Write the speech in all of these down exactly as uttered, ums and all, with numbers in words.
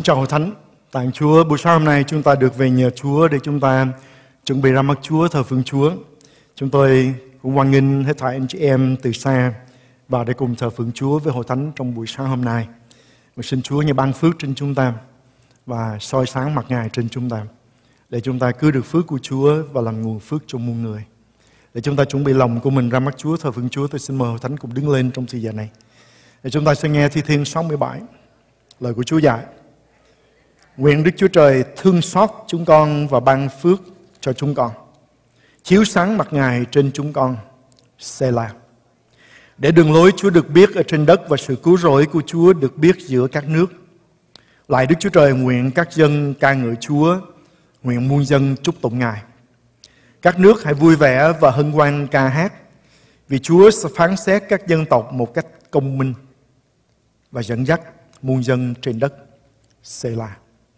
chào Hội Thánh. Tạ ơn Chúa, buổi sáng hôm nay chúng ta được về nhờ Chúa để chúng ta chuẩn bị ra mắt Chúa, thờ phượng Chúa. Chúng tôi cũng hoan nghênh hết thảy anh chị em từ xa vào để cùng thờ phượng Chúa với Hội Thánh trong buổi sáng hôm nay. Và xin Chúa nhờ ban phước trên chúng ta và soi sáng mặt Ngài trên chúng ta, để chúng ta cứ được phước của Chúa và làm nguồn phước cho muôn người. Để chúng ta chuẩn bị lòng của mình ra mắt Chúa, thờ phượng Chúa, tôi xin mời Hội Thánh cùng đứng lên trong thời giờ này. Để chúng ta sẽ nghe Thi Thiên sáu mươi bảy, lời của Chúa dạy: nguyện Đức Chúa Trời thương xót chúng con và ban phước cho chúng con, chiếu sáng mặt Ngài trên chúng con. Sê-la. Để đường lối Chúa được biết ở trên đất và sự cứu rỗi của Chúa được biết giữa các nước. Lạy Đức Chúa Trời, nguyện các dân ca ngợi Chúa, nguyện muôn dân chúc tụng Ngài. Các nước hãy vui vẻ và hân hoan ca hát, vì Chúa sẽ phán xét các dân tộc một cách công minh và dẫn dắt muôn dân trên đất. Sê-la.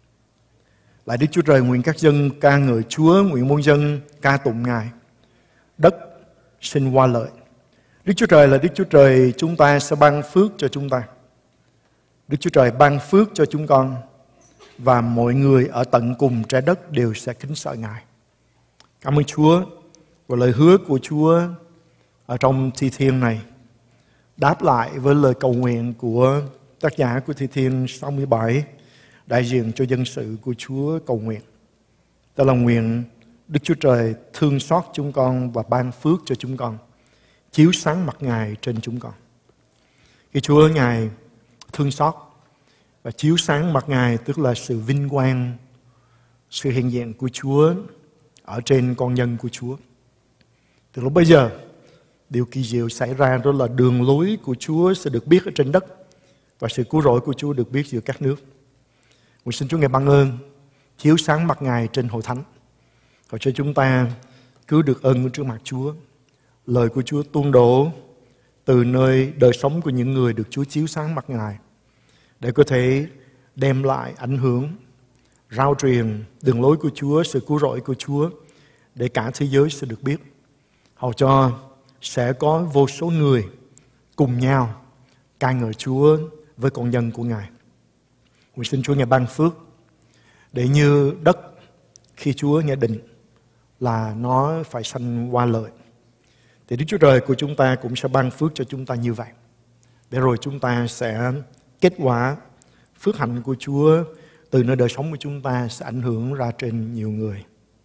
Lạy Đức Chúa Trời, nguyện các dân ca ngợi Chúa, nguyện muôn dân ca tụng Ngài. Đất sinh hoa lợi. Đức Chúa Trời là Đức Chúa Trời, chúng ta sẽ ban phước cho chúng ta. Đức Chúa Trời ban phước cho chúng con, và mọi người ở tận cùng trái đất đều sẽ kính sợ Ngài. Cảm ơn Chúa và lời hứa của Chúa ở trong Thi Thiên này, đáp lại với lời cầu nguyện của tác giả của Thi Thiên sáu mươi bảy, đại diện cho dân sự của Chúa cầu nguyện. Đó là nguyện Đức Chúa Trời thương xót chúng con và ban phước cho chúng con, chiếu sáng mặt Ngài trên chúng con. Khi Chúa Ngài thương xót và chiếu sáng mặt Ngài, tức là sự vinh quang, sự hiện diện của Chúa ở trên con nhân của Chúa. Từ lúc bây giờ, điều kỳ diệu xảy ra, đó là đường lối của Chúa sẽ được biết ở trên đất và sự cứu rỗi của Chúa được biết giữa các nước. Nguyện xin Chúa Ngài ban ơn, chiếu sáng mặt Ngài trên Hội Thánh, và cho chúng ta cứ được ơn trước mặt Chúa. Lời của Chúa tuôn đổ từ nơi đời sống của những người được Chúa chiếu sáng mặt Ngài, để có thể đem lại ảnh hưởng, rao truyền đường lối của Chúa, sự cứu rỗi của Chúa, để cả thế giới sẽ được biết. Hầu cho sẽ có vô số người cùng nhau ca ngợi Chúa với con nhân của Ngài. Nguyện xin Chúa Ngài ban phước, để như đất khi Chúa Ngài định là nó phải sanh hoa lợi, thì Đức Chúa Trời của chúng ta cũng sẽ ban phước cho chúng ta như vậy, để rồi chúng ta sẽ kết quả phước hạnh của Chúa từ nơi đời sống của chúng ta sẽ ảnh hưởng ra trên nhiều người.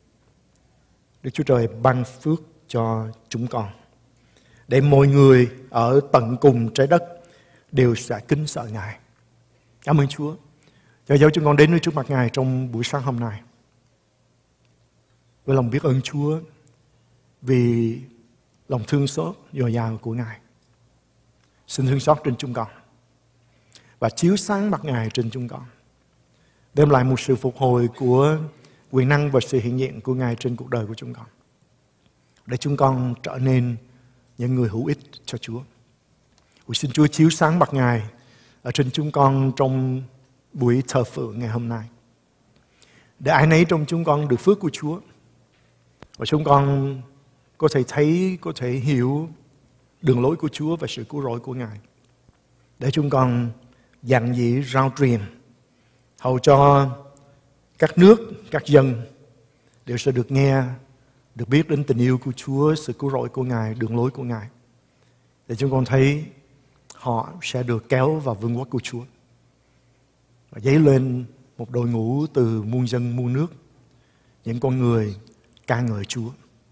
Đức Chúa Trời ban phước cho chúng con, để mọi người ở tận cùng trái đất đều sẽ kính sợ Ngài. Cảm ơn Chúa. Cho dấu chúng con đến với trước mặt Ngài trong buổi sáng hôm nay, với lòng biết ơn Chúa vì lòng thương xót dồi dào của Ngài. Xin thương xót trên chúng con và chiếu sáng mặt Ngài trên chúng con, đem lại một sự phục hồi của quyền năng và sự hiện diện của Ngài trên cuộc đời của chúng con, để chúng con trở nên những người hữu ích cho Chúa. Nguyện xin Chúa chiếu sáng mặt Ngài ở trên chúng con trong buổi thờ phượng ngày hôm nay, để ai nấy trong chúng con được phước của Chúa, và chúng con có thể thấy, có thể hiểu đường lối của Chúa và sự cứu rỗi của Ngài, để chúng con dạn dĩ rao truyền, hầu cho các nước, các dân đều sẽ được nghe, được biết đến tình yêu của Chúa, sự cứu rỗi của Ngài, đường lối của Ngài, để chúng con thấy họ sẽ được kéo vào vương quốc của Chúa và dấy lên một đội ngũ từ muôn dân muôn nước, những con người ca ngợi Chúa.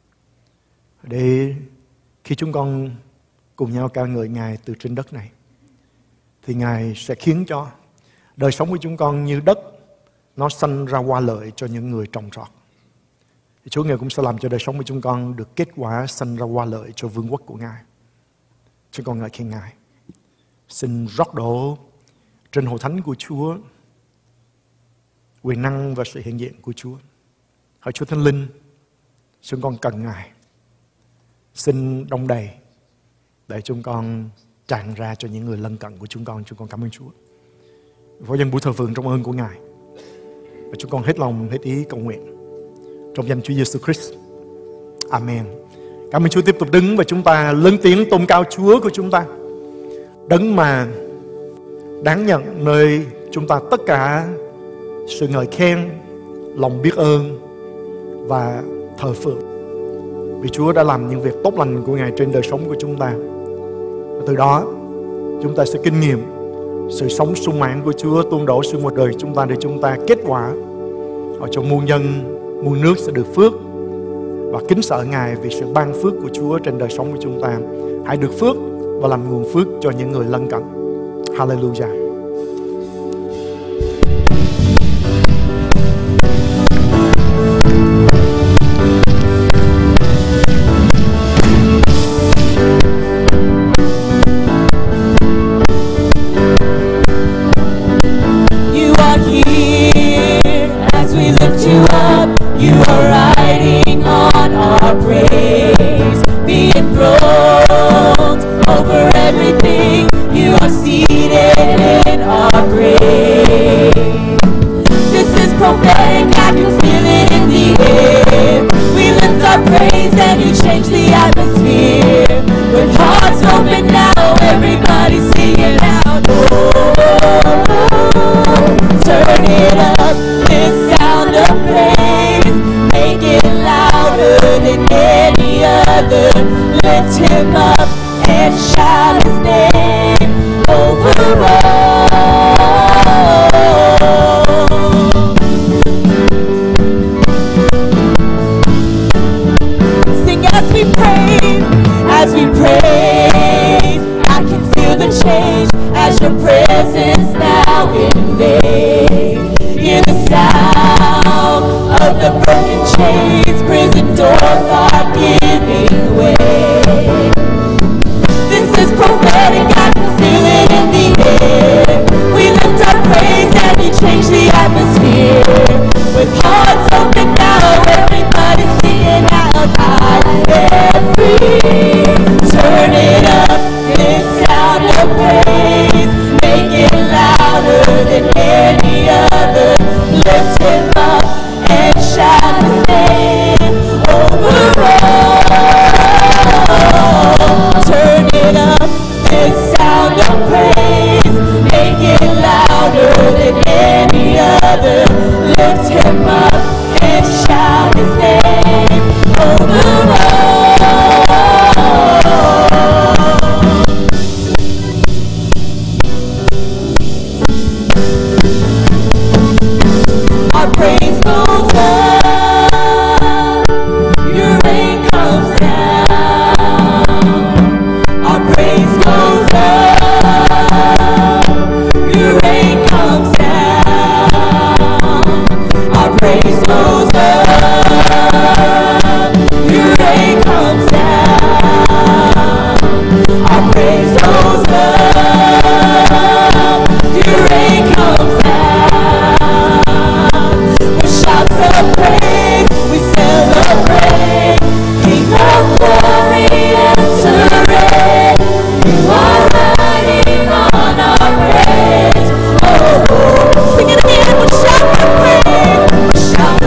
Để khi chúng con cùng nhau ca ngợi Ngài từ trên đất này, thì Ngài sẽ khiến cho đời sống của chúng con như đất, nó sanh ra hoa lợi cho những người trồng trọt. Thì Chúa Ngài cũng sẽ làm cho đời sống của chúng con được kết quả sanh ra hoa lợi cho vương quốc của Ngài. Chúng con ngợi khen Ngài. Xin rót đổ trên Hội Thánh của Chúa quyền năng và sự hiện diện của Chúa. Hỡi Chúa Thánh Linh, chúng con cần Ngài. Xin đông đầy để chúng con tràn ra cho những người lân cận của chúng con. Chúng con cảm ơn Chúa. Phó dân buổi thờ phượng trong ơn của Ngài, và chúng con hết lòng hết ý cầu nguyện trong danh Chúa Giêsu Christ. Amen. Cảm ơn Chúa. Tiếp tục đứng và chúng ta lớn tiếng tôn cao Chúa của chúng ta, đấng mà đáng nhận nơi chúng ta tất cả sự ngợi khen, lòng biết ơn và thờ phượng. Vì Chúa đã làm những việc tốt lành của Ngài trên đời sống của chúng ta. Và từ đó chúng ta sẽ kinh nghiệm sự sống sung mãn của Chúa tuôn đổ xuống một đời chúng ta, để chúng ta kết quả ở trong muôn dân, muôn nước sẽ được phước. Và kính sợ Ngài vì sự ban phước của Chúa trên đời sống của chúng ta. Hãy được phước và làm nguồn phước cho những người lân cận. Hallelujah. You are riding on our praise, be enthroned over everything. You are seated in our grave. This is prophetic, I can feel it in the air. We lift our praise and you change the atmosphere. With hearts open now, everybody singing out. Oh, turn it up, this sound of praise. Make it louder than any other. Lift him up and shout his name over all. Sing as we praise, as we praise. I can feel the change as your presence now invades. Hear the sound of the broken chains, prison doors are giving way. This is prophetic, I can feel it in the air. We lift our praise and we change the atmosphere. With hearts open now, everybody singing out, I am free. Turn it up, this sound of praise. Make it louder than any other. Lift him up and shout his name over all. Turn it up, this sound of praise. Make it louder than any other. Lift him up and shout his name over all. Our praise goes up, your rain comes down. Our praise goes up, your rain comes down. Our praise goes up, your rain comes down. Our praise goes up, your rain comes down. With shouts of praise, we celebrate. King of glory, enter in. You are riding on our praise. Oh, oh. Sing it again with shouts of praise. With shouts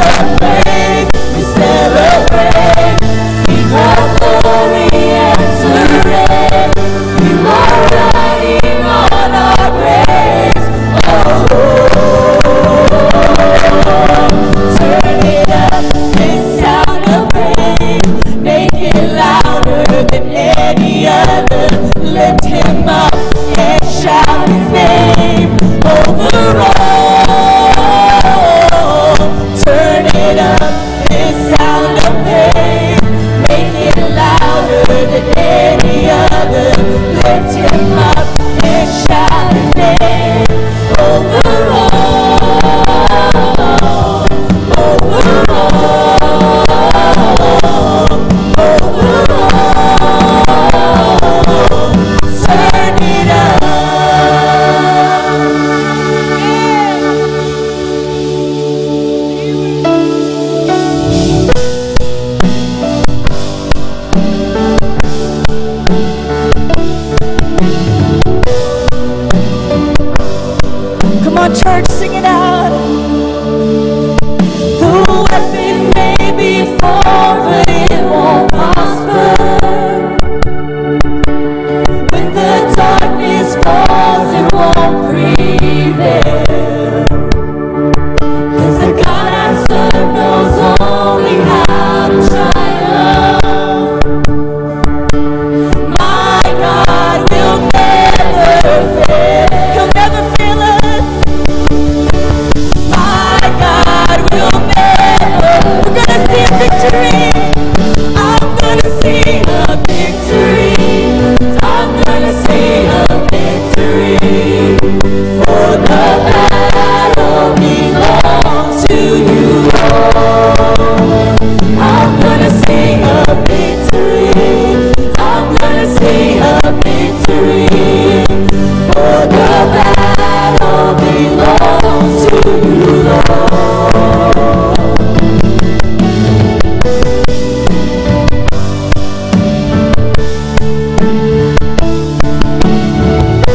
you, Lord. I'm gonna sing of victory. I'm gonna sing of victory. For the battle belongs to you, Lord.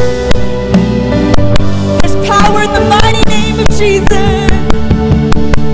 There's power in the mighty name of Jesus.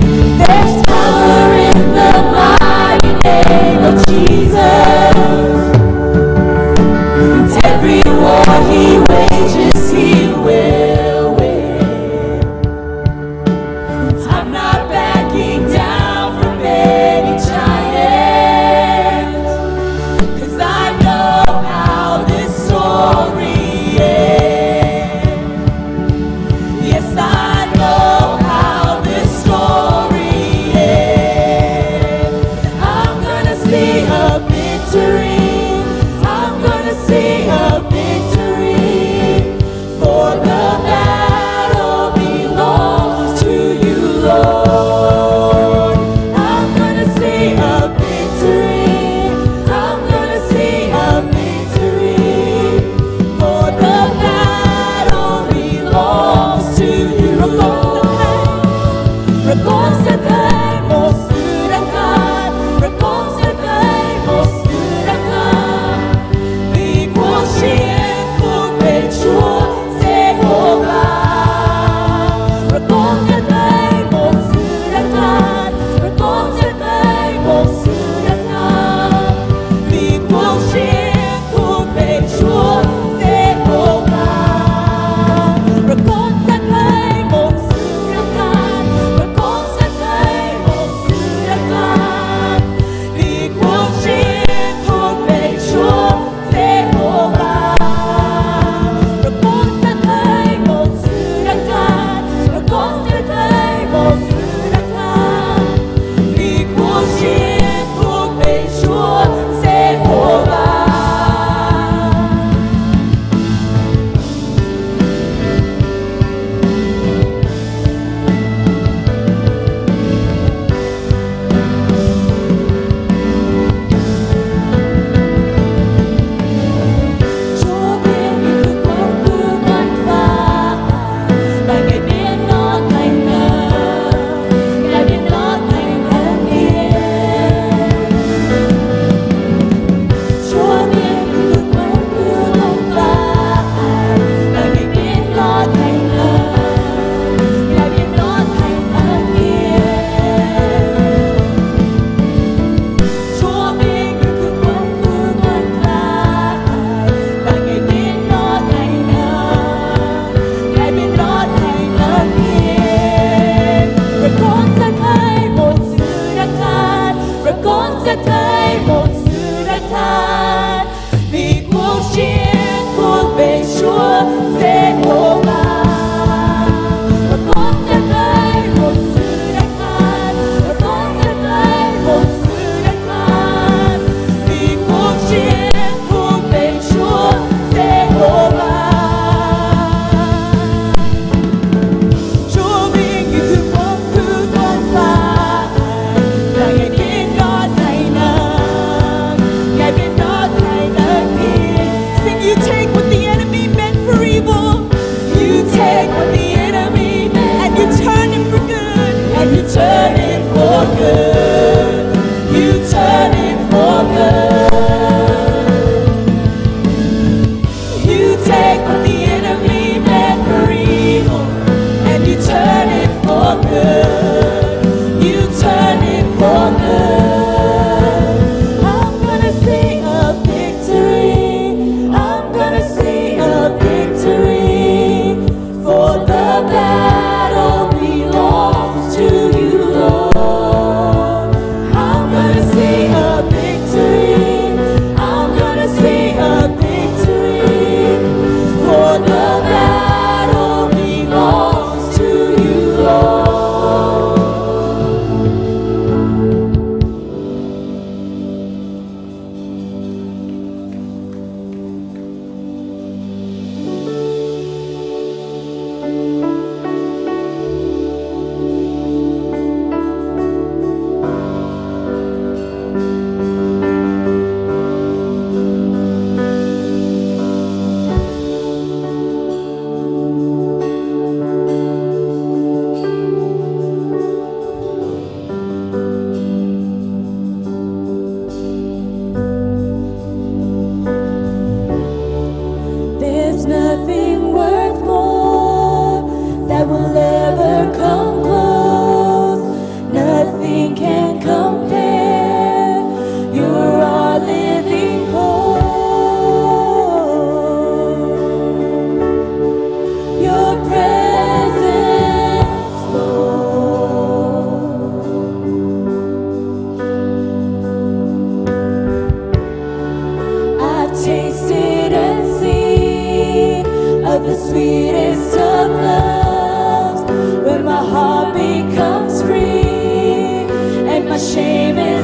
my heart becomes free, and my shame is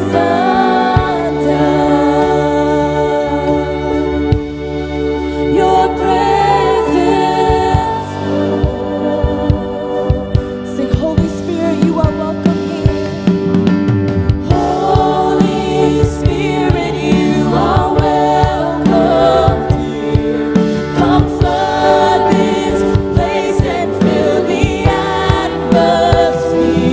undone. Your presence, Lord. Sing, Holy Spirit, you are welcome here. Holy Spirit, you are welcome here. Come flood this place and fill the atmosphere.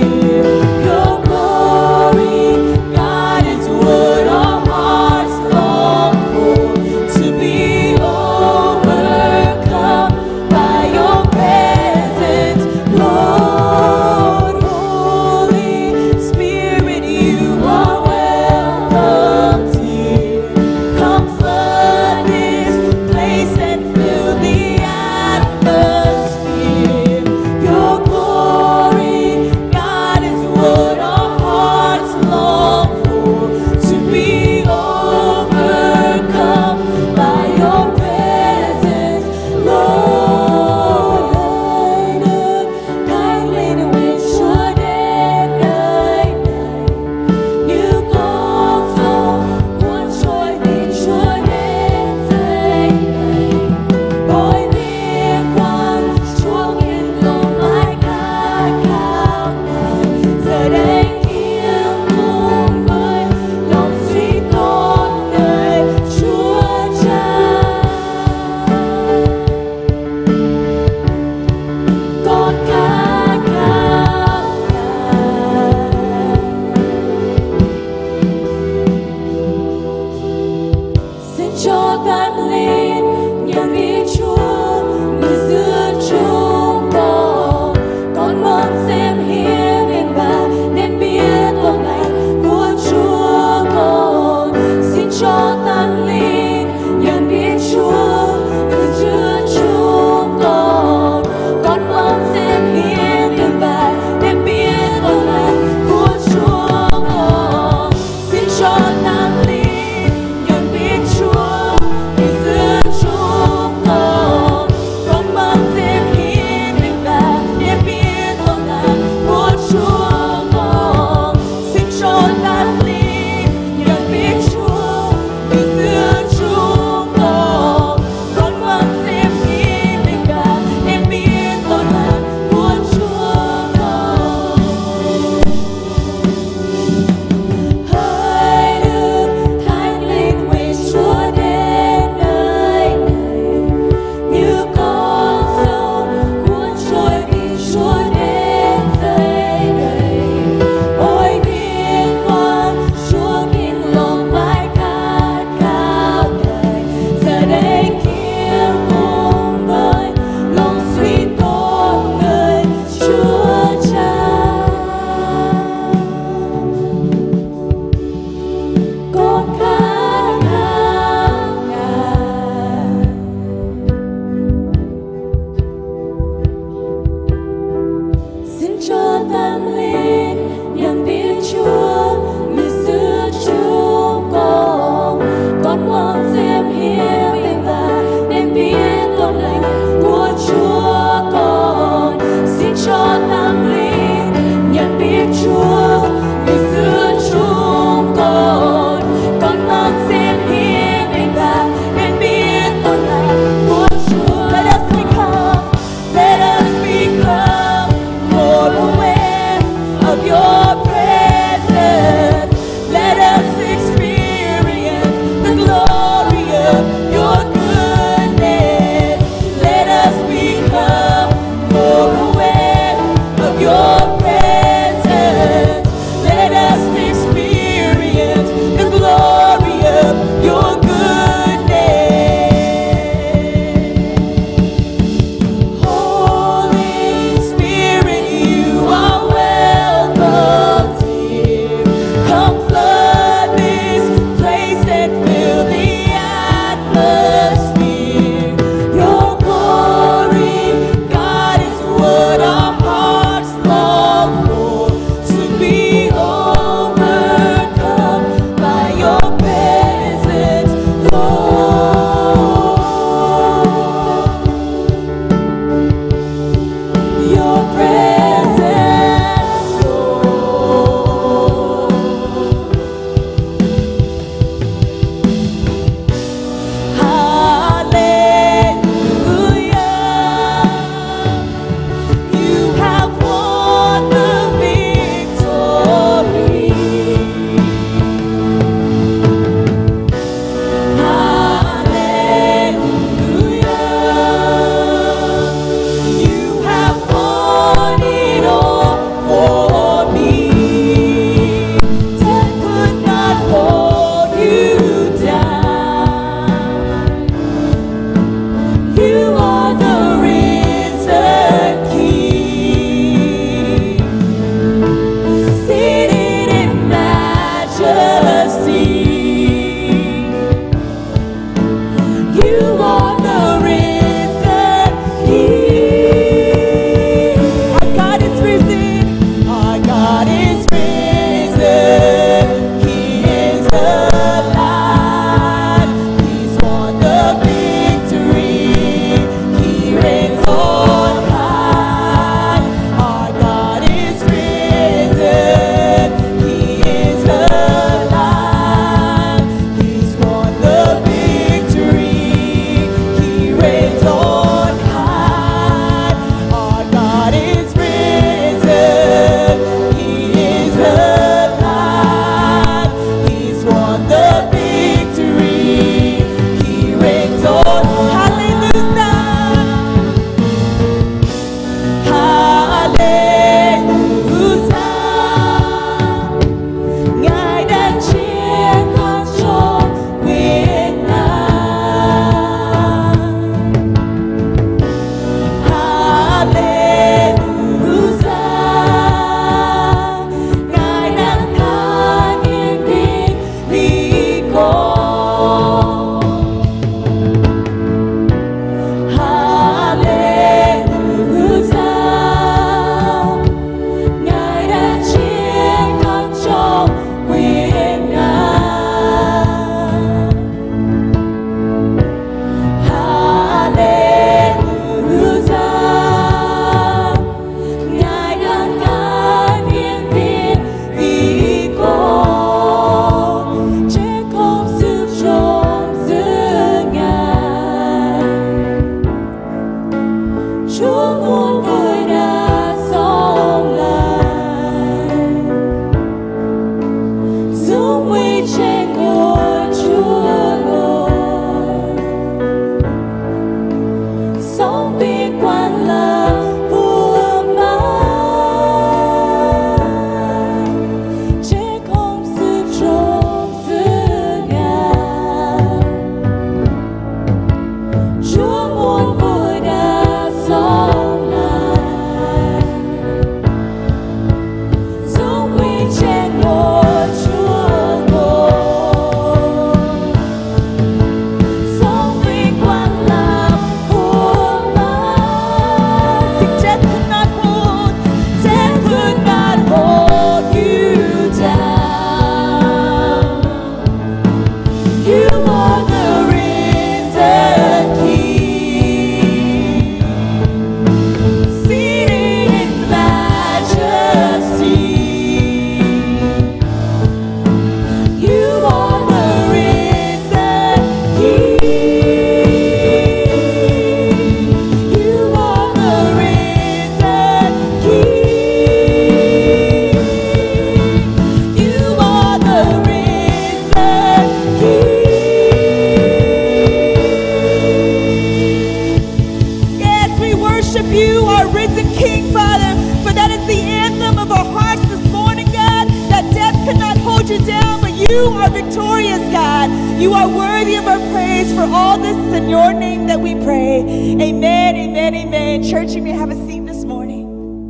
You are worthy of our praise. For all this is in your name that we pray. Amen, amen, amen. Church, you may have a seat this morning.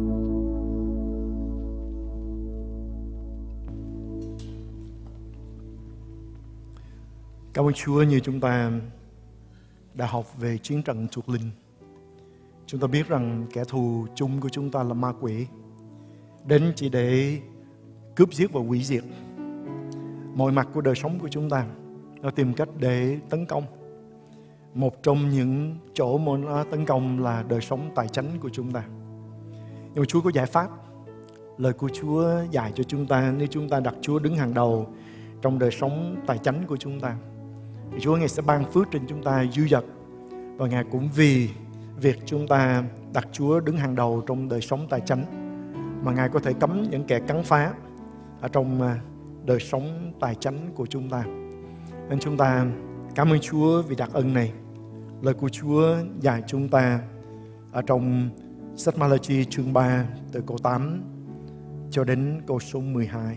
Cảm ơn Chúa, như chúng ta đã học về chiến trận thuộc linh. Chúng ta biết rằng kẻ thù chung của chúng ta là ma quỷ, đến chỉ để cướp giết và hủy diệt mọi mặt của đời sống của chúng ta. Nó tìm cách để tấn công. Một trong những chỗ mà nó tấn công là đời sống tài chánh của chúng ta. Nhưng mà Chúa có giải pháp. Lời của Chúa dạy cho chúng ta, nếu chúng ta đặt Chúa đứng hàng đầu trong đời sống tài chánh của chúng ta, thì Chúa Ngài sẽ ban phước trên chúng ta dư dật. Và Ngài cũng vì việc chúng ta đặt Chúa đứng hàng đầu trong đời sống tài chánh mà Ngài có thể cấm những kẻ cắn phá ở trong đời sống tài chánh của chúng ta. Nên chúng ta cảm ơn Chúa vì đặc ân này. Lời của Chúa dạy chúng ta ở trong sách Ma-la-chi chương ba từ câu tám cho đến câu số mười hai.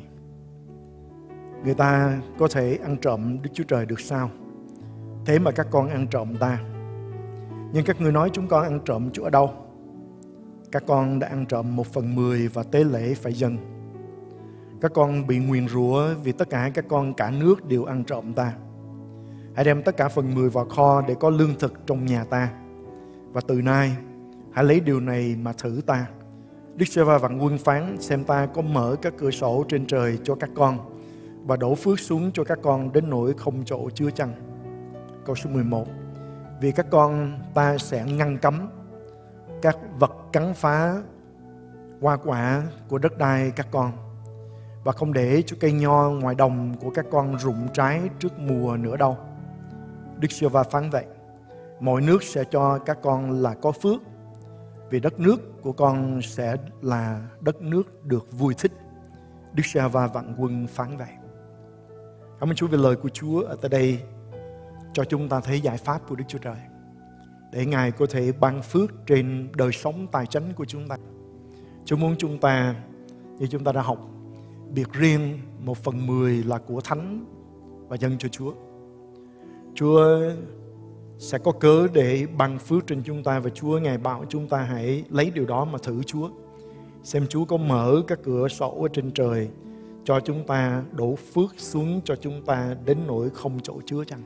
Người ta có thể ăn trộm Đức Chúa Trời được sao? Thế mà các con ăn trộm ta. Nhưng các ngươi nói chúng con ăn trộm Chúa ở đâu? Các con đã ăn trộm một phần mười và tế lễ phải dâng. Các con bị nguyền rủa vì tất cả các con cả nước đều ăn trộm ta. Hãy đem tất cả phần mười vào kho để có lương thực trong nhà ta. Và từ nay hãy lấy điều này mà thử ta. Đức Giê-hô-va vạn quân phán, xem ta có mở các cửa sổ trên trời cho các con và đổ phước xuống cho các con đến nỗi không chỗ chứa chăng. Câu số mười một. Vì các con ta sẽ ngăn cấm các vật cắn phá hoa quả của đất đai các con, và không để cho cây nho ngoài đồng của các con rụng trái trước mùa nữa đâu. Đức Giê-hô-va phán vậy. Mọi nước sẽ cho các con là có phước, vì đất nước của con sẽ là đất nước được vui thích. Đức Giê-hô-va vạn quân phán vậy. Cảm ơn Chúa vì lời của Chúa ở tại đây cho chúng ta thấy giải pháp của Đức Chúa Trời, để Ngài có thể ban phước trên đời sống tài chánh của chúng ta. Chúa muốn chúng ta, như chúng ta đã học, biệt riêng một phần mười là của thánh và dâng cho Chúa. Chúa sẽ có cớ để ban phước trên chúng ta, và Chúa Ngài bảo chúng ta hãy lấy điều đó mà thử Chúa, xem Chúa có mở các cửa sổ ở trên trời cho chúng ta, đổ phước xuống cho chúng ta đến nỗi không chỗ chứa chăng.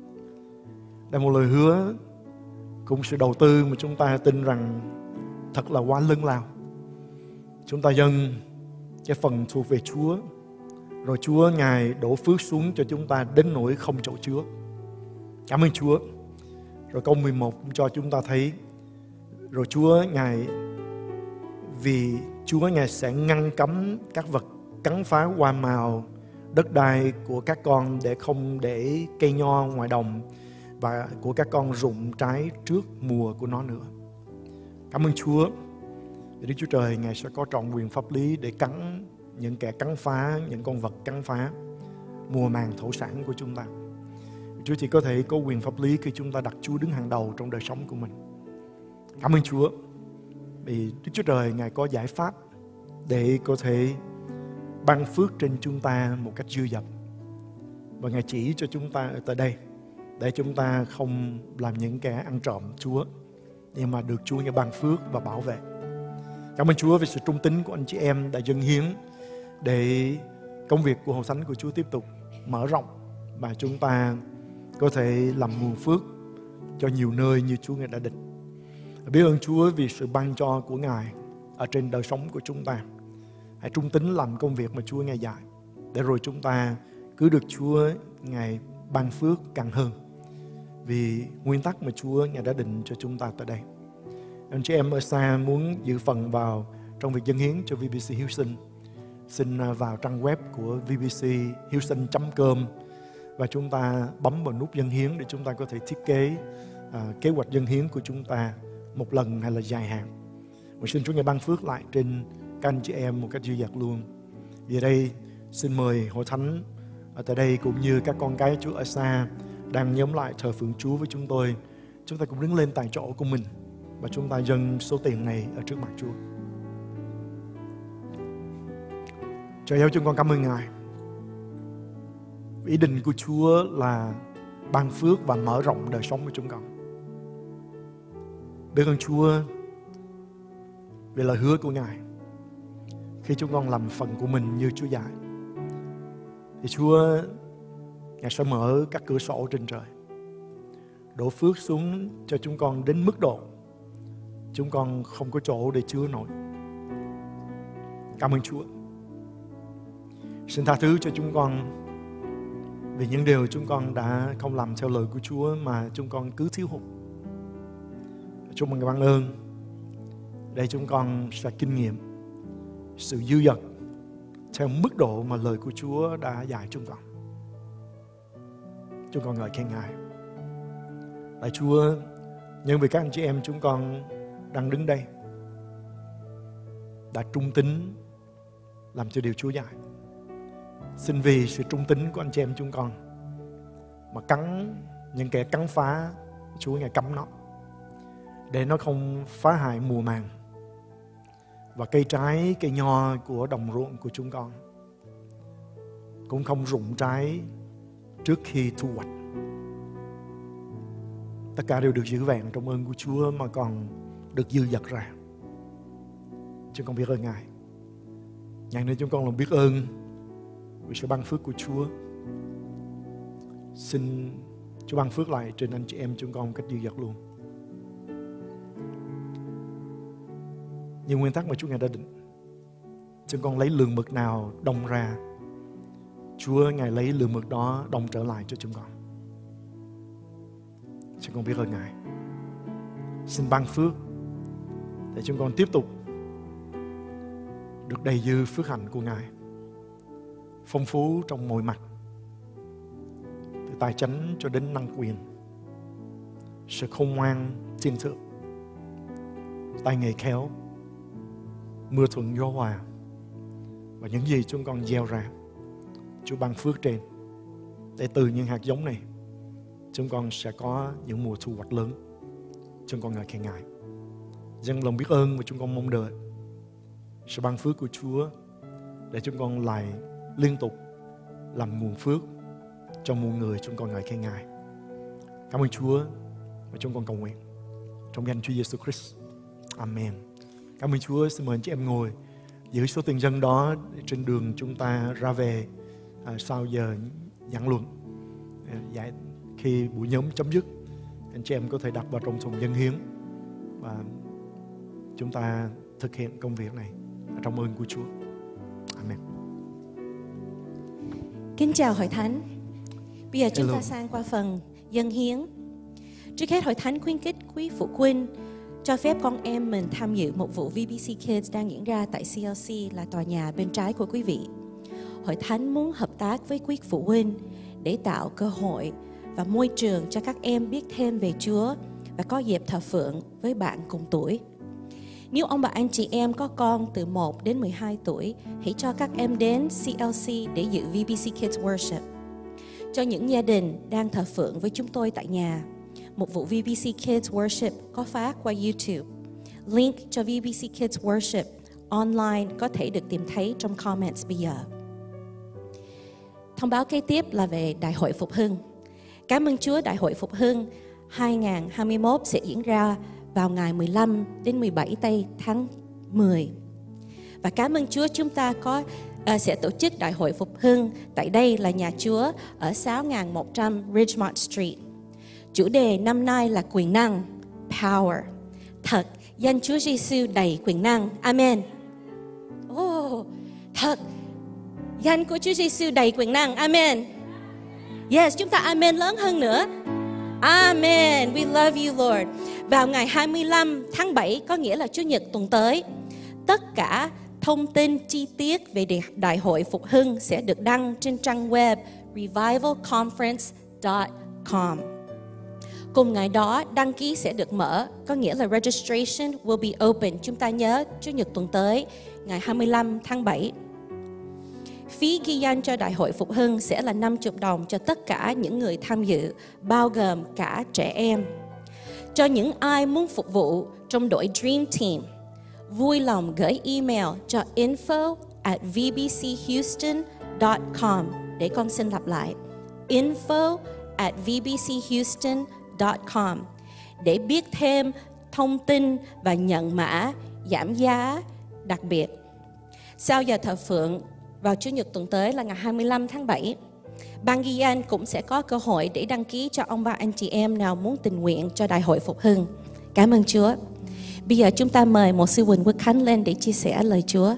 Đây là một lời hứa cùng sự đầu tư mà chúng ta tin rằng thật là quá lớn lao. Chúng ta dâng cái phần thuộc về Chúa, rồi Chúa Ngài đổ phước xuống cho chúng ta đến nỗi không chỗ chứa. Cảm ơn Chúa. Rồi câu mười một cũng cho chúng ta thấy, rồi Chúa Ngài, vì Chúa Ngài sẽ ngăn cấm các vật cắn phá hoa màu đất đai của các con, để không để cây nho ngoài đồng và của các con rụng trái trước mùa của nó nữa. Cảm ơn Chúa. Đức Chúa Trời Ngài sẽ có trọn quyền pháp lý để cắn những kẻ cắn phá, những con vật cắn phá mùa màng thổ sản của chúng ta. Chúa chỉ có thể có quyền pháp lý khi chúng ta đặt Chúa đứng hàng đầu trong đời sống của mình. Cảm ơn Chúa vì Đức Chúa Trời Ngài có giải pháp để có thể ban phước trên chúng ta một cách dư dật. Và Ngài chỉ cho chúng ta ở tại đây để chúng ta không làm những kẻ ăn trộm Chúa, nhưng mà được Chúa Ngài ban phước và bảo vệ. Cảm ơn Chúa vì sự trung tín của anh chị em đã dâng hiến để công việc của Hội Thánh của Chúa tiếp tục mở rộng, và chúng ta có thể làm nguồn phước cho nhiều nơi như Chúa Ngài đã định. Biết ơn Chúa vì sự ban cho của Ngài ở trên đời sống của chúng ta. Hãy trung tín làm công việc mà Chúa Ngài dạy, để rồi chúng ta cứ được Chúa Ngài ban phước càng hơn, vì nguyên tắc mà Chúa Ngài đã định cho chúng ta tại đây. Anh chị em ở xa muốn dự phần vào trong việc dâng hiến cho vê bê xê Hiếu Sinh, xin vào trang web của vê bê xê hiếu sinh chấm com và chúng ta bấm vào nút dâng hiến để chúng ta có thể thiết kế uh, kế hoạch dâng hiến của chúng ta một lần hay là dài hạn. Và xin Chúa Ngài ban phước lại trên các anh chị em một cách dư dật luôn. Vì đây xin mời Hội Thánh ở tại đây cũng như các con cái Chúa ở xa đang nhóm lại thờ phượng Chúa với chúng tôi. Chúng ta cũng đứng lên tại chỗ của mình và chúng ta dâng số tiền này ở trước mặt Chúa. Trời ơi, chúng con cảm ơn Ngài Ý định của Chúa là ban phước và mở rộng đời sống của chúng con. Biết ơn Chúa vì lời hứa của Ngài. Khi chúng con làm phần của mình như Chúa dạy, thì Chúa Ngài sẽ mở các cửa sổ trên trời, đổ phước xuống cho chúng con đến mức độ chúng con không có chỗ để chứa nổi. Cảm ơn Chúa. Xin tha thứ cho chúng con vì những điều chúng con đã không làm theo lời của Chúa mà chúng con cứ thiếu hụt. Chúng con cảm ơn để chúng con sẽ kinh nghiệm sự dư dật theo mức độ mà lời của Chúa đã dạy chúng con. Chúng con ngợi khen Ngài. Lạy Chúa, nhân vì các anh chị em chúng con đang đứng đây đã trung tín làm cho điều Chúa dạy. Xin vì sự trung tín của anh chị em chúng con mà cắn những kẻ cắn phá, Chúa Ngài cấm nó để nó không phá hại mùa màng và cây trái, cây nho của đồng ruộng của chúng con cũng không rụng trái trước khi thu hoạch. Tất cả đều được giữ vẹn trong ơn của Chúa mà còn được dư dật ra. Chúng con biết ơn Ngài. Ngày nay chúng con lòng biết ơn vì sự ban phước của Chúa. Xin Chúa ban phước lại trên anh chị em chúng con một cách dư dật luôn. Như nguyên tắc mà Chúa Ngài đã định, chúng con lấy lượng mực nào đông ra, Chúa Ngài lấy lượng mực đó đông trở lại cho chúng con. Chúng con biết ơn Ngài. Xin ban phước để chúng con tiếp tục được đầy dư phước hạnh của Ngài, phong phú trong mọi mặt, từ tài chánh cho đến năng quyền, sự khôn ngoan thiên thượng, tay nghề khéo, mưa thuận gió hòa, và những gì chúng con gieo ra, Chúa ban phước trên, để từ những hạt giống này chúng con sẽ có những mùa thu hoạch lớn. Chúng con ngợi khen Ngài. Dâng lòng biết ơn và chúng con mong đợi sự ban phước của Chúa để chúng con lại liên tục làm nguồn phước cho muôn người. Chúng con ngợi khen Ngài. Cảm ơn Chúa và chúng con cầu nguyện trong danh Chúa Giêsu Christ. Amen. Cảm ơn Chúa. Xin mời anh chị em ngồi, giữ số tiền dân đó trên đường chúng ta ra về à, sau giờ giảng luận. À, giải khi buổi nhóm chấm dứt, anh chị em có thể đặt vào trong thùng dân hiến và chúng ta thực hiện công việc này trong ơn của Chúa. Amen. Kính chào hội thánh. Bây giờ chúng Hello. ta sang qua phần dân hiến. Trước hết, hội thánh khuyến khích quý phụ huynh cho phép con em mình tham dự một vụ vê bê xê Kids đang diễn ra tại xê lờ xê, là tòa nhà bên trái của quý vị. Hội thánh muốn hợp tác với quý phụ huynh để tạo cơ hội và môi trường cho các em biết thêm về Chúa và có dịp thờ phượng với bạn cùng tuổi. Nếu ông bà anh chị em có con từ một đến mười hai tuổi, hãy cho các em đến xê lờ xê để dự vê bê xê Kids Worship. Cho những gia đình đang thờ phượng với chúng tôi tại nhà, một vụ vê bê xê Kids Worship có phát qua YouTube. Link cho vê bê xê Kids Worship online có thể được tìm thấy trong comments bây giờ. Thông báo kế tiếp là về Đại hội Phục Hưng. Cảm ơn Chúa, Đại hội Phục Hưng hai không hai mốt sẽ diễn ra vào ngày mười lăm đến mười bảy tây tháng mười. Và cảm ơn Chúa, chúng ta có uh, sẽ tổ chức Đại hội Phục Hưng tại đây là nhà Chúa ở sáu nghìn một trăm Ridgemont Street. Chủ đề năm nay là quyền năng, power. Thật, danh Chúa Giêsu đầy quyền năng. Amen. Oh, thật, danh của Chúa Giêsu đầy quyền năng. Amen. Yes, chúng ta amen lớn hơn nữa. Amen. We love you, Lord. Vào ngày hai mươi lăm tháng bảy, có nghĩa là Chủ nhật tuần tới, tất cả thông tin chi tiết về Đại hội Phục Hưng sẽ được đăng trên trang web revival conference dot com. Cùng ngày đó, đăng ký sẽ được mở, có nghĩa là registration will be open. Chúng ta nhớ, Chủ nhật tuần tới, ngày hai mươi lăm tháng bảy. Phí ghi danh cho Đại hội Phục Hưng sẽ là năm mươi đồng cho tất cả những người tham dự, bao gồm cả trẻ em. Cho những ai muốn phục vụ trong đội Dream Team, vui lòng gửi email cho info at v b c houston dot com để con xin lặp lại. info at v b c houston dot com để biết thêm thông tin và nhận mã giảm giá đặc biệt. Sau giờ thờ phượng vào Chủ nhật tuần tới là ngày hai mươi lăm tháng bảy, ban ghi danh cũng sẽ có cơ hội để đăng ký cho ông bà anh chị em nào muốn tình nguyện cho Đại hội Phục Hưng. Cảm ơn Chúa. Bây giờ chúng ta mời một sư Quỳnh Quốc Khánh lên để chia sẻ lời Chúa.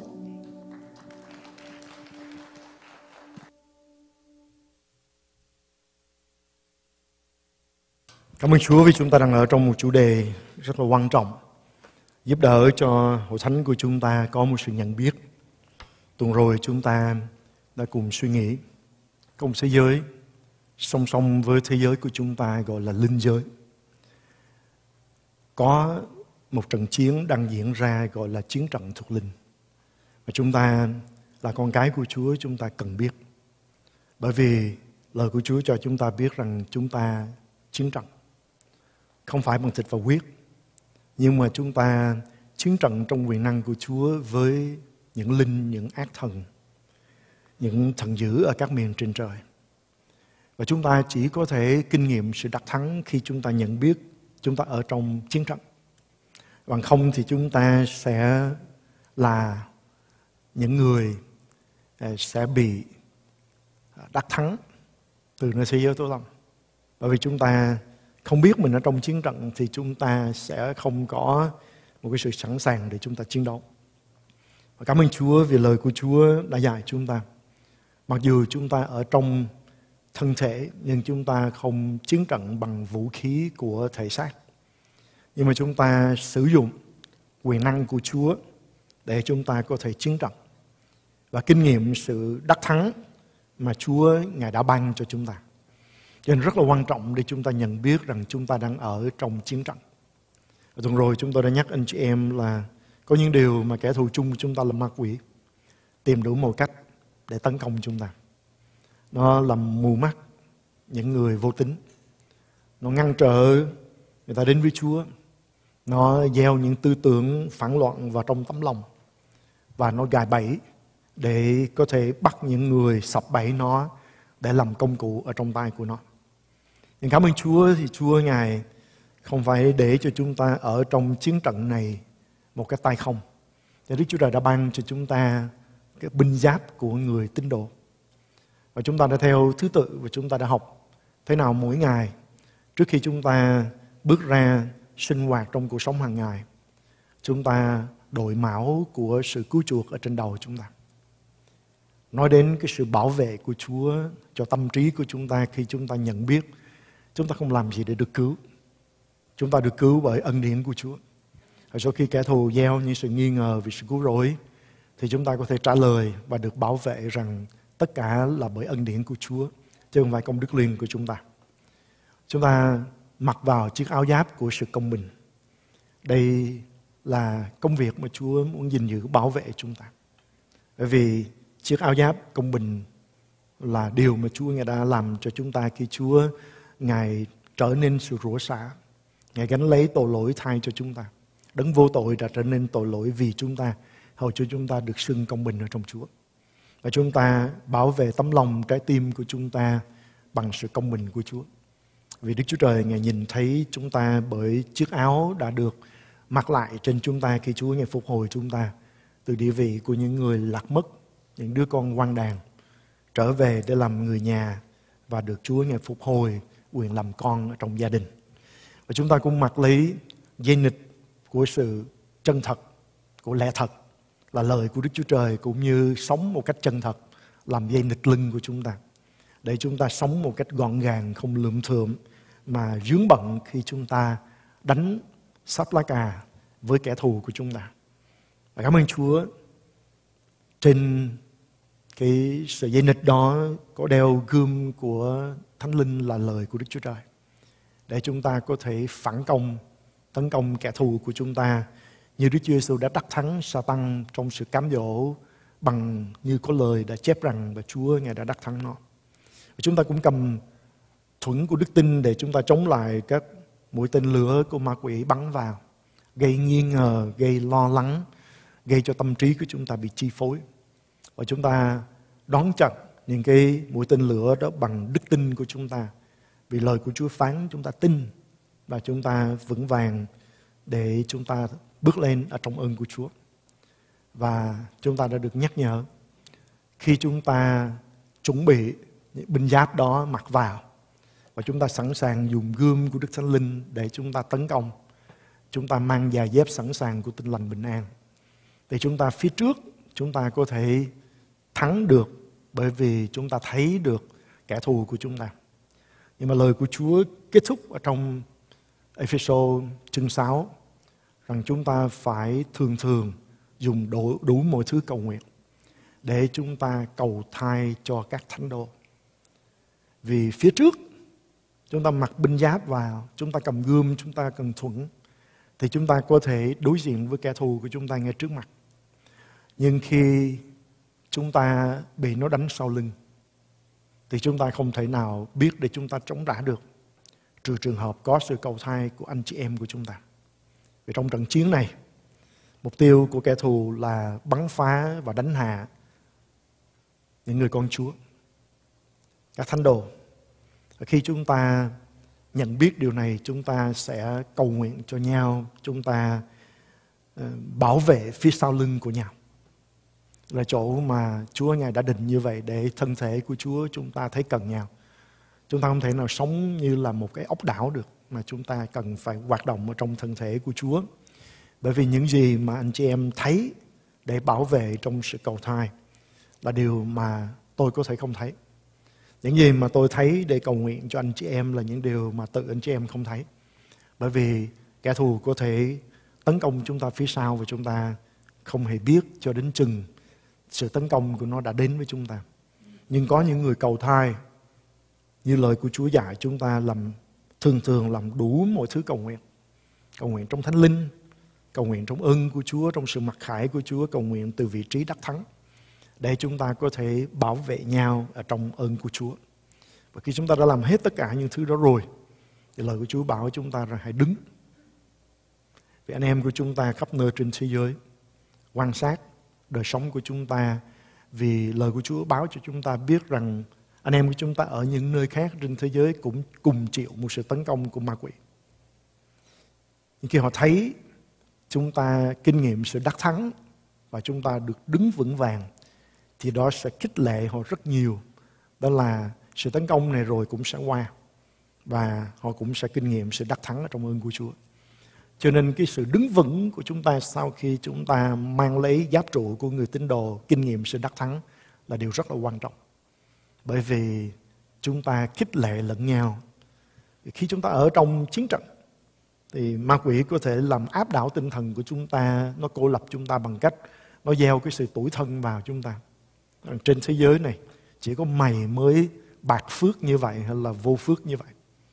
Cảm ơn Chúa vì chúng ta đang ở trong một chủ đề rất là quan trọng, giúp đỡ cho hội thánh của chúng ta có một sự nhận biết. Tuần rồi chúng ta đã cùng suy nghĩ công thế giới song song với thế giới của chúng ta gọi là linh giới. Có một trận chiến đang diễn ra gọi là chiến trận thuộc linh. Và chúng ta là con cái của Chúa, chúng ta cần biết. Bởi vì lời của Chúa cho chúng ta biết rằng chúng ta chiến trận không phải bằng thịt và huyết, nhưng mà chúng ta chiến trận trong quyền năng của Chúa với những linh, những ác thần, những thần dữ ở các miền trên trời. Và chúng ta chỉ có thể kinh nghiệm sự đắc thắng khi chúng ta nhận biết chúng ta ở trong chiến trận. Bằng không thì chúng ta sẽ là những người sẽ bị đắc thắng từ nơi thế giới tối tăm. Bởi vì chúng ta không biết mình ở trong chiến trận thì chúng ta sẽ không có một cái sự sẵn sàng để chúng ta chiến đấu. Và cảm ơn Chúa vì lời của Chúa đã dạy chúng ta. Mặc dù chúng ta ở trong thân thể nhưng chúng ta không chiến trận bằng vũ khí của thể xác. Nhưng mà chúng ta sử dụng quyền năng của Chúa để chúng ta có thể chiến trận và kinh nghiệm sự đắc thắng mà Chúa Ngài đã ban cho chúng ta. Cho nên rất là quan trọng để chúng ta nhận biết rằng chúng ta đang ở trong chiến trận. Và tuần rồi chúng tôi đã nhắc anh chị em là có những điều mà kẻ thù chung của chúng ta là ma quỷ tìm đủ mọi cách để tấn công chúng ta. Nó làm mù mắt những người vô tín. Nó ngăn trở người ta đến với Chúa. Nó gieo những tư tưởng phản loạn vào trong tấm lòng. Và nó gài bẫy để có thể bắt những người sập bẫy nó để làm công cụ ở trong tay của nó. Nhưng cảm ơn Chúa thì Chúa Ngài không phải để cho chúng ta ở trong chiến trận này một cái tay không. Đức Chúa Trời đã ban cho chúng ta cái binh giáp của người tín đồ. Và chúng ta đã theo thứ tự và chúng ta đã học thế nào mỗi ngày trước khi chúng ta bước ra sinh hoạt trong cuộc sống hàng ngày. Chúng ta đội mão của sự cứu chuộc ở trên đầu chúng ta. Nói đến cái sự bảo vệ của Chúa cho tâm trí của chúng ta khi chúng ta nhận biết chúng ta không làm gì để được cứu. Chúng ta được cứu bởi ân điển của Chúa. Và sau khi kẻ thù gieo những sự nghi ngờ về sự cứu rỗi thì chúng ta có thể trả lời và được bảo vệ rằng tất cả là bởi ân điển của Chúa chứ không phải công đức riêng của chúng ta. Chúng ta mặc vào chiếc áo giáp của sự công bình. Đây là công việc mà Chúa muốn gìn giữ bảo vệ chúng ta. Bởi vì chiếc áo giáp công bình là điều mà Chúa Ngài đã làm cho chúng ta khi Chúa Ngài trở nên sự rủa xả. Ngài gánh lấy tội lỗi thay cho chúng ta. Đấng vô tội đã trở nên tội lỗi vì chúng ta, hầu cho chúng ta được xưng công bình ở trong Chúa. Và chúng ta bảo vệ tấm lòng trái tim của chúng ta bằng sự công bình của Chúa. Vì Đức Chúa Trời Ngài nhìn thấy chúng ta bởi chiếc áo đã được mặc lại trên chúng ta khi Chúa Ngài phục hồi chúng ta từ địa vị của những người lạc mất, những đứa con hoang đàn, trở về để làm người nhà và được Chúa Ngài phục hồi quyền làm con ở trong gia đình. Và chúng ta cũng mặc lấy dây nịt của sự chân thật, của lẽ thật, là lời của Đức Chúa Trời, cũng như sống một cách chân thật làm dây nịt lưng của chúng ta, để chúng ta sống một cách gọn gàng, không lượm thượm mà vướng bận khi chúng ta đánh sắp lá cà với kẻ thù của chúng ta. Và cảm ơn Chúa, trên cái sợi dây nịt đó có đeo gươm của Thánh Linh là lời của Đức Chúa Trời, để chúng ta có thể phản công, tấn công kẻ thù của chúng ta, như Đức Chúa Giêsu đã đắc thắng Sa-tan trong sự cám dỗ, bằng như có lời đã chép rằng và Chúa Ngài đã đắc thắng nó. Và chúng ta cũng cầm thuẫn của đức tin để chúng ta chống lại các mũi tên lửa của ma quỷ bắn vào, gây nghi ngờ, gây lo lắng, gây cho tâm trí của chúng ta bị chi phối. Và chúng ta đón chặn những cái mũi tên lửa đó bằng đức tin của chúng ta. Vì lời của Chúa phán chúng ta tin và chúng ta vững vàng để chúng ta bước lên ở trong ơn của Chúa. Và chúng ta đã được nhắc nhở khi chúng ta chuẩn bị những binh giáp đó mặc vào và chúng ta sẵn sàng dùng gươm của Đức Thánh Linh để chúng ta tấn công. Chúng ta mang giày dép sẵn sàng của Tin lành bình an. Thì chúng ta phía trước chúng ta có thể thắng được bởi vì chúng ta thấy được kẻ thù của chúng ta. Nhưng mà lời của Chúa kết thúc ở trong Ê-phê-sô chương sáu rằng chúng ta phải thường thường dùng đủ, đủ mọi thứ cầu nguyện để chúng ta cầu thay cho các thánh đồ. Vì phía trước chúng ta mặc binh giáp vào, chúng ta cầm gươm, chúng ta cần thuẫn thì chúng ta có thể đối diện với kẻ thù của chúng ta ngay trước mặt. Nhưng khi chúng ta bị nó đánh sau lưng thì chúng ta không thể nào biết để chúng ta chống trả được, trừ trường hợp có sự cầu thay của anh chị em của chúng ta. Vì trong trận chiến này, mục tiêu của kẻ thù là bắn phá và đánh hạ những người con Chúa, các thánh đồ. Và khi chúng ta nhận biết điều này, chúng ta sẽ cầu nguyện cho nhau, chúng ta uh, bảo vệ phía sau lưng của nhau. Là chỗ mà Chúa Ngài đã định như vậy để thân thể của Chúa chúng ta thấy cần nhau. Chúng ta không thể nào sống như là một cái ốc đảo được, mà chúng ta cần phải hoạt động ở trong thân thể của Chúa. Bởi vì những gì mà anh chị em thấy để bảo vệ trong sự cầu thai là điều mà tôi có thể không thấy. Những gì mà tôi thấy để cầu nguyện cho anh chị em là những điều mà tự anh chị em không thấy. Bởi vì kẻ thù có thể tấn công chúng ta phía sau và chúng ta không hề biết cho đến chừng sự tấn công của nó đã đến với chúng ta. Nhưng có những người cầu thai, như lời của Chúa dạy chúng ta làm thường thường làm đủ mọi thứ cầu nguyện. Cầu nguyện trong Thánh Linh, cầu nguyện trong ơn của Chúa, trong sự mặc khải của Chúa, cầu nguyện từ vị trí đắc thắng để chúng ta có thể bảo vệ nhau ở trong ơn của Chúa. Và khi chúng ta đã làm hết tất cả những thứ đó rồi thì lời của Chúa bảo chúng ta rằng hãy đứng. Vì anh em của chúng ta khắp nơi trên thế giới quan sát đời sống của chúng ta, vì lời của Chúa báo cho chúng ta biết rằng anh em của chúng ta ở những nơi khác trên thế giới cũng cùng chịu một sự tấn công của ma quỷ. Nhưng khi họ thấy chúng ta kinh nghiệm sự đắc thắng và chúng ta được đứng vững vàng thì đó sẽ khích lệ họ rất nhiều. Đó là sự tấn công này rồi cũng sẽ qua và họ cũng sẽ kinh nghiệm sự đắc thắng ở trong ơn của Chúa. Cho nên cái sự đứng vững của chúng ta sau khi chúng ta mang lấy giáp trụ của người tín đồ, kinh nghiệm sự đắc thắng là điều rất là quan trọng. Bởi vì chúng ta khích lệ lẫn nhau. Khi chúng ta ở trong chiến trận thì ma quỷ có thể làm áp đảo tinh thần của chúng ta, nó cô lập chúng ta bằng cách nó gieo cái sự tủi thân vào chúng ta. Trên thế giới này chỉ có mày mới bạc phước như vậy hay là vô phước như vậy.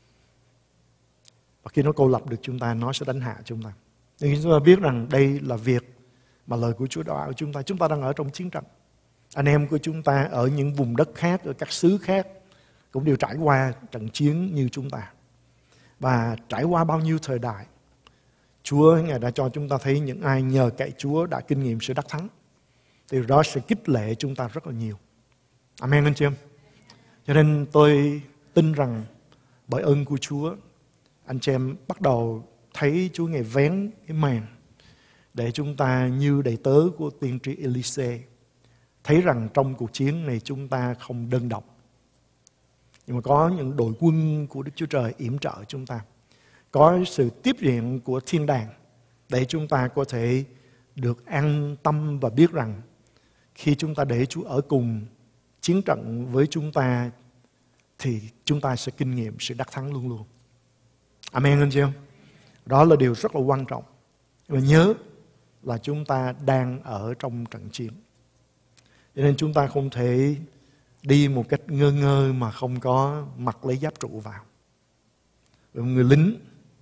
Và khi nó cô lập được chúng ta, nó sẽ đánh hạ chúng ta. Nhưng chúng ta biết rằng đây là việc mà lời của Chúa đã bảo chúng ta. Chúng ta đang ở trong chiến trận. Anh em của chúng ta ở những vùng đất khác, ở các xứ khác cũng đều trải qua trận chiến như chúng ta. Và trải qua bao nhiêu thời đại, Chúa Ngài đã cho chúng ta thấy những ai nhờ cậy Chúa đã kinh nghiệm sự đắc thắng. Thì đó sẽ khích lệ chúng ta rất là nhiều. Amen anh chị em. Cho nên tôi tin rằng bởi ơn của Chúa, anh chị em bắt đầu thấy Chúa Ngài vén cái màn để chúng ta như đầy tớ của tiên tri Elise thấy rằng trong cuộc chiến này chúng ta không đơn độc, nhưng mà có những đội quân của Đức Chúa Trời yểm trợ chúng ta, có sự tiếp viện của thiên đàng để chúng ta có thể được an tâm và biết rằng khi chúng ta để Chúa ở cùng chiến trận với chúng ta thì chúng ta sẽ kinh nghiệm sự đắc thắng luôn luôn. Amen anh chị em. Đó là điều rất là quan trọng. Và nhớ là chúng ta đang ở trong trận chiến. Cho nên chúng ta không thể đi một cách ngơ ngơ mà không có mặc lấy giáp trụ vào. Một người lính,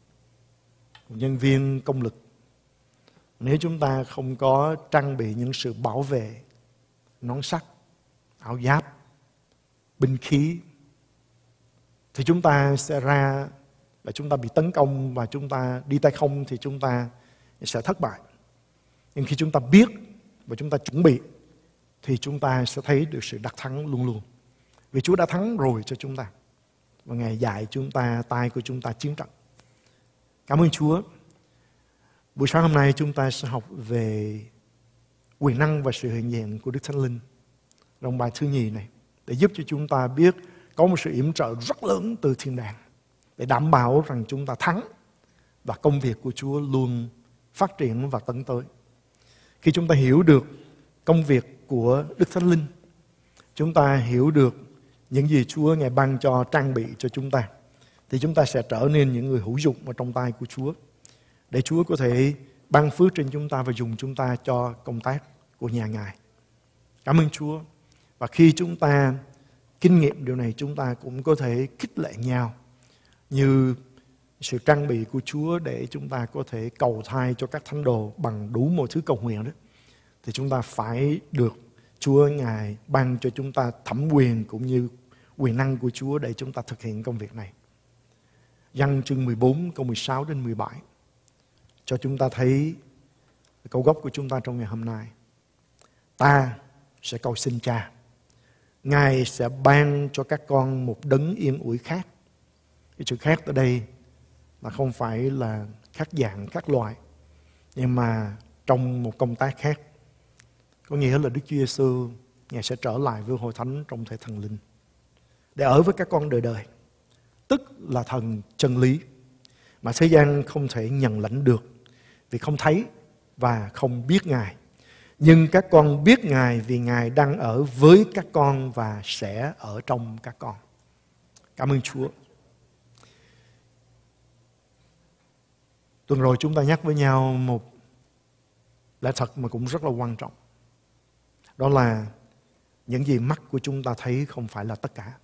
một nhân viên công lực, nếu chúng ta không có trang bị những sự bảo vệ, nón sắt, áo giáp, binh khí, thì chúng ta sẽ ra và chúng ta bị tấn công và chúng ta đi tay không thì chúng ta sẽ thất bại. Nhưng khi chúng ta biết và chúng ta chuẩn bị thì chúng ta sẽ thấy được sự đắc thắng luôn luôn. Vì Chúa đã thắng rồi cho chúng ta. Và Ngài dạy chúng ta, tay của chúng ta chiến trận. Cảm ơn Chúa. Buổi sáng hôm nay chúng ta sẽ học về quyền năng và sự hiện diện của Đức Thánh Linh trong bài thứ nhì này, để giúp cho chúng ta biết có một sự yểm trợ rất lớn từ thiên đàng để đảm bảo rằng chúng ta thắng và công việc của Chúa luôn phát triển và tấn tới. Khi chúng ta hiểu được công việc của Đức Thánh Linh, chúng ta hiểu được những gì Chúa Ngài ban cho, trang bị cho chúng ta, thì chúng ta sẽ trở nên những người hữu dụng ở trong tay của Chúa, để Chúa có thể ban phước trên chúng ta và dùng chúng ta cho công tác của nhà Ngài. Cảm ơn Chúa. Và khi chúng ta kinh nghiệm điều này, chúng ta cũng có thể khích lệ nhau như sự trang bị của Chúa để chúng ta có thể cầu thay cho các thánh đồ bằng đủ mọi thứ cầu nguyện đó. Thì chúng ta phải được Chúa Ngài ban cho chúng ta thẩm quyền cũng như quyền năng của Chúa để chúng ta thực hiện công việc này. Giăng chương mười bốn câu mười sáu đến mười bảy cho chúng ta thấy câu gốc của chúng ta trong ngày hôm nay. Ta sẽ cầu xin Cha, Ngài sẽ ban cho các con một đấng yên ủi khác. Cái chữ khác ở đây là không phải là khác dạng, khác loại, nhưng mà trong một công tác khác. Có nghĩa là Đức Chúa Giêsu Ngài sẽ trở lại với hội thánh trong thể thần linh để ở với các con đời đời, tức là thần chân lý mà thế gian không thể nhận lãnh được vì không thấy và không biết Ngài. Nhưng các con biết Ngài vì Ngài đang ở với các con và sẽ ở trong các con. Cảm ơn Chúa. Tuần rồi chúng ta nhắc với nhau một lẽ thật mà cũng rất là quan trọng. Đó là những gì mắt của chúng ta thấy không phải là tất cả.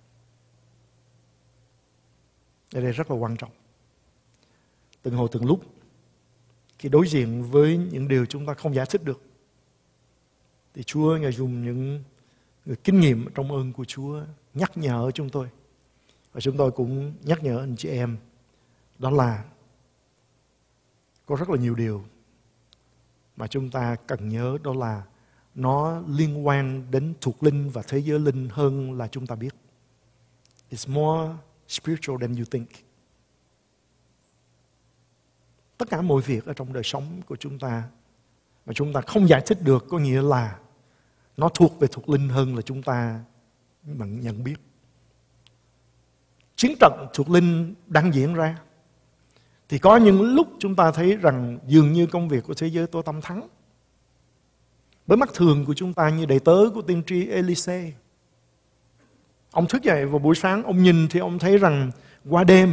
Đây là rất là quan trọng. Từng hồi từng lúc, khi đối diện với những điều chúng ta không giải thích được, thì Chúa Ngài dùng những người kinh nghiệm trong ơn của Chúa nhắc nhở chúng tôi. Và chúng tôi cũng nhắc nhở anh chị em, đó là có rất là nhiều điều mà chúng ta cần nhớ, đó là nó liên quan đến thuộc linh và thế giới linh hơn là chúng ta biết. It's more spiritual than you think. Tất cả mọi việc ở trong đời sống của chúng ta mà chúng ta không giải thích được, có nghĩa là nó thuộc về thuộc linh hơn là chúng ta nhận biết. Chiến trận thuộc linh đang diễn ra, thì có những lúc chúng ta thấy rằng dường như công việc của thế giới tối tăm thắng. Với mắt thường của chúng ta, như đầy tớ của tiên tri Elise, ông thức dậy vào buổi sáng, ông nhìn thì ông thấy rằng qua đêm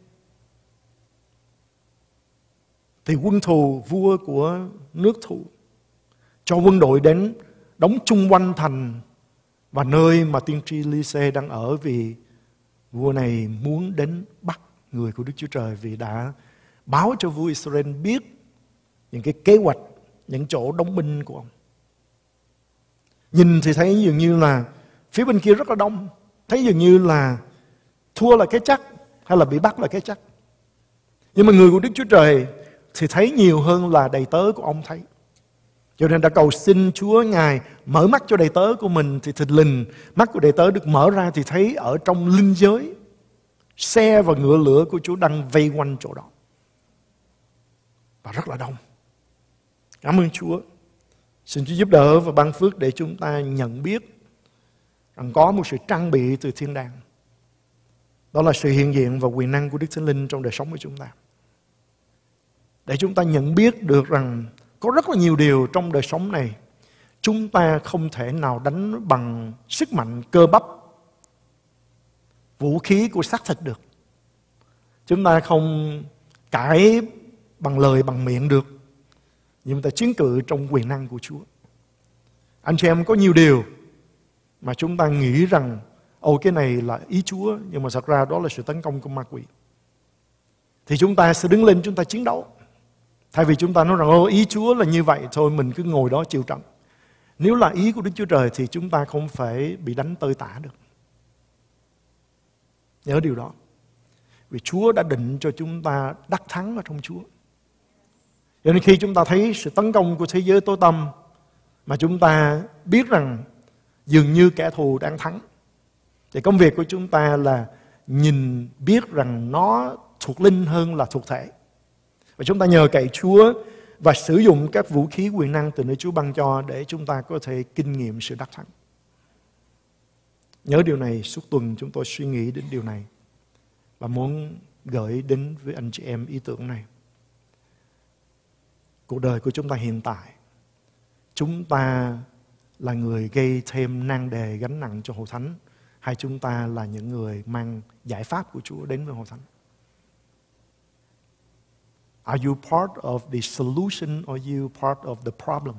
thì quân thù, vua của nước thù, cho quân đội đến đóng chung quanh thành và nơi mà tiên tri Elise đang ở, vì vua này muốn đến bắt người của Đức Chúa Trời, vì đã báo cho vua Israel biết những cái kế hoạch, những chỗ đóng binh của ông. Nhìn thì thấy dường như là phía bên kia rất là đông, thấy dường như là thua là cái chắc, hay là bị bắt là cái chắc. Nhưng mà người của Đức Chúa Trời thì thấy nhiều hơn là đầy tớ của ông thấy. Cho nên đã cầu xin Chúa Ngài mở mắt cho đầy tớ của mình, thì thình lình mắt của đầy tớ được mở ra, thì thấy ở trong linh giới xe và ngựa lửa của Chúa đang vây quanh chỗ đó, và rất là đông. Cảm ơn Chúa. Xin Chúa giúp đỡ và ban phước để chúng ta nhận biết rằng có một sự trang bị từ thiên đàng. Đó là sự hiện diện và quyền năng của Đức Thánh Linh trong đời sống của chúng ta. Để chúng ta nhận biết được rằng có rất là nhiều điều trong đời sống này chúng ta không thể nào đánh bằng sức mạnh cơ bắp, vũ khí của xác thịt được. Chúng ta không cãi bằng lời, bằng miệng được, nhưng ta chiến cự trong quyền năng của Chúa. Anh chị em, có nhiều điều mà chúng ta nghĩ rằng ồ cái này là ý Chúa, nhưng mà thật ra đó là sự tấn công của ma quỷ. Thì chúng ta sẽ đứng lên, chúng ta chiến đấu. Thay vì chúng ta nói rằng ô ý Chúa là như vậy, thôi mình cứ ngồi đó chịu trận. Nếu là ý của Đức Chúa Trời thì chúng ta không phải bị đánh tơi tả được. Nhớ điều đó. Vì Chúa đã định cho chúng ta đắc thắng ở trong Chúa. Cho nên khi chúng ta thấy sự tấn công của thế giới tối tăm, mà chúng ta biết rằng dường như kẻ thù đang thắng, Thì công việc của chúng ta là nhìn biết rằng nó thuộc linh hơn là thuộc thể. Và chúng ta nhờ cậy Chúa và sử dụng các vũ khí quyền năng từ nơi Chúa ban cho để chúng ta có thể kinh nghiệm sự đắc thắng. Nhớ điều này, suốt tuần chúng tôi suy nghĩ đến điều này và muốn gửi đến với anh chị em ý tưởng này. Cuộc đời của chúng ta hiện tại, chúng ta là người gây thêm nan đề gánh nặng cho Hội Thánh, hay chúng ta là những người mang giải pháp của Chúa đến với Hội Thánh? Are you part of the solution or are you part of the problem?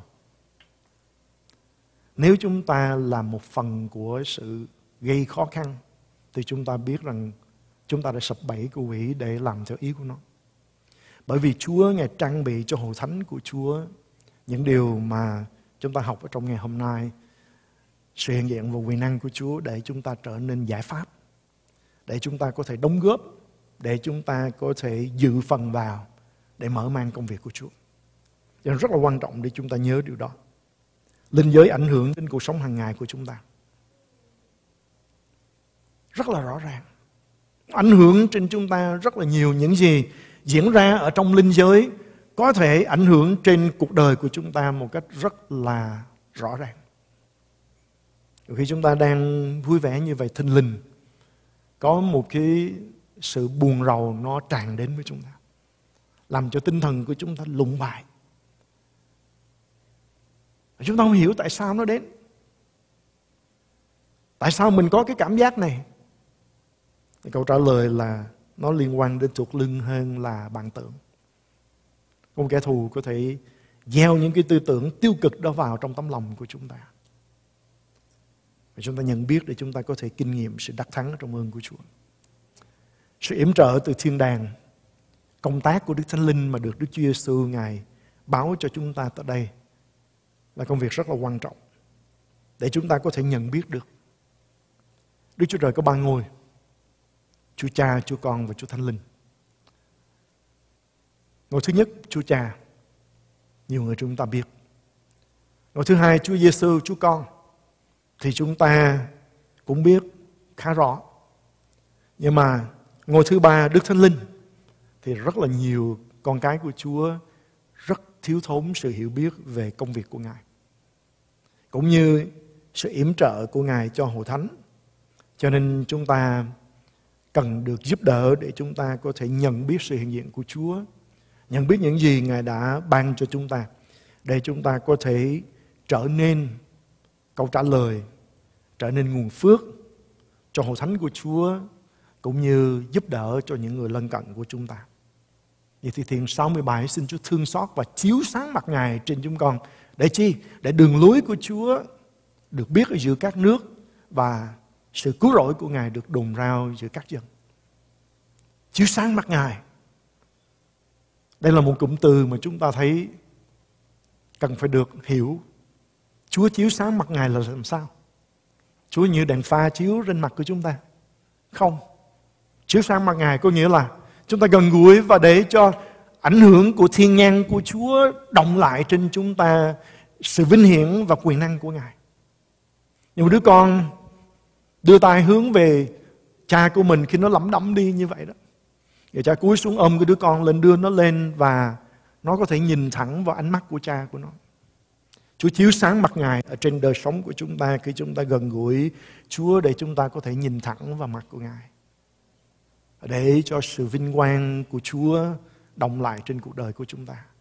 Nếu chúng ta là một phần của sự gây khó khăn thì chúng ta biết rằng chúng ta đã sập bẫy của quỷ để làm theo ý của nó. Bởi vì Chúa Ngài trang bị cho Hội Thánh của Chúa những điều mà chúng ta học ở trong ngày hôm nay, sự hiện diện và quyền năng của Chúa để chúng ta trở nên giải pháp, để chúng ta có thể đóng góp, để chúng ta có thể dự phần vào để mở mang công việc của Chúa. Cho nên rất là quan trọng để chúng ta nhớ điều đó. Linh giới ảnh hưởng đến cuộc sống hàng ngày của chúng ta rất là rõ ràng. Ảnh hưởng trên chúng ta rất là nhiều. Những gì diễn ra ở trong linh giới có thể ảnh hưởng trên cuộc đời của chúng ta một cách rất là rõ ràng. Khi chúng ta đang vui vẻ như vậy, thình lình có một cái sự buồn rầu nó tràn đến với chúng ta, làm cho tinh thần của chúng ta lụng bại. Chúng ta không hiểu tại sao nó đến. Tại sao mình có cái cảm giác này? Thì câu trả lời là nó liên quan đến thuộc linh hơn là bạn tưởng. Một kẻ thù có thể gieo những cái tư tưởng tiêu cực đó vào trong tấm lòng của chúng ta. Và chúng ta nhận biết để chúng ta có thể kinh nghiệm sự đắc thắng trong ơn của Chúa. Sự yểm trợ từ thiên đàng, công tác của Đức Thánh Linh mà được Đức Chúa Giêsu Ngài báo cho chúng ta tại đây là công việc rất là quan trọng để chúng ta có thể nhận biết được Đức Chúa Trời có ba ngôi: Chúa Cha, Chúa Con và Chúa Thánh Linh. Ngôi thứ nhất, Chúa Cha, nhiều người chúng ta biết. Ngôi thứ hai, Chúa Giêsu, Chúa Con, thì chúng ta cũng biết khá rõ. Nhưng mà ngôi thứ ba, Đức Thánh Linh, thì rất là nhiều con cái của Chúa rất thiếu thốn sự hiểu biết về công việc của Ngài, cũng như sự yểm trợ của Ngài cho Hội Thánh. Cho nên chúng ta cần được giúp đỡ để chúng ta có thể nhận biết sự hiện diện của Chúa, nhận biết những gì Ngài đã ban cho chúng ta, để chúng ta có thể trở nên câu trả lời, trở nên nguồn phước cho Hội Thánh của Chúa, cũng như giúp đỡ cho những người lân cận của chúng ta. Vậy thì Thi Thiên sáu mươi bảy xin Chúa thương xót và chiếu sáng mặt Ngài trên chúng con. Để chi? Để đường lối của Chúa được biết ở giữa các nước và sự cứu rỗi của Ngài được đồn rao giữa các dân. Chiếu sáng mặt Ngài. Đây là một cụm từ mà chúng ta thấy cần phải được hiểu. Chúa chiếu sáng mặt Ngài là làm sao? Chúa như đèn pha chiếu trên mặt của chúng ta? Không. Chiếu sáng mặt Ngài có nghĩa là chúng ta gần gũi và để cho ảnh hưởng của thiên nhãn của Chúa động lại trên chúng ta sự vinh hiển và quyền năng của Ngài. Nhưng mà đứa con đưa tay hướng về cha của mình khi nó lẩm đẩm đi như vậy đó, rồi cha cúi xuống ôm cái đứa con lên, đưa nó lên và nó có thể nhìn thẳng vào ánh mắt của cha của nó. Chúa chiếu sáng mặt Ngài ở trên đời sống của chúng ta khi chúng ta gần gũi Chúa, để chúng ta có thể nhìn thẳng vào mặt của Ngài, để cho sự vinh quang của Chúa động lại trên cuộc đời của chúng ta.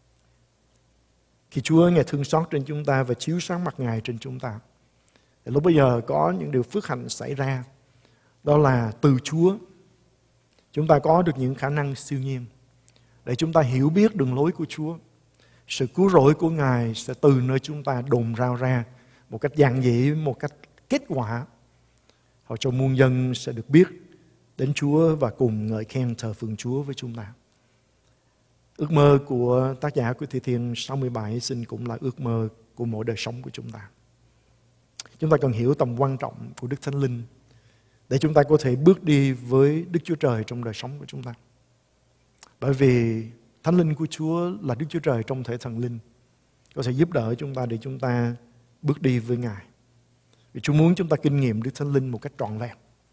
Khi Chúa Ngài thương xót trên chúng ta và chiếu sáng mặt Ngài trên chúng ta, thì lúc bây giờ có những điều phước hạnh xảy ra. Đó là từ Chúa chúng ta có được những khả năng siêu nhiên để chúng ta hiểu biết đường lối của Chúa. Sự cứu rỗi của Ngài sẽ từ nơi chúng ta đồn rao ra một cách giản dị, một cách kết quả, họ cho muôn dân sẽ được biết đến Chúa và cùng ngợi khen thờ phượng Chúa với chúng ta. Ước mơ của tác giả của Thi Thiên sáu mươi bảy xin cũng là ước mơ của mỗi đời sống của chúng ta. Chúng ta cần hiểu tầm quan trọng của Đức Thánh Linh để chúng ta có thể bước đi với Đức Chúa Trời trong đời sống của chúng ta. Bởi vì Thánh Linh của Chúa là Đức Chúa Trời trong thể thần linh, có thể giúp đỡ chúng ta để chúng ta bước đi với Ngài. Vì Chúa muốn chúng ta kinh nghiệm Đức Thánh Linh một cách trọn vẹn.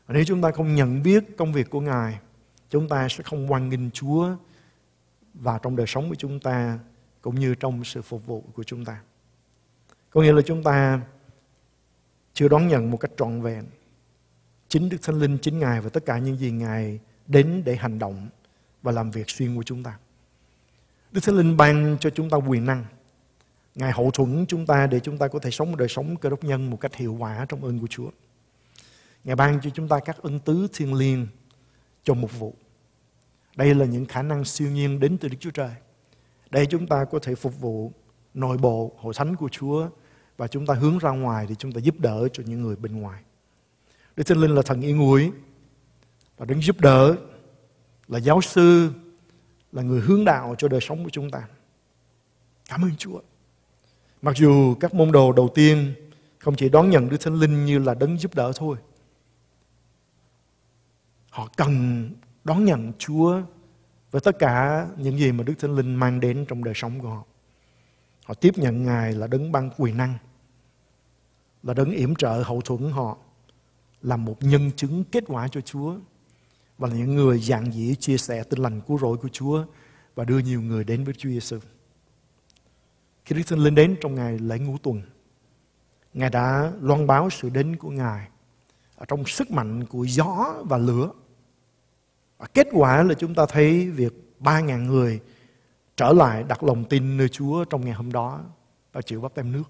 Và nếu chúng ta không nhận biết công việc của Ngài, chúng ta sẽ không hoan nghênh Chúa vào trong đời sống của chúng ta, cũng như trong sự phục vụ của chúng ta. Có nghĩa là chúng ta chưa đón nhận một cách trọn vẹn chính Đức Thánh Linh, chính Ngài và tất cả những gì Ngài đến để hành động và làm việc xuyên của chúng ta. Đức Thánh Linh ban cho chúng ta quyền năng. Ngài hậu thuẫn chúng ta để chúng ta có thể sống một đời sống Cơ Đốc nhân một cách hiệu quả trong ơn của Chúa. Ngài ban cho chúng ta các ân tứ thiêng liêng cho mục vụ. Đây là những khả năng siêu nhiên đến từ Đức Chúa Trời. Đây chúng ta có thể phục vụ nội bộ hội thánh của Chúa, và chúng ta hướng ra ngoài thì chúng ta giúp đỡ cho những người bên ngoài. Đức Thánh Linh là thần yên ủi, là đấng giúp đỡ, là giáo sư, là người hướng đạo cho đời sống của chúng ta. Cảm ơn Chúa. Mặc dù các môn đồ đầu tiên không chỉ đón nhận Đức Thánh Linh như là đấng giúp đỡ thôi, họ cần đón nhận Chúa với tất cả những gì mà Đức Thánh Linh mang đến trong đời sống của họ. Họ tiếp nhận Ngài là đấng ban quyền năng, là đấng yểm trợ hậu thuẫn họ, làm một nhân chứng kết quả cho Chúa, và là những người dạn dĩ chia sẻ tin lành cứu rỗi của Chúa và đưa nhiều người đến với Chúa Giêsu. Khi Đức Thánh Linh đến trong ngày lễ ngũ tuần, Ngài đã loan báo sự đến của Ngài ở trong sức mạnh của gió và lửa. Và kết quả là chúng ta thấy việc ba ngàn người trở lại đặt lòng tin nơi Chúa trong ngày hôm đó và chịu báp têm nước.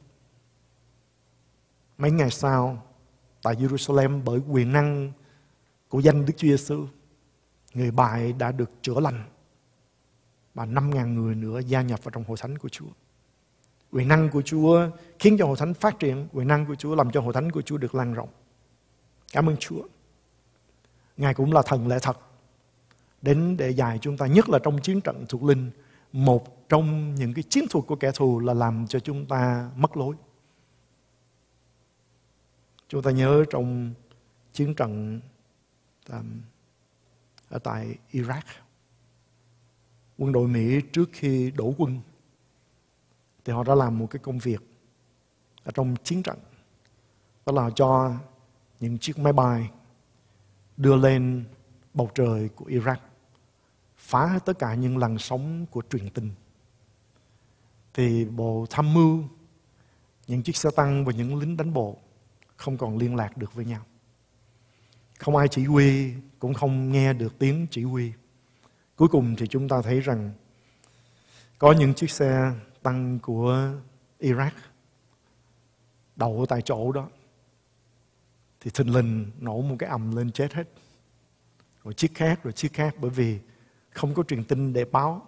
Mấy ngày sau, tại Jerusalem, bởi quyền năng của danh Đức Chúa Giêsu, người bại đã được chữa lành và năm ngàn người nữa gia nhập vào trong hội thánh của Chúa. Quyền năng của Chúa khiến cho hội thánh phát triển. Quyền năng của Chúa làm cho hội thánh của Chúa được lan rộng. Cảm ơn Chúa. Ngài cũng là thần lẽ thật, đến để dạy chúng ta, nhất là trong chiến trận thuộc linh. Một trong những cái chiến thuật của kẻ thù là làm cho chúng ta mất lối. Chúng ta nhớ trong chiến trận ở tại Iraq, quân đội Mỹ trước khi đổ quân thì họ đã làm một cái công việc ở trong chiến trận, đó là cho những chiếc máy bay đưa lên bầu trời của Iraq, phá hết tất cả những làn sóng của truyền tin. Thì bộ tham mưu, những chiếc xe tăng và những lính đánh bộ không còn liên lạc được với nhau. Không ai chỉ huy, cũng không nghe được tiếng chỉ huy. Cuối cùng thì chúng ta thấy rằng có những chiếc xe tăng của Iraq đậu tại chỗ đó, thì thình lình nổ một cái ầm lên chết hết. Rồi chiếc khác, rồi chiếc khác, bởi vì không có truyền tin để báo.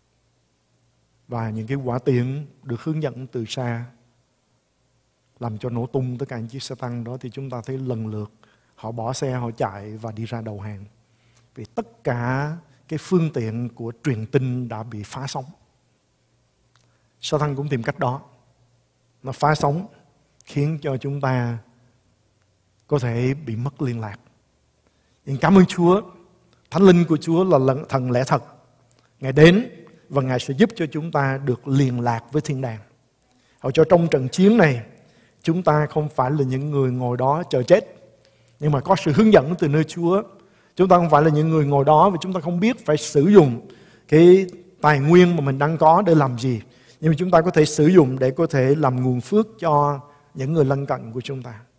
Và những cái quả tiễn được hướng dẫn từ xa làm cho nổ tung tất cả những chiếc xe tăng đó. Thì chúng ta thấy lần lượt họ bỏ xe, họ chạy và đi ra đầu hàng. Vì tất cả cái phương tiện của truyền tin đã bị phá sóng. Sa-tan cũng tìm cách đó. Nó phá sóng, khiến cho chúng ta có thể bị mất liên lạc. Nhưng cảm ơn Chúa, Thánh Linh của Chúa là thần lẽ thật. Ngài đến và Ngài sẽ giúp cho chúng ta được liên lạc với thiên đàng. Hầu cho trong trận chiến này, chúng ta không phải là những người ngồi đó chờ chết, nhưng mà có sự hướng dẫn từ nơi Chúa. Chúng ta không phải là những người ngồi đó và chúng ta không biết phải sử dụng cái tài nguyên mà mình đang có để làm gì. Nhưng mà chúng ta có thể sử dụng để có thể làm nguồn phước cho những người lân cận của chúng ta.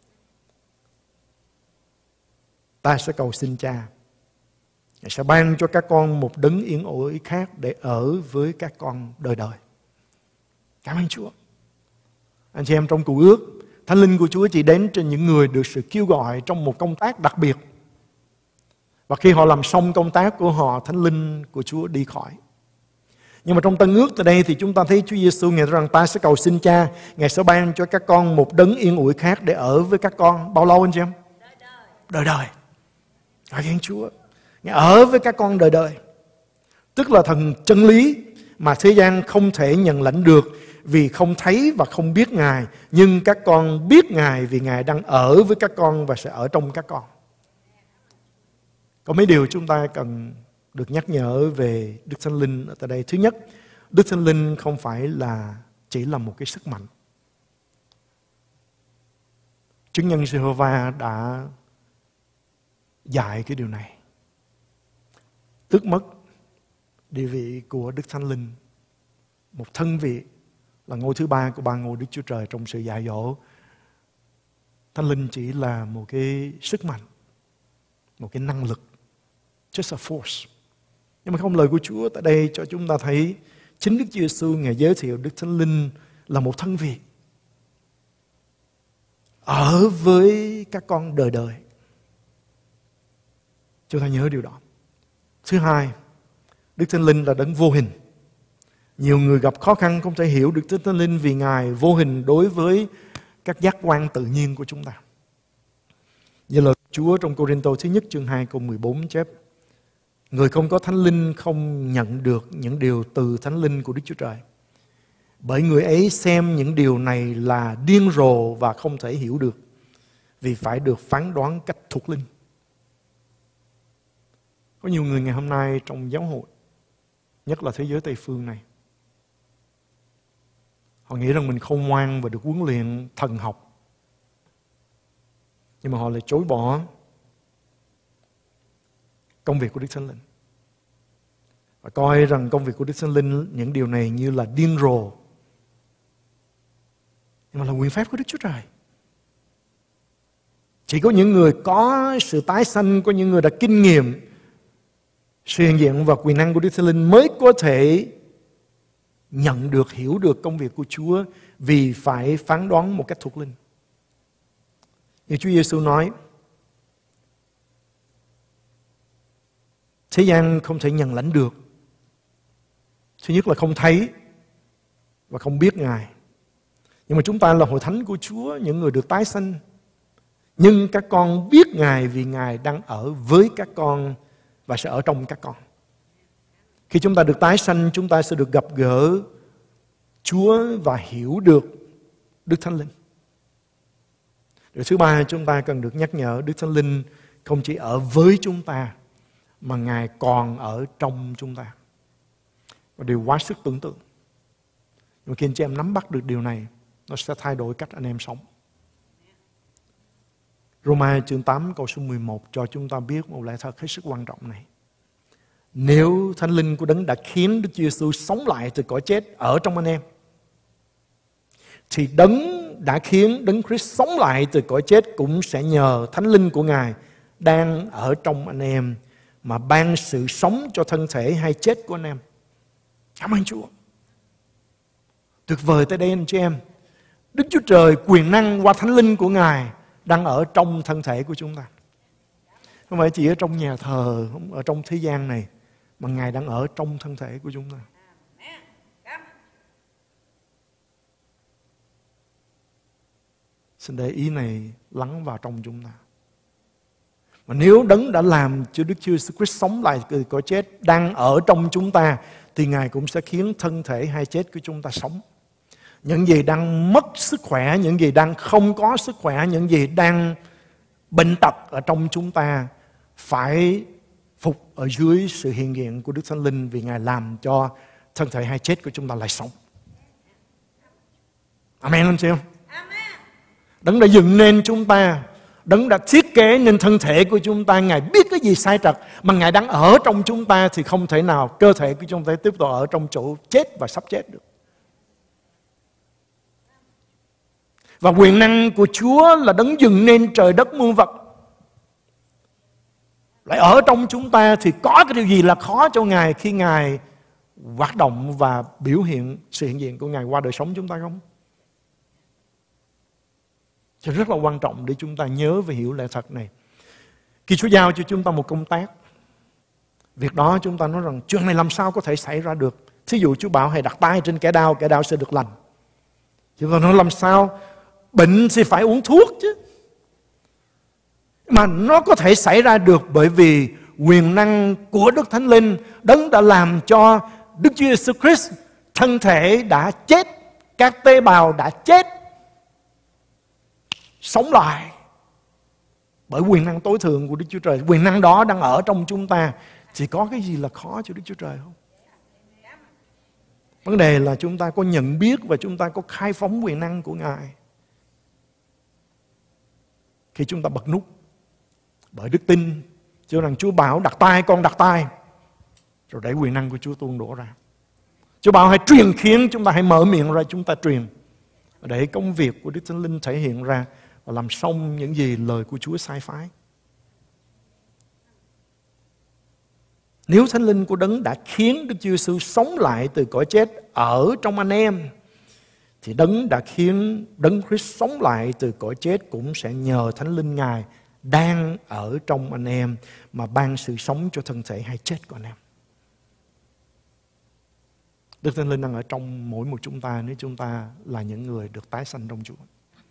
Ta sẽ cầu xin Cha, Ngài sẽ ban cho các con một đấng yên ổn khác để ở với các con đời đời. Cảm ơn Chúa. Anh chị em, trong Cựu Ước, Thánh Linh của Chúa chỉ đến trên những người được sự kêu gọi trong một công tác đặc biệt. Và khi họ làm xong công tác của họ, Thánh Linh của Chúa đi khỏi. Nhưng mà trong Tân Ước từ đây thì chúng ta thấy Chúa Giêsu Ngài nói rằng ta sẽ cầu xin Cha, Ngài sẽ ban cho các con một đấng yên ủi khác để ở với các con. Bao lâu anh chị em? Đời đời. Đời đời. Cảm ơn Chúa. Ngài ở với các con đời đời. Tức là thần chân lý mà thế gian không thể nhận lãnh được vì không thấy và không biết Ngài. Nhưng các con biết Ngài vì Ngài đang ở với các con và sẽ ở trong các con. Có mấy điều chúng ta cần được nhắc nhở về Đức Thánh Linh ở tại đây. Thứ nhất, Đức Thánh Linh không phải là chỉ là một cái sức mạnh. Chứng nhân Giê-hô-va đã dạy cái điều này. Tước mất địa vị của Đức Thánh Linh, một thân vị là ngôi thứ ba của ba ngôi Đức Chúa Trời trong sự dạy dỗ. Thánh Linh chỉ là một cái sức mạnh, một cái năng lực, just a force. Nhưng mà không, lời của Chúa tại đây cho chúng ta thấy chính Đức Chúa Giêsu Ngài giới thiệu Đức Thánh Linh là một thân vị ở với các con đời đời. Chúng ta nhớ điều đó. Thứ hai, Đức Thánh Linh là đấng vô hình. Nhiều người gặp khó khăn không thể hiểu được Đức Thánh Linh vì Ngài vô hình đối với các giác quan tự nhiên của chúng ta. Như lời Chúa trong Cô-rinh-tô thứ nhất chương hai câu mười bốn chép: người không có Thánh Linh không nhận được những điều từ Thánh Linh của Đức Chúa Trời, bởi người ấy xem những điều này là điên rồ và không thể hiểu được, vì phải được phán đoán cách thuộc linh. Có nhiều người ngày hôm nay trong giáo hội, nhất là thế giới Tây phương này, họ nghĩ rằng mình khôn ngoan và được huấn luyện thần học, nhưng mà họ lại chối bỏ công việc của Đức Thánh Linh và coi rằng công việc của Đức Thánh Linh, những điều này như là điên rồ. Nhưng mà là quyền phép của Đức Chúa Trời. Chỉ có những người có sự tái sanh, có những người đã kinh nghiệm sự hiện diện và quyền năng của Đức Thánh Linh mới có thể nhận được, hiểu được công việc của Chúa, vì phải phán đoán một cách thuộc linh. Như Chúa Giêsu nói, thế gian không thể nhận lãnh được. Thứ nhất là không thấy và không biết Ngài. Nhưng mà chúng ta là hội thánh của Chúa, những người được tái sanh. Nhưng các con biết Ngài vì Ngài đang ở với các con và sẽ ở trong các con. Khi chúng ta được tái sanh, chúng ta sẽ được gặp gỡ Chúa và hiểu được Đức Thánh Linh. Điều thứ ba, chúng ta cần được nhắc nhở Đức Thánh Linh không chỉ ở với chúng ta, mà Ngài còn ở trong chúng ta. Và điều quá sức tưởng tượng. Nhưng khi anh chị em nắm bắt được điều này, nó sẽ thay đổi cách anh em sống. Roma chương tám câu số mười một cho chúng ta biết một lẽ thật hết sức quan trọng này. Nếu Thánh Linh của Đấng đã khiến Đức Chúa Giêsu sống lại từ cõi chết ở trong anh em, thì Đấng đã khiến Đấng Christ sống lại từ cõi chết cũng sẽ nhờ Thánh Linh của Ngài đang ở trong anh em mà ban sự sống cho thân thể hay chết của anh em. Cảm ơn Chúa. Tuyệt vời tới đây anh chị em. Đức Chúa Trời quyền năng qua Thánh Linh của Ngài đang ở trong thân thể của chúng ta. Không phải chỉ ở trong nhà thờ, không ở trong thế gian này, mà Ngài đang ở trong thân thể của chúng ta. Xin để ý này lắng vào trong chúng ta. Mà nếu Đấng đã làm cho Đức Chúa Jesus Christ sống lại từ cõi chết đang ở trong chúng ta, thì Ngài cũng sẽ khiến thân thể hay chết của chúng ta sống. Những gì đang mất sức khỏe, những gì đang không có sức khỏe, những gì đang bệnh tật ở trong chúng ta phải phục ở dưới sự hiện diện của Đức Thánh Linh, vì Ngài làm cho thân thể hay chết của chúng ta lại sống. Amen anh chị em? Đấng đã dựng nên chúng ta, Đấng đã thiết kế nên thân thể của chúng ta. Ngài biết cái gì sai trật, mà Ngài đang ở trong chúng ta, thì không thể nào cơ thể của chúng ta tiếp tục ở trong chỗ chết và sắp chết được. Và quyền năng của Chúa là Đấng dựng nên trời đất muôn vật lại ở trong chúng ta, thì có cái điều gì là khó cho Ngài khi Ngài hoạt động và biểu hiện sự hiện diện của Ngài qua đời sống chúng ta không? Cho rất là quan trọng để chúng ta nhớ và hiểu lẽ thật này. Khi Chúa giao cho chúng ta một công tác, việc đó chúng ta nói rằng chuyện này làm sao có thể xảy ra được. Thí dụ Chúa bảo hãy đặt tay trên kẻ đau, kẻ đau sẽ được lành. Chúng ta nói làm sao? Bệnh thì phải uống thuốc chứ. Mà nó có thể xảy ra được bởi vì quyền năng của Đức Thánh Linh, Đấng đã làm cho Đức Chúa Jesus Christ, thân thể đã chết, các tế bào đã chết, sống lại bởi quyền năng tối thượng của Đức Chúa Trời. Quyền năng đó đang ở trong chúng ta, thì có cái gì là khó cho Đức Chúa Trời không? Vấn đề là chúng ta có nhận biết và chúng ta có khai phóng quyền năng của Ngài. Khi chúng ta bật nút bởi đức tin, Chứ rằng Chúa bảo đặt tay, con đặt tay, rồi để quyền năng của Chúa tuôn đổ ra. Chúa bảo hãy truyền khiến, chúng ta hãy mở miệng ra, chúng ta truyền, để công việc của Đức Thánh Linh thể hiện ra và làm xong những gì lời của Chúa sai phái. Nếu Thánh Linh của Đấng đã khiến Đức Chúa Giêsu sống lại từ cõi chết ở trong anh em, thì Đấng đã khiến Đấng Christ sống lại từ cõi chết cũng sẽ nhờ Thánh Linh Ngài đang ở trong anh em mà ban sự sống cho thân thể hay chết của anh em. Đức Thánh Linh đang ở trong mỗi một chúng ta nếu chúng ta là những người được tái sanh trong Chúa.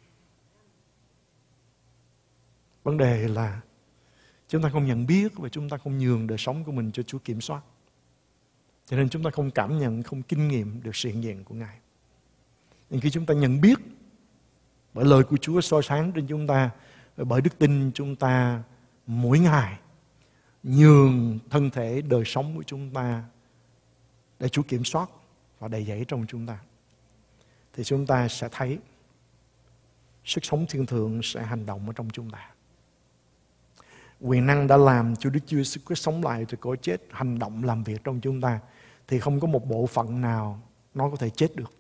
Vấn đề là chúng ta không nhận biết và chúng ta không nhường đời sống của mình cho Chúa kiểm soát. Cho nên chúng ta không cảm nhận, không kinh nghiệm được sự hiện diện của Ngài. Nhưng khi chúng ta nhận biết bởi lời của Chúa soi sáng trên chúng ta, bởi đức tin chúng ta mỗi ngày nhường thân thể đời sống của chúng ta để Chúa kiểm soát và đầy dẫy trong chúng ta, thì chúng ta sẽ thấy sức sống thiên thượng sẽ hành động ở trong chúng ta. Quyền năng đã làm cho Đức Chúa Giêsu Christ sống lại từ cõi chết hành động làm việc trong chúng ta, thì không có một bộ phận nào nó có thể chết được,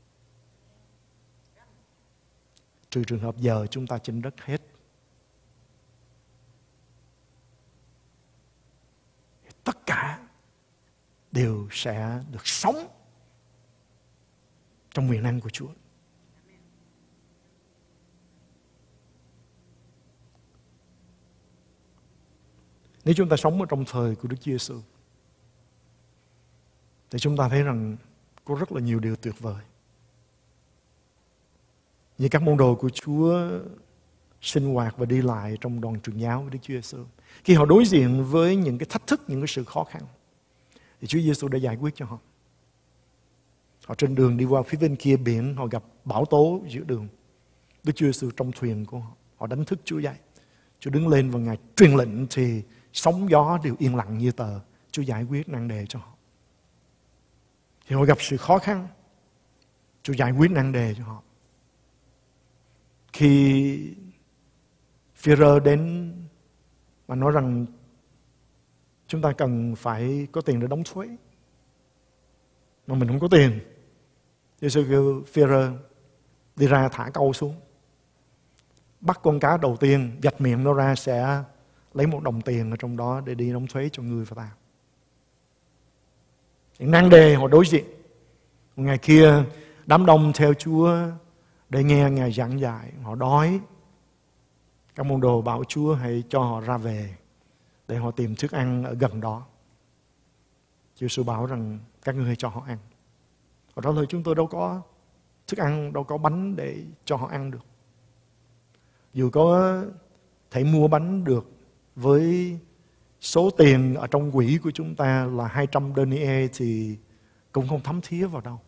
trừ trường hợp giờ chúng ta trên đất hết. Tất cả đều sẽ được sống trong quyền năng của Chúa. Nếu chúng ta sống ở trong thời của Đức Chúa Giêsu, thì chúng ta thấy rằng có rất là nhiều điều tuyệt vời. Như các môn đồ của Chúa sinh hoạt và đi lại trong đoàn truyền giáo với Đức Chúa Giêsu, khi họ đối diện với những cái thách thức, những cái sự khó khăn, thì Chúa Giêsu đã giải quyết cho họ. Họ trên đường đi qua phía bên kia biển, họ gặp bão tố giữa đường. Đức Chúa Giêsu trong thuyền của họ, họ đánh thức Chúa dậy. Chúa đứng lên và Ngài truyền lệnh thì sóng gió đều yên lặng như tờ. Chúa giải quyết nan đề cho họ. Thì họ gặp sự khó khăn, Chúa giải quyết nan đề cho họ. Khi Phi-rơ đến và nói rằng chúng ta cần phải có tiền để đóng thuế, mà mình không có tiền, Giê-xu kêu Phi-rơ đi ra thả câu xuống, bắt con cá đầu tiên, vạch miệng nó ra, sẽ lấy một đồng tiền ở trong đó để đi đóng thuế cho người và ta. Những nan đề họ đối diện. Một ngày kia đám đông theo Chúa để nghe Ngài giảng dạy, họ đói. Các môn đồ bảo Chúa hãy cho họ ra về để họ tìm thức ăn ở gần đó. Chúa Giêsu bảo rằng các ngươi hãy cho họ ăn. Họ trả lời chúng tôi đâu có thức ăn, đâu có bánh để cho họ ăn được. Dù có thể mua bánh được với số tiền ở trong quỹ của chúng ta là hai trăm denier thì cũng không thấm thía vào đâu.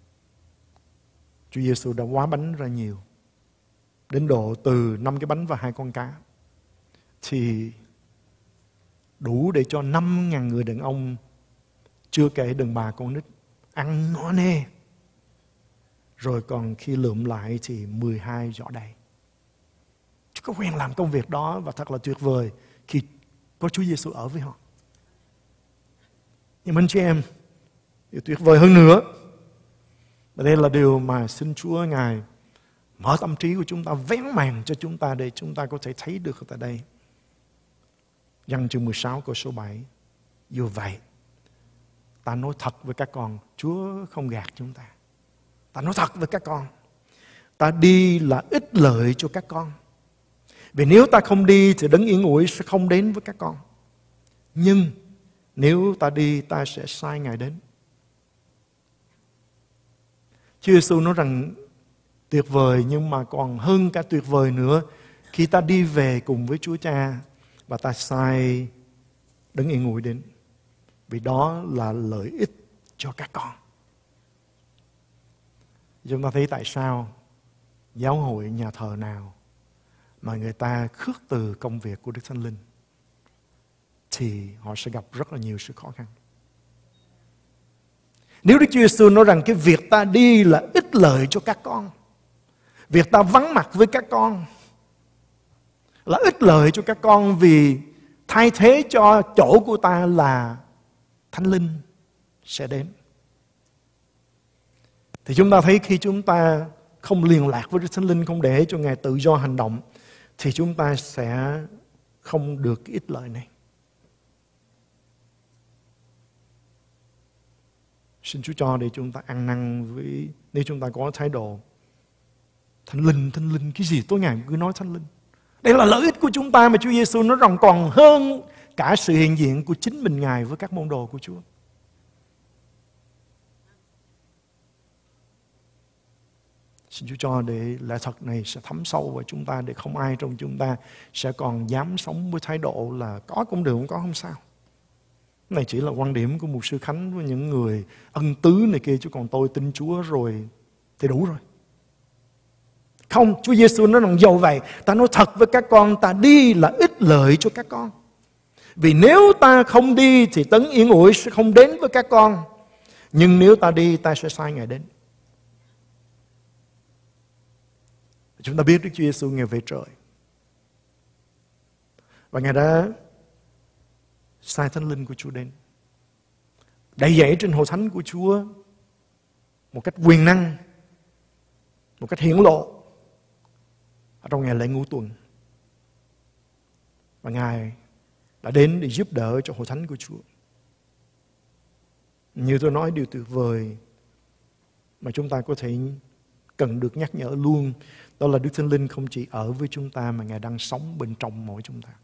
Chúa Giêsu đã hóa bánh ra nhiều, đến độ từ năm cái bánh và hai con cá, thì đủ để cho năm ngàn người đàn ông, chưa kể đàn bà con nít, ăn no nê. Rồi còn khi lượm lại thì mười hai giỏ đầy. Chúa có quen làm công việc đó và thật là tuyệt vời khi có Chúa Giêsu ở với họ. Nhưng anh chị em, điều tuyệt vời hơn nữa, và đây là điều mà xin Chúa Ngài mở tâm trí của chúng ta, vén màn cho chúng ta để chúng ta có thể thấy được ở tại đây. Giăng chương mười sáu câu số bảy. Dù vậy, ta nói thật với các con, Chúa không gạt chúng ta. Ta nói thật với các con, ta đi là ích lợi cho các con. Vì nếu ta không đi thì Đấng yên ủi sẽ không đến với các con. Nhưng nếu ta đi, ta sẽ sai Ngài đến. Chúa Giêsu nói rằng tuyệt vời, nhưng mà còn hơn cả tuyệt vời nữa khi ta đi về cùng với Chúa Cha và ta sai Đấng yên ủi đến. Vì đó là lợi ích cho các con. Chúng ta thấy tại sao giáo hội nhà thờ nào mà người ta khước từ công việc của Đức Thánh Linh thì họ sẽ gặp rất là nhiều sự khó khăn. Nếu Đức Chúa Giêsu nói rằng cái việc ta đi là ích lợi cho các con, việc ta vắng mặt với các con là ích lợi cho các con, vì thay thế cho chỗ của ta là Thánh Linh sẽ đến. Thì chúng ta thấy khi chúng ta không liên lạc với Đức Thánh Linh, không để cho Ngài tự do hành động, thì chúng ta sẽ không được cái ích lợi này. Xin Chúa cho để chúng ta ăn năn với, nếu chúng ta có thái độ Thánh Linh, Thánh Linh, cái gì tối ngày cứ nói Thánh Linh. Đây là lợi ích của chúng ta mà Chúa Giêsu nói rằng còn hơn cả sự hiện diện của chính mình Ngài với các môn đồ của Chúa. Xin Chúa cho để lẽ thật này sẽ thấm sâu vào chúng ta, để không ai trong chúng ta sẽ còn dám sống với thái độ là có cũng được, không có không sao. Này chỉ là quan điểm của mục sư Khánh với những người ân tứ này kia, chứ còn tôi tin Chúa rồi thì đủ rồi. Không, Chúa Giêsu nói rằng dầu vậy, ta nói thật với các con, ta đi là ích lợi cho các con. Vì nếu ta không đi thì Đấng yên ủi sẽ không đến với các con. Nhưng nếu ta đi, ta sẽ sai Ngài đến. Chúng ta biết Đức Chúa Giêsu Ngài về trời, và Ngài đã sai Thánh Linh của Chúa đến, đầy dẫy trên hội thánh của Chúa một cách quyền năng, một cách hiển lộ ở trong ngày lễ ngũ tuần. Và Ngài đã đến để giúp đỡ cho hội thánh của Chúa. Như tôi nói, điều tuyệt vời mà chúng ta có thể cần được nhắc nhở luôn, đó là Đức Thánh Linh không chỉ ở với chúng ta, mà Ngài đang sống bên trong mỗi chúng ta.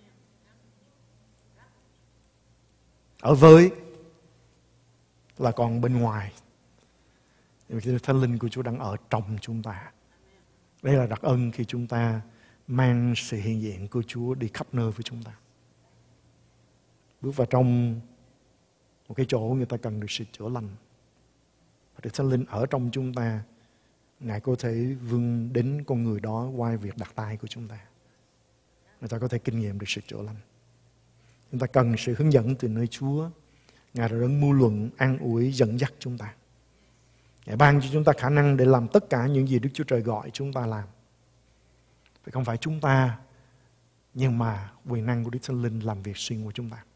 Ở với là còn bên ngoài, Đức Thánh Linh của Chúa đang ở trong chúng ta. Đây là đặc ân khi chúng ta mang sự hiện diện của Chúa đi khắp nơi với chúng ta. Bước vào trong một cái chỗ người ta cần được sự chữa lành, và Đức Thánh Linh ở trong chúng ta, Ngài có thể vươn đến con người đó qua việc đặt tay của chúng ta. Người ta có thể kinh nghiệm được sự chữa lành. Chúng ta cần sự hướng dẫn từ nơi Chúa. Ngài là đấng mưu luận, an ủi, dẫn dắt chúng ta. Ngài ban cho chúng ta khả năng để làm tất cả những gì Đức Chúa Trời gọi chúng ta làm. Vì không phải chúng ta, nhưng mà quyền năng của Đức Thánh Linh làm việc xuyên qua chúng ta.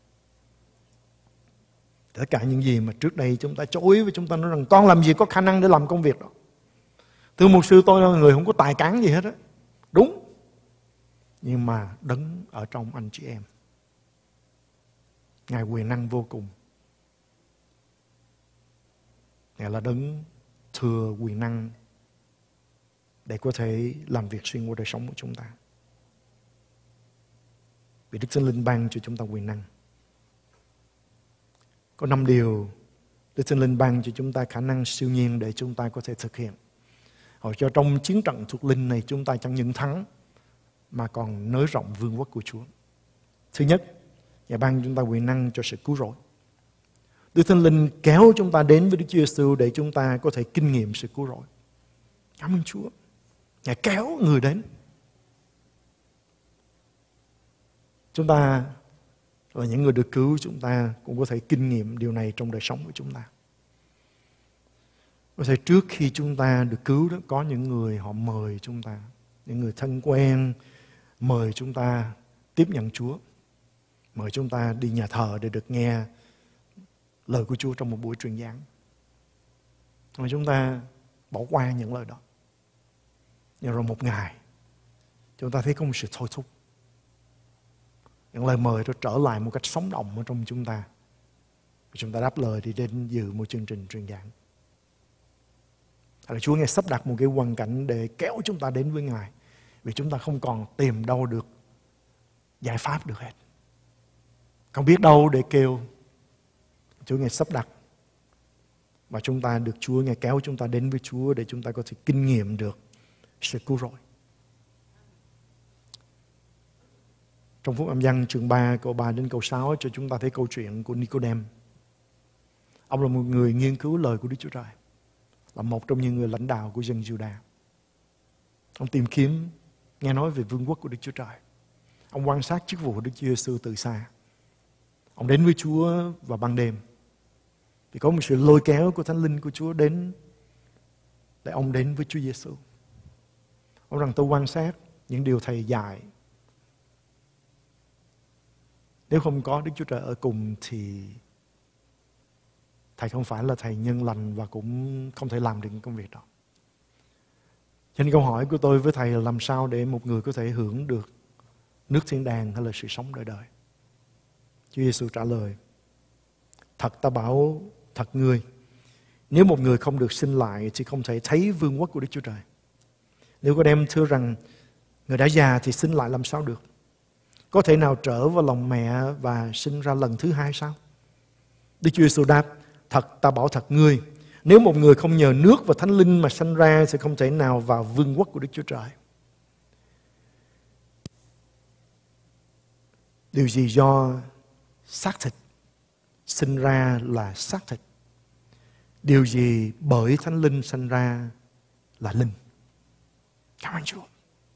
Tất cả những gì mà trước đây chúng ta chối với chúng ta nói rằng con làm gì có khả năng để làm công việc đó. Thưa mục sư, tôi là người không có tài cán gì hết á. Đúng. Nhưng mà đấng ở trong anh chị em, Ngài quyền năng vô cùng. Ngài là đấng thừa quyền năng để có thể làm việc xuyên qua đời sống của chúng ta. Vì Đức Thánh Linh ban cho chúng ta quyền năng. Có năm điều Đức Thánh Linh ban cho chúng ta khả năng siêu nhiên để chúng ta có thể thực hiện. Hoặc cho trong chiến trận thuộc linh này chúng ta chẳng những thắng mà còn nới rộng vương quốc của Chúa. Thứ nhất, Ngài ban cho chúng ta quyền năng cho sự cứu rỗi. Đức Thánh Linh kéo chúng ta đến với Đức Chúa Giêsu để chúng ta có thể kinh nghiệm sự cứu rỗi. Cảm ơn Chúa. Ngài kéo người đến. Chúng ta là những người được cứu, chúng ta cũng có thể kinh nghiệm điều này trong đời sống của chúng ta. Có thể trước khi chúng ta được cứu đó, có những người họ mời chúng ta, những người thân quen mời chúng ta tiếp nhận Chúa, mời chúng ta đi nhà thờ để được nghe lời của Chúa trong một buổi truyền giảng. Mà chúng ta bỏ qua những lời đó. Nhưng rồi một ngày chúng ta thấy có một sự thôi thúc. Những lời mời đó trở lại một cách sống động ở trong chúng ta. Và chúng ta đáp lời đi đến dự một chương trình truyền giảng. Hay là Chúa Ngài sắp đặt một cái hoàn cảnh để kéo chúng ta đến với Ngài. Vì chúng ta không còn tìm đâu được giải pháp được hết. Không biết đâu để kêu. Chúa Ngài sắp đặt. Và chúng ta được Chúa Ngài kéo chúng ta đến với Chúa để chúng ta có thể kinh nghiệm được sự cứu rỗi. Trong Phúc Âm Giăng chương ba câu ba đến câu sáu cho chúng ta thấy câu chuyện của Nicodem. Ông là một người nghiên cứu lời của Đức Chúa Trời, là một trong những người lãnh đạo của dân Juda. Ông tìm kiếm nghe nói về vương quốc của Đức Chúa Trời. Ông quan sát chức vụ của Đức Chúa Giêsu từ xa. Ông đến với Chúa vào ban đêm. Thì có một sự lôi kéo của Thánh Linh của Chúa đến để ông đến với Chúa Giêsu. Ông rằng tôi quan sát những điều Thầy dạy. Nếu không có Đức Chúa Trời ở cùng thì Thầy không phải là Thầy nhân lành và cũng không thể làm được công việc đó. Cho nên câu hỏi của tôi với Thầy là làm sao để một người có thể hưởng được nước thiên đàng hay là sự sống đời đời? Chúa Giêsu trả lời: thật ta bảo thật ngươi, nếu một người không được sinh lại thì không thể thấy vương quốc của Đức Chúa Trời. Nếu con em thưa rằng người đã già thì sinh lại làm sao được? Có thể nào trở vào lòng mẹ và sinh ra lần thứ hai sao? Đức Chúa Giêsu đáp: thật ta bảo thật ngươi, nếu một người không nhờ nước và Thánh Linh mà sanh ra sẽ không thể nào vào vương quốc của Đức Chúa Trời. Điều gì do xác thịt sinh ra là xác thịt, điều gì bởi Thánh Linh sanh ra là linh. Cảm ơn Chúa.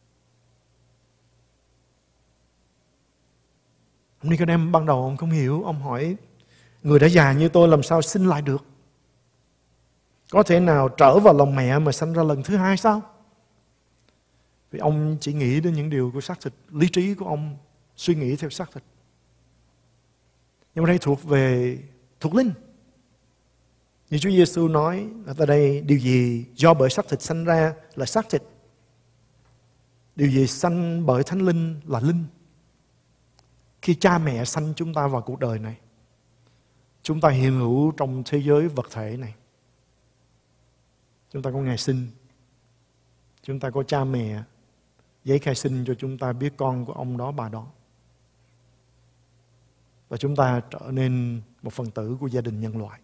Hôm nay các em ban đầu ông không hiểu, ông hỏi người đã già như tôi làm sao sinh lại được? Có thể nào trở vào lòng mẹ mà sanh ra lần thứ hai sao? Vì ông chỉ nghĩ đến những điều của xác thịt, lý trí của ông suy nghĩ theo xác thịt. Nhưng mà đây thuộc về thuộc linh. Như Chúa Giêsu nói ở tại đây, điều gì do bởi xác thịt sanh ra là xác thịt, điều gì sanh bởi Thánh Linh là linh. Khi cha mẹ sanh chúng ta vào cuộc đời này, chúng ta hiện hữu trong thế giới vật thể này. Chúng ta có ngày sinh, chúng ta có cha mẹ, giấy khai sinh cho chúng ta biết con của ông đó bà đó. Và chúng ta trở nên một phần tử của gia đình nhân loại.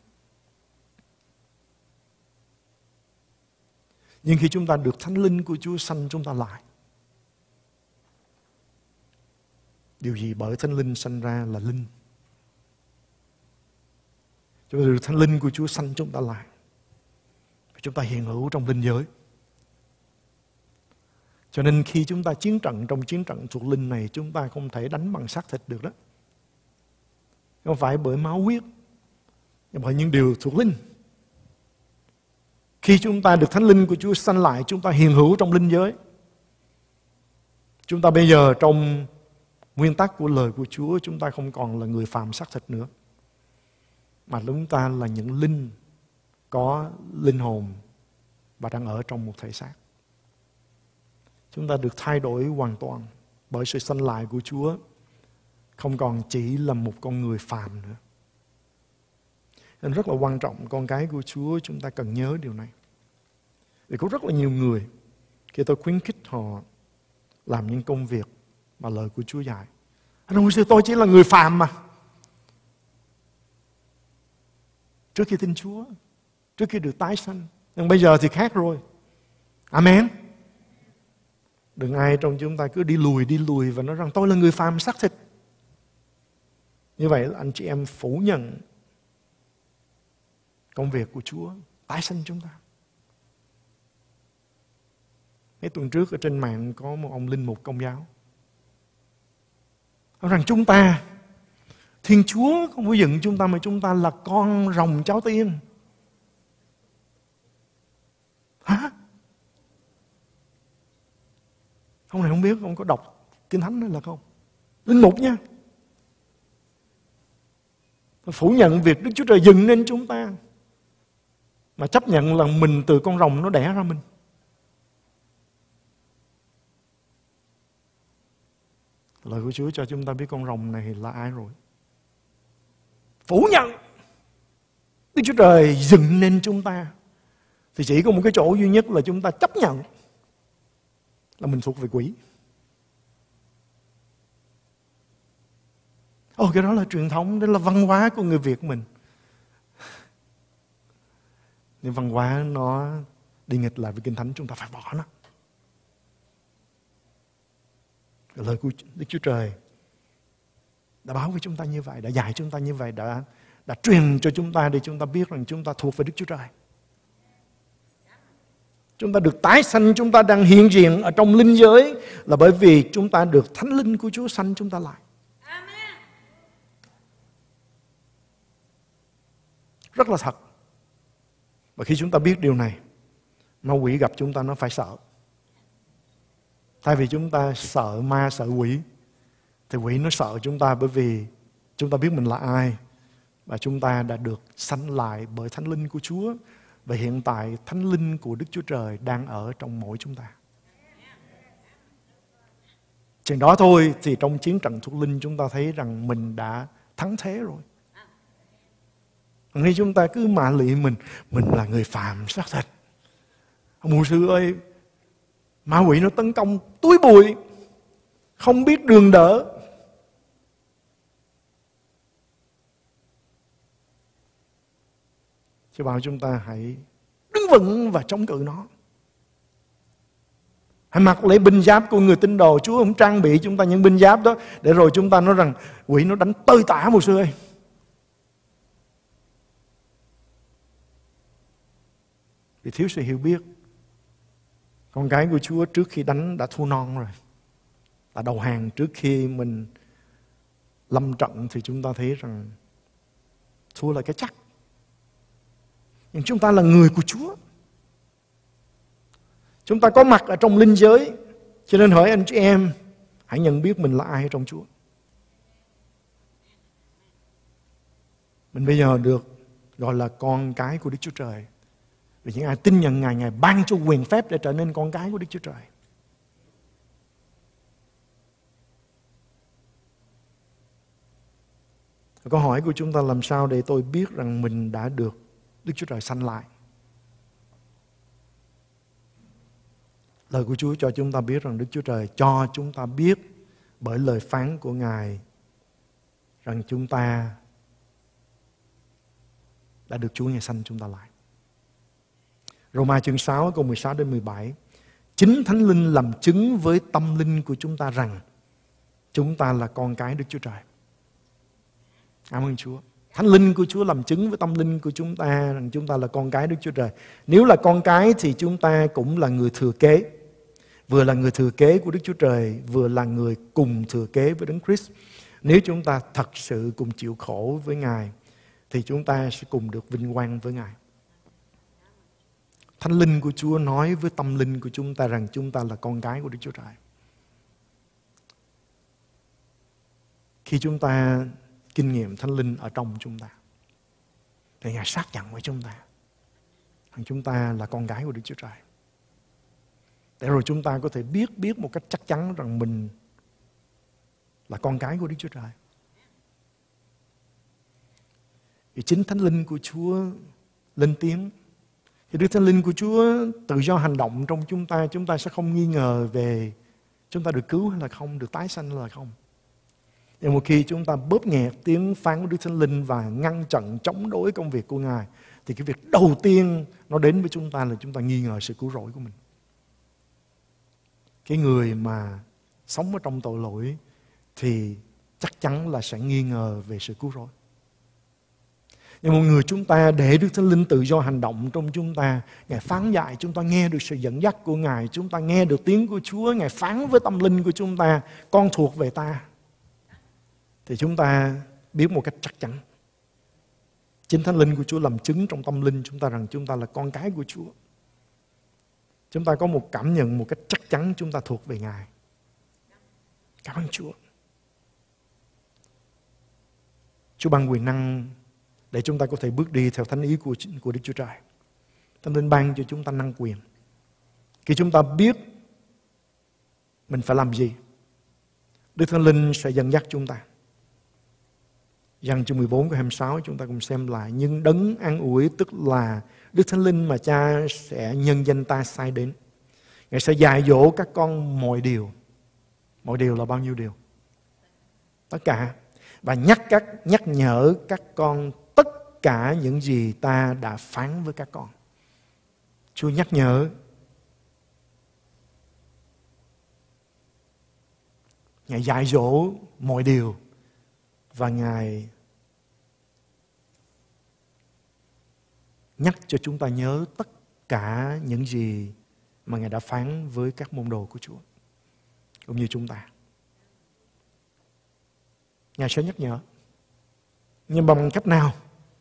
Nhưng khi chúng ta được Thánh Linh của Chúa sanh chúng ta lại, điều gì bởi Thánh Linh sanh ra là linh. Chúng ta được Thánh Linh của Chúa sanh chúng ta lại, chúng ta hiện hữu trong linh giới. Cho nên khi chúng ta chiến trận trong chiến trận thuộc linh này, chúng ta không thể đánh bằng xác thịt được đó. Không phải bởi máu huyết, nhưng bởi những điều thuộc linh. Khi chúng ta được Thánh Linh của Chúa sanh lại, chúng ta hiện hữu trong linh giới. Chúng ta bây giờ trong nguyên tắc của lời của Chúa, chúng ta không còn là người phàm xác thịt nữa, mà chúng ta là những linh có linh hồn và đang ở trong một thể xác. Chúng ta được thay đổi hoàn toàn bởi sự sanh lại của Chúa, không còn chỉ là một con người phàm nữa. Nên rất là quan trọng, con cái của Chúa chúng ta cần nhớ điều này. Vì có rất là nhiều người, khi tôi khuyến khích họ làm những công việc mà lời của Chúa dạy, anh ơi sư tôi chỉ là người phàm mà. Trước khi tin Chúa, trước khi được tái sanh, nhưng bây giờ thì khác rồi. Amen. Đừng ai trong chúng ta cứ đi lùi đi lùi và nói rằng tôi là người phàm xác thịt. Như vậy là anh chị em phủ nhận công việc của Chúa tái sanh chúng ta. Mấy tuần trước ở trên mạng có một ông linh mục Công giáo nói rằng chúng ta, Thiên Chúa không có dựng chúng ta mà chúng ta là con rồng cháu tiên. Hả? Ông này không biết, ông có đọc Kinh Thánh hay là không? Linh mục nha. Phủ nhận việc Đức Chúa Trời dựng nên chúng ta, mà chấp nhận là mình từ con rồng nó đẻ ra mình. Lời của Chúa cho chúng ta biết con rồng này là ai rồi. Phủ nhận Đức Chúa Trời dựng nên chúng ta thì chỉ có một cái chỗ duy nhất là chúng ta chấp nhận là mình thuộc về quỷ. Ồ, cái đó là truyền thống, đó là văn hóa của người Việt mình. Nhưng văn hóa nó đi nghịch lại với Kinh Thánh, chúng ta phải bỏ nó. Lời của Đức Chúa Trời đã báo với chúng ta như vậy, đã dạy chúng ta như vậy, đã, đã truyền cho chúng ta để chúng ta biết rằng chúng ta thuộc về Đức Chúa Trời. Chúng ta được tái sanh, chúng ta đang hiện diện ở trong linh giới là bởi vì chúng ta được Thánh Linh của Chúa sanh chúng ta lại. Amen. Rất là thật. Và khi chúng ta biết điều này, ma quỷ gặp chúng ta nó phải sợ. Thay vì chúng ta sợ ma, sợ quỷ, thì quỷ nó sợ chúng ta bởi vì Chúng ta biết mình là ai và chúng ta đã được sanh lại bởi Thánh Linh của Chúa. Và hiện tại Thánh Linh của Đức Chúa Trời đang ở trong mỗi chúng ta. Chừng đó thôi thì trong chiến trận thuộc linh chúng ta thấy rằng mình đã thắng thế rồi. Khi chúng ta cứ mạ lị mình, mình là người phàm xác thịt. Ông mục sư ơi, ma quỷ nó tấn công túi bụi, không biết đường đỡ. Chứ bảo chúng ta hãy đứng vững và chống cự nó. Hãy mặc lấy binh giáp của người tín đồ. Chúa không trang bị chúng ta những binh giáp đó để rồi chúng ta nói rằng quỷ nó đánh tơi tả mục sư ơi. Vì thiếu sự hiểu biết. Con cái của Chúa trước khi đánh đã thua non rồi, đã đầu hàng trước khi mình lâm trận thì chúng ta thấy rằng thua là cái chắc. Nhưng chúng ta là người của Chúa. Chúng ta có mặt ở trong linh giới. Cho nên hỏi anh chị em, hãy nhận biết mình là ai trong Chúa. Mình bây giờ được gọi là con cái của Đức Chúa Trời. Vì những ai tin nhận Ngài, Ngài ban cho quyền phép để trở nên con cái của Đức Chúa Trời. Câu hỏi của chúng ta làm sao để tôi biết rằng mình đã được Đức Chúa Trời sanh lại? Lời của Chúa cho chúng ta biết rằng Đức Chúa Trời cho chúng ta biết bởi lời phán của Ngài rằng chúng ta đã được Chúa Ngài sanh chúng ta lại. Roma chương sáu câu mười sáu đến mười bảy. Chính Thánh Linh làm chứng với tâm linh của chúng ta rằng chúng ta là con cái Đức Chúa Trời. Cảm ơn Chúa. Thánh Linh của Chúa làm chứng với tâm linh của chúng ta rằng chúng ta là con cái Đức Chúa Trời. Nếu là con cái thì chúng ta cũng là người thừa kế. Vừa là người thừa kế của Đức Chúa Trời, vừa là người cùng thừa kế với Đấng Christ. Nếu chúng ta thật sự cùng chịu khổ với Ngài thì chúng ta sẽ cùng được vinh quang với Ngài. Thánh Linh của Chúa nói với tâm linh của chúng ta rằng chúng ta là con cái của Đức Chúa Trời. Khi chúng ta kinh nghiệm Thánh Linh ở trong chúng ta thì Ngài xác nhận với chúng ta rằng chúng ta là con cái của Đức Chúa Trời. Để rồi chúng ta có thể biết biết một cách chắc chắn rằng mình là con cái của Đức Chúa Trời. Vì chính Thánh Linh của Chúa lên tiếng. Thì Đức Thánh Linh của Chúa tự do hành động trong chúng ta. Chúng ta sẽ không nghi ngờ về chúng ta được cứu hay là không, được tái sanh hay là không. Nhưng một khi chúng ta bóp nghẹt tiếng phán của Đức Thánh Linh và ngăn chặn chống đối công việc của Ngài, thì cái việc đầu tiên nó đến với chúng ta là chúng ta nghi ngờ sự cứu rỗi của mình. Cái người mà sống ở trong tội lỗi thì chắc chắn là sẽ nghi ngờ về sự cứu rỗi. Nhưng một người chúng ta để Đức Thánh Linh tự do hành động trong chúng ta, Ngài phán dạy, chúng ta nghe được sự dẫn dắt của Ngài, chúng ta nghe được tiếng của Chúa, Ngài phán với tâm linh của chúng ta, con thuộc về ta. Thì chúng ta biết một cách chắc chắn. Chính Thánh Linh của Chúa làm chứng trong tâm linh chúng ta rằng chúng ta là con cái của Chúa. Chúng ta có một cảm nhận một cách chắc chắn chúng ta thuộc về Ngài. Cảm ơn Chúa. Chúa ban quyền năng để chúng ta có thể bước đi theo thánh ý của, của Đức Chúa Trời. Thánh Linh ban cho chúng ta năng quyền. Khi chúng ta biết mình phải làm gì, Đức Thánh Linh sẽ dẫn dắt chúng ta. Giăng chương mười bốn câu hai mươi sáu chúng ta cùng xem lại. Nhưng đấng an ủi tức là Đức Thánh Linh mà Cha sẽ nhân danh ta sai đến. Ngài sẽ dạy dỗ các con mọi điều. Mọi điều là bao nhiêu điều? Tất cả. Và nhắc các nhắc nhở các con tất cả những gì ta đã phán với các con. Chúa nhắc nhở. Ngài dạy dỗ mọi điều. Và Ngài nhắc cho chúng ta nhớ tất cả những gì mà Ngài đã phán với các môn đồ của Chúa, cũng như chúng ta. Ngài sẽ nhắc nhở. Nhưng bằng cách nào?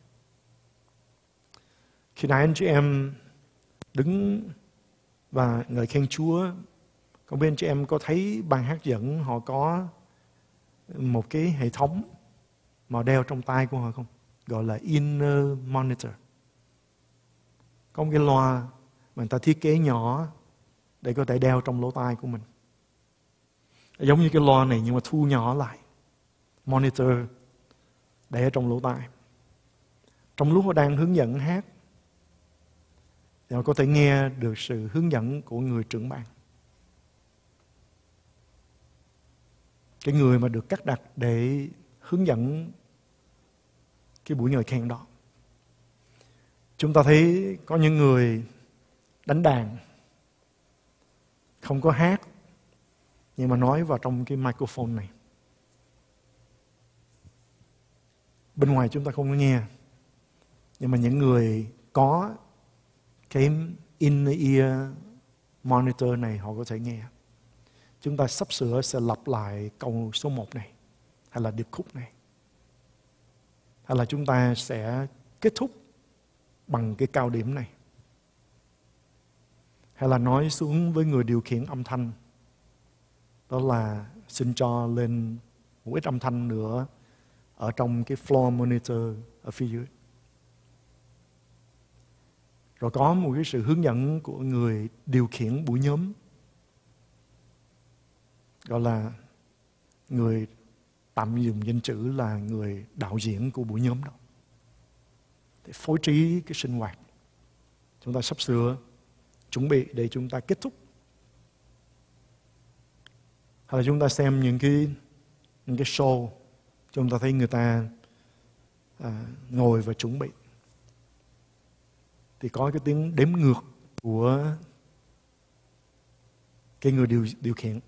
Khi nãy anh chị em đứng và ngợi khen Chúa, còn bên chị em có thấy ban hát dẫn họ có một cái hệ thống mà đeo trong tay của họ không? Gọi là inner monitor. Có một cái loa mà người ta thiết kế nhỏ để có thể đeo trong lỗ tai của mình. Giống như cái loa này nhưng mà thu nhỏ lại. Monitor để ở trong lỗ tai. Trong lúc họ đang hướng dẫn hát thì họ có thể nghe được sự hướng dẫn của người trưởng ban. Cái người mà được cắt đặt để hướng dẫn cái buổi ngợi khen đó. Chúng ta thấy có những người đánh đàn không có hát nhưng mà nói vào trong cái microphone này. Bên ngoài chúng ta không có nghe, nhưng mà những người có cái in-ear monitor này họ có thể nghe. Chúng ta sắp sửa sẽ lặp lại câu số một này, hay là điệp khúc này, hay là chúng ta sẽ kết thúc bằng cái cao điểm này, hay là nói xuống với người điều khiển âm thanh, đó là xin cho lên một ít âm thanh nữa ở trong cái floor monitor ở phía dưới. Rồi có một cái sự hướng dẫn của người điều khiển buổi nhóm, gọi là người tạm dùng danh chữ là người đạo diễn của buổi nhóm đó, để phối trí cái sinh hoạt. Chúng ta sắp sửa chuẩn bị để chúng ta kết thúc. Hay là chúng ta xem những cái những cái show, chúng ta thấy người ta à, ngồi và chuẩn bị, thì có cái tiếng đếm ngược của cái người điều, điều khiển.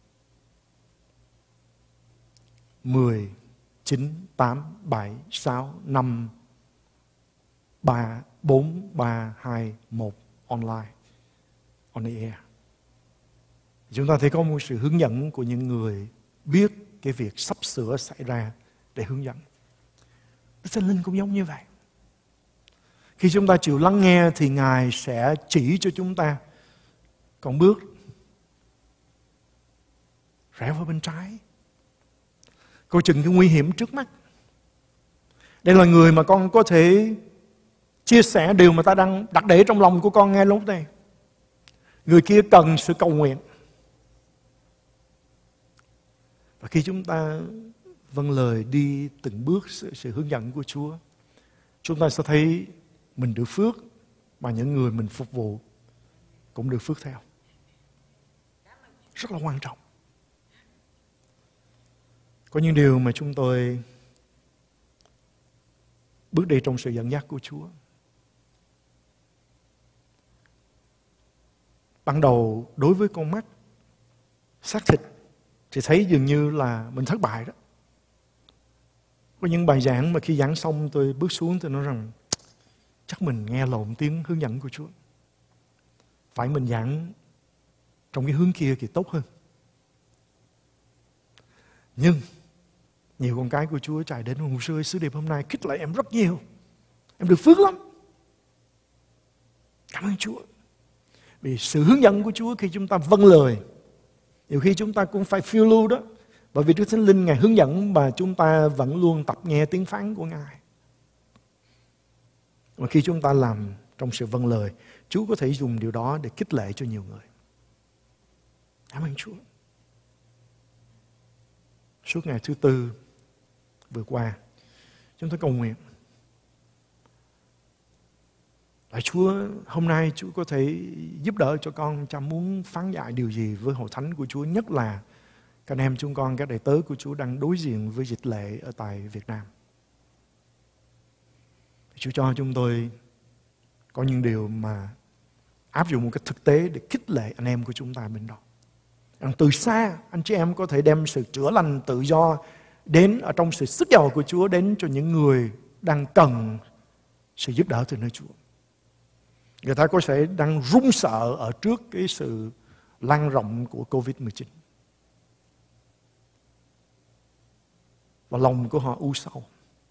mười, chín, tám, bảy, sáu, năm, ba, bốn, ba, hai, một, online, on the air. Chúng ta thấy có một sự hướng dẫn của những người biết cái việc sắp sửa xảy ra để hướng dẫn. Đức Thánh Linh cũng giống như vậy. Khi chúng ta chịu lắng nghe thì Ngài sẽ chỉ cho chúng ta còn bước rẽ vào bên trái, coi chừng cái nguy hiểm trước mắt. Đây là người mà con có thể chia sẻ điều mà ta đang đặt để trong lòng của con ngay lúc này. Người kia cần sự cầu nguyện. Và khi chúng ta vâng lời đi từng bước sự, sự hướng dẫn của Chúa, chúng ta sẽ thấy mình được phước, mà những người mình phục vụ cũng được phước theo. Rất là quan trọng. Có những điều mà chúng tôi bước đi trong sự dẫn dắt của Chúa. Ban đầu đối với con mắt xác thịt thì thấy dường như là mình thất bại đó. Có những bài giảng mà khi giảng xong tôi bước xuống tôi nói rằng chắc mình nghe lộn tiếng hướng dẫn của Chúa. Phải mình giảng trong cái hướng kia thì tốt hơn. Nhưng nhiều con cái của Chúa chạy đến mục sư ơi, sứ điệp hôm nay khích lệ em rất nhiều. Em được phước lắm. Cảm ơn Chúa. Vì sự hướng dẫn của Chúa khi chúng ta vâng lời, nhiều khi chúng ta cũng phải phiêu lưu đó. Bởi vì Đức Thánh Linh Ngài hướng dẫn mà chúng ta vẫn luôn tập nghe tiếng phán của Ngài. Và khi chúng ta làm trong sự vâng lời, Chúa có thể dùng điều đó để khích lệ cho nhiều người. Cảm ơn Chúa. Suốt ngày thứ tư vừa qua, chúng tôi cầu nguyện. Lạy Chúa, hôm nay Chúa có thể giúp đỡ cho con. Cha muốn phán dạy điều gì với hội thánh của Chúa, nhất là các anh em chúng con, các đệ tớ của Chúa đang đối diện với dịch lệ ở tại Việt Nam. Chúa cho chúng tôi có những điều mà áp dụng một cách thực tế để khích lệ anh em của chúng ta bên đó. Từ xa, anh chị em có thể đem sự chữa lành tự do đến ở trong sự sức giàu của Chúa đến cho những người đang cần sự giúp đỡ từ nơi Chúa. Người ta có thể đang run sợ ở trước cái sự lan rộng của covid mười chín. Và lòng của họ u sầu.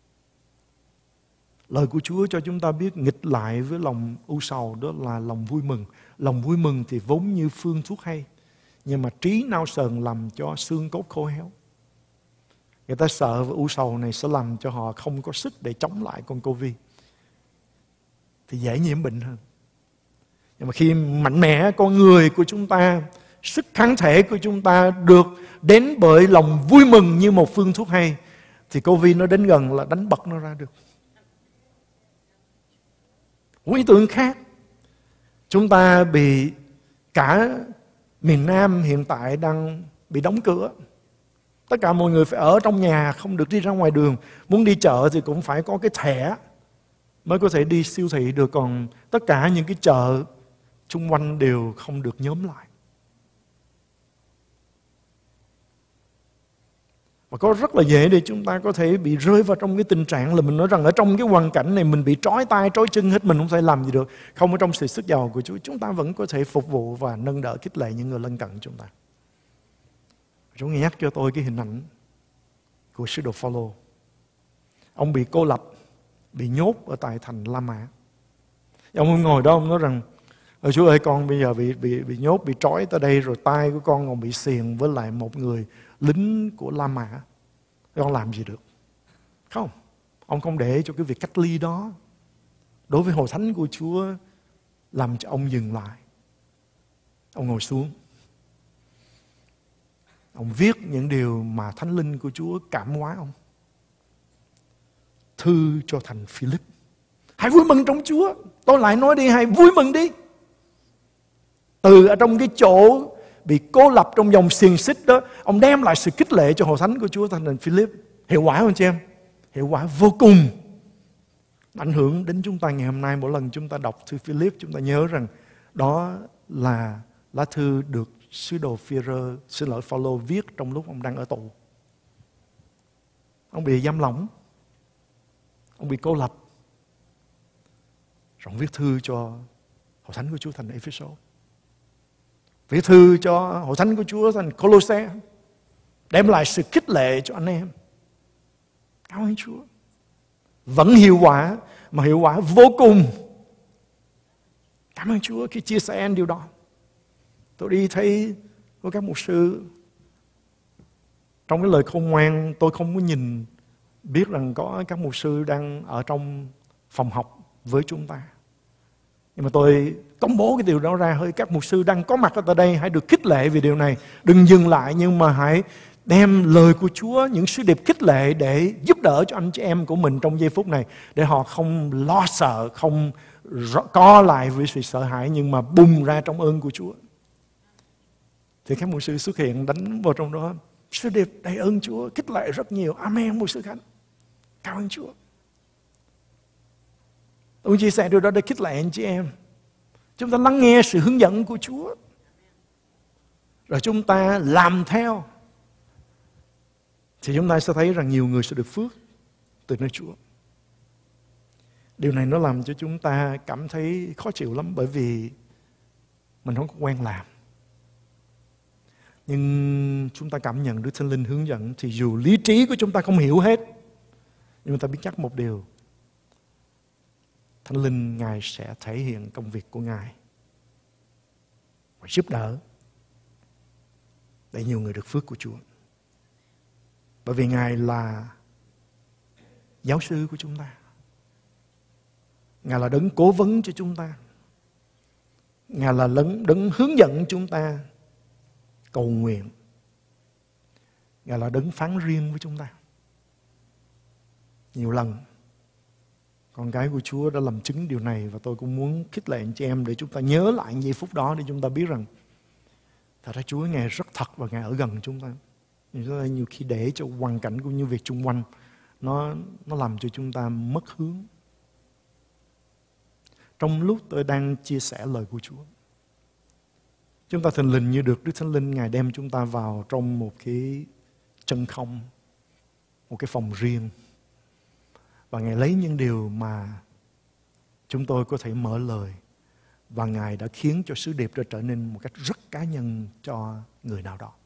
Lời của Chúa cho chúng ta biết nghịch lại với lòng u sầu đó là lòng vui mừng. Lòng vui mừng thì vốn như phương thuốc hay, nhưng mà trí nao sờn làm cho xương cốt khô héo. Người ta sợ u sầu này sẽ làm cho họ không có sức để chống lại con Covid, thì dễ nhiễm bệnh hơn. Nhưng mà khi mạnh mẽ con người của chúng ta, sức kháng thể của chúng ta được đến bởi lòng vui mừng như một phương thuốc hay, thì Covid nó đến gần là đánh bật nó ra được. Một ý tưởng khác, chúng ta bị cả miền Nam hiện tại đang bị đóng cửa. Tất cả mọi người phải ở trong nhà, không được đi ra ngoài đường. Muốn đi chợ thì cũng phải có cái thẻ mới có thể đi siêu thị được. Còn tất cả những cái chợ xung quanh đều không được nhóm lại. Và có rất là dễ để chúng ta có thể bị rơi vào trong cái tình trạng là mình nói rằng ở trong cái hoàn cảnh này mình bị trói tay, trói chân hết, mình không thể làm gì được. Không ở trong sự sức giàu của Chúa, chúng ta vẫn có thể phục vụ và nâng đỡ khích lệ những người lân cận chúng ta. Chúa nhắc cho tôi cái hình ảnh của sứ đồ Phao-lô. Ông bị cô lập, bị nhốt ở tại thành La Mã. Ông ngồi đó, ông nói rằng: Ôi Chúa ơi, con bây giờ bị, bị, bị nhốt, bị trói tới đây, rồi tay của con còn bị xiềng với lại một người lính của La Mã. Con làm gì được? Không, ông không để cho cái việc cách ly đó đối với hội thánh của Chúa làm cho ông dừng lại. Ông ngồi xuống, ông viết những điều mà Thánh Linh của Chúa cảm hóa ông. Thư cho thành Philip: hãy vui mừng trong Chúa. Tôi lại nói đi, hãy vui mừng đi. Từ ở trong cái chỗ bị cô lập trong vòng xiềng xích đó, ông đem lại sự khích lệ cho hội thánh của Chúa thành Philip. Hiệu quả không chị em? Hiệu quả vô cùng. Ảnh hưởng đến chúng ta ngày hôm nay. Mỗi lần chúng ta đọc thư Philip, chúng ta nhớ rằng đó là lá thư được sứ đồ Phi-rơ, xin lỗi Phao-lô viết trong lúc ông đang ở tù. Ông bị giam lỏng, ông bị cô lập, rồi ông viết thư cho hội thánh của Chúa thành Ephesos, viết thư cho hội thánh của Chúa thành Cô-lô-se, đem lại sự khích lệ cho anh em. Cảm ơn Chúa. Vẫn hiệu quả, mà hiệu quả vô cùng. Cảm ơn Chúa khi chia sẻ điều đó. Tôi đi thấy có các mục sư, trong cái lời khôn ngoan, tôi không có nhìn biết rằng có các mục sư đang ở trong phòng học với chúng ta. Nhưng mà tôi công bố cái điều đó ra, hơi các mục sư đang có mặt ở tại đây, hãy được khích lệ vì điều này. Đừng dừng lại, nhưng mà hãy đem lời của Chúa, những sứ điệp khích lệ để giúp đỡ cho anh chị em của mình trong giây phút này, để họ không lo sợ, không co lại với sự sợ hãi, nhưng mà bùng ra trong ơn của Chúa. Thì các mục sư xuất hiện đánh vào trong đó, sứ điệp đầy ơn Chúa, khích lệ rất nhiều. Amen mục sư Khánh. Cảm ơn Chúa. Tôi chia sẻ điều đó để khích lệ anh chị em. Chúng ta lắng nghe sự hướng dẫn của Chúa, rồi chúng ta làm theo, thì chúng ta sẽ thấy rằng nhiều người sẽ được phước từ nơi Chúa. Điều này nó làm cho chúng ta cảm thấy khó chịu lắm, bởi vì mình không có quen làm. Nhưng chúng ta cảm nhận Đức Thánh Linh hướng dẫn, thì dù lý trí của chúng ta không hiểu hết, nhưng ta biết chắc một điều: Thánh Linh Ngài sẽ thể hiện công việc của Ngài và giúp đỡ để nhiều người được phước của Chúa. Bởi vì Ngài là giáo sư của chúng ta, Ngài là đấng cố vấn cho chúng ta, Ngài là đấng, đấng hướng dẫn chúng ta cầu nguyện, Ngài là đấng phán riêng với chúng ta. Nhiều lần con cái của Chúa đã làm chứng điều này, và tôi cũng muốn khích lệ anh chị em để chúng ta nhớ lại giây phút đó, để chúng ta biết rằng thật ra Chúa Ngài rất thật và Ngài ở gần chúng ta. Nhưng chúng ta nhiều khi để cho hoàn cảnh cũng như việc xung quanh nó, nó làm cho chúng ta mất hướng. Trong lúc tôi đang chia sẻ lời của Chúa, chúng ta thình lình như được Đức Thánh Linh Ngài đem chúng ta vào trong một cái chân không, một cái phòng riêng, và Ngài lấy những điều mà chúng tôi có thể mở lời, và Ngài đã khiến cho sứ điệp đã trở nên một cách rất cá nhân cho người nào đó.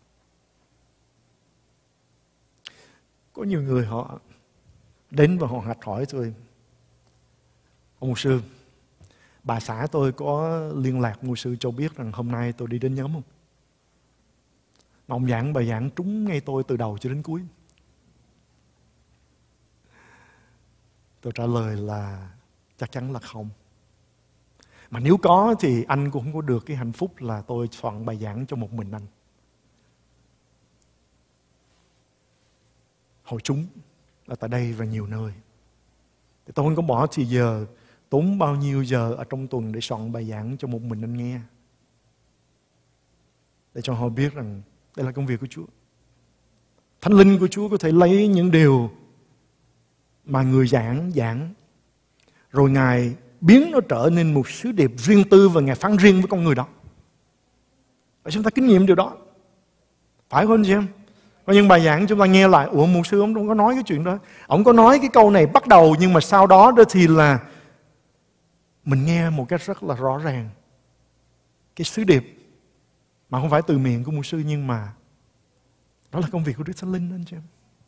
Có nhiều người họ đến và họ hạch hỏi tôi: ông mục sư, bà xã tôi có liên lạc mục sư cho biết rằng hôm nay tôi đi đến nhóm không? Mà ông giảng bài giảng trúng ngay tôi từ đầu cho đến cuối. Tôi trả lời là chắc chắn là không. Mà nếu có thì anh cũng không có được cái hạnh phúc là tôi soạn bài giảng cho một mình anh. Hội chúng là tại đây và nhiều nơi. Thì tôi không có bỏ thì giờ, tốn bao nhiêu giờ ở trong tuần để soạn bài giảng cho một mình anh nghe. Để cho họ biết rằng đây là công việc của Chúa. Thánh linh của Chúa có thể lấy những điều mà người giảng giảng, rồi Ngài biến nó trở nên một sứ điệp riêng tư và Ngài phán riêng với con người đó. Và chúng ta kinh nghiệm điều đó. Phải không chị em? Có những bài giảng chúng ta nghe lại, ủa mục sư ông không có nói cái chuyện đó. Ông có nói cái câu này bắt đầu, nhưng mà sau đó đó thì là mình nghe một cách rất là rõ ràng. Cái sứ điệp mà không phải từ miệng của mục sư, nhưng mà đó là công việc của Đức Thánh Linh anh chị em.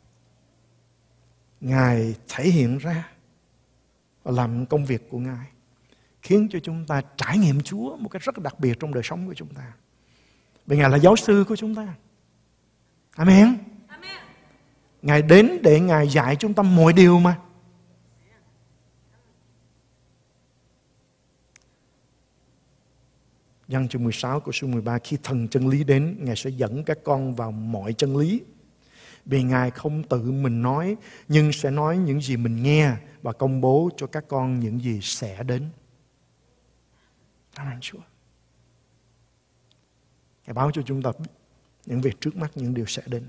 Ngài thể hiện ra và làm công việc của Ngài, khiến cho chúng ta trải nghiệm Chúa một cách rất là đặc biệt trong đời sống của chúng ta. Vì Ngài là giáo sư của chúng ta. Amen. Amen. Ngài đến để Ngài dạy chúng ta mọi điều mà. Giăng chương mười sáu câu số mười ba: khi thần chân lý đến, Ngài sẽ dẫn các con vào mọi chân lý. Vì Ngài không tự mình nói, nhưng sẽ nói những gì mình nghe và công bố cho các con những gì sẽ đến. Cảm ơn Chúa. Ngài báo cho chúng ta những việc trước mắt, những điều sẽ đến.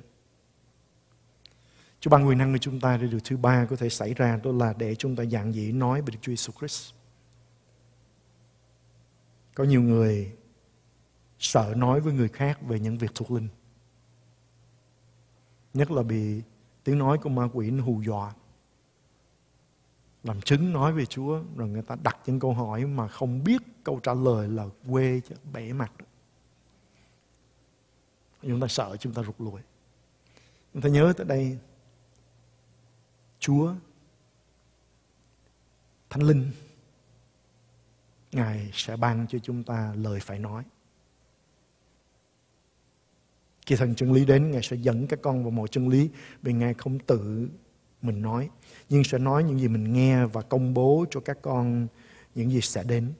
Chúa ban quyền năng của chúng ta để điều thứ ba có thể xảy ra, đó là để chúng ta dạn dĩ nói về Đức Chúa Jesus Christ. Có nhiều người sợ nói với người khác về những việc thuộc linh, nhất là bị tiếng nói của ma quỷ nó hù dọa, làm chứng nói về Chúa, rồi người ta đặt những câu hỏi mà không biết câu trả lời là quê chứ bể mặt. Chúng ta sợ, chúng ta rụt lùi. Chúng ta nhớ tới đây, Chúa, Thánh Linh, Ngài sẽ ban cho chúng ta lời phải nói. Khi thần chân lý đến, Ngài sẽ dẫn các con vào mọi chân lý, vì Ngài không tự mình nói, nhưng sẽ nói những gì mình nghe và công bố cho các con những gì sẽ đến.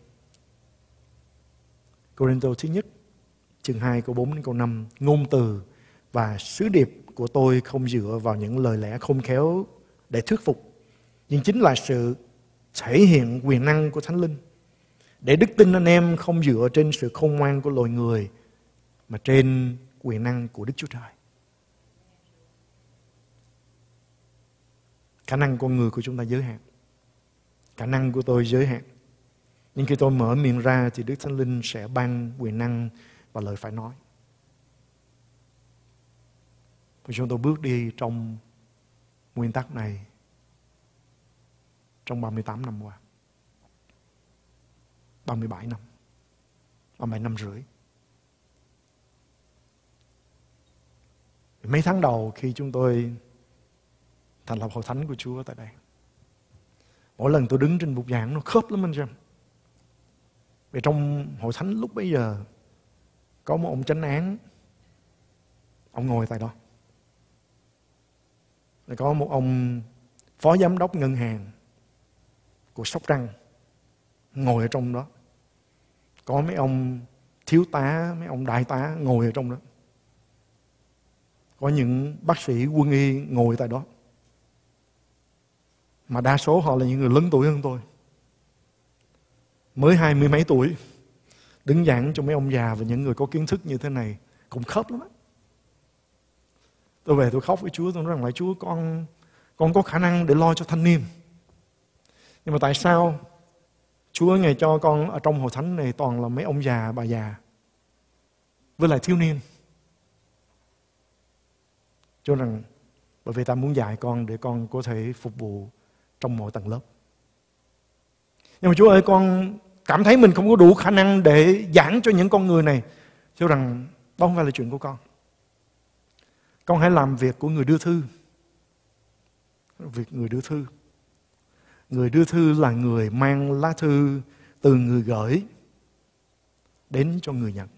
Cô-rinh-tô thứ nhất, chương hai câu bốn đến câu năm: ngôn từ và sứ điệp của tôi không dựa vào những lời lẽ khôn khéo để thuyết phục, nhưng chính là sự thể hiện quyền năng của Thánh Linh, để đức tin anh em không dựa trên sự khôn ngoan của loài người, mà trên quyền năng của Đức Chúa Trời. Khả năng con người của chúng ta giới hạn, khả năng của tôi giới hạn, nhưng khi tôi mở miệng ra thì Đức Thánh Linh sẽ ban quyền năng và lời phải nói. Và chúng tôi bước đi trong nguyên tắc này trong ba mươi tám năm qua, ba mươi bảy năm, ba mươi bảy năm rưỡi. Mấy tháng đầu khi chúng tôi thành lập hội thánh của Chúa tại đây, mỗi lần tôi đứng trên bục giảng nó khớp lắm anh chị em. Vì trong hội thánh lúc bấy giờ có một ông chánh án, ông ngồi tại đó. Rồi có một ông phó giám đốc ngân hàng của Sóc Trăng ngồi ở trong đó. Có mấy ông thiếu tá, mấy ông đại tá ngồi ở trong đó. Có những bác sĩ quân y ngồi tại đó. Mà đa số họ là những người lớn tuổi hơn tôi, mới hai mươi mấy tuổi, đứng giảng cho mấy ông già và những người có kiến thức như thế này cũng khóc lắm á. Tôi về tôi khóc với Chúa, tôi nói rằng lại Chúa, con con có khả năng để lo cho thanh niên, nhưng mà tại sao Chúa Ngài cho con ở trong hội thánh này toàn là mấy ông già, bà già với lại thiếu niên? Cho rằng bởi vì ta muốn dạy con để con có thể phục vụ trong mọi tầng lớp. Nhưng mà Chúa ơi, con cảm thấy mình không có đủ khả năng để giảng cho những con người này. Cho rằng đó không phải là chuyện của con. Con hãy làm việc của người đưa thư. Việc người đưa thư. Người đưa thư là người mang lá thư từ người gửi đến cho người nhận.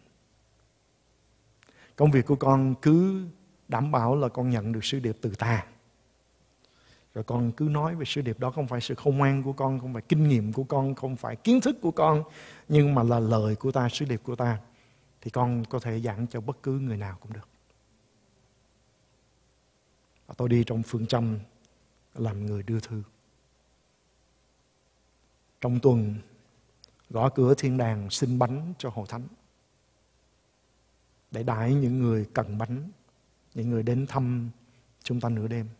Công việc của con cứ đảm bảo là con nhận được sứ điệp từ ta. Rồi con cứ nói về sứ điệp đó, không phải sự khôn ngoan của con, không phải kinh nghiệm của con, không phải kiến thức của con, nhưng mà là lời của ta, sứ điệp của ta. Thì con có thể giảng cho bất cứ người nào cũng được. Và tôi đi trong phương châm làm người đưa thư. Trong tuần gõ cửa thiên đàng xin bánh cho hội thánh, để đãi những người cần bánh, những người đến thăm chúng ta nửa đêm.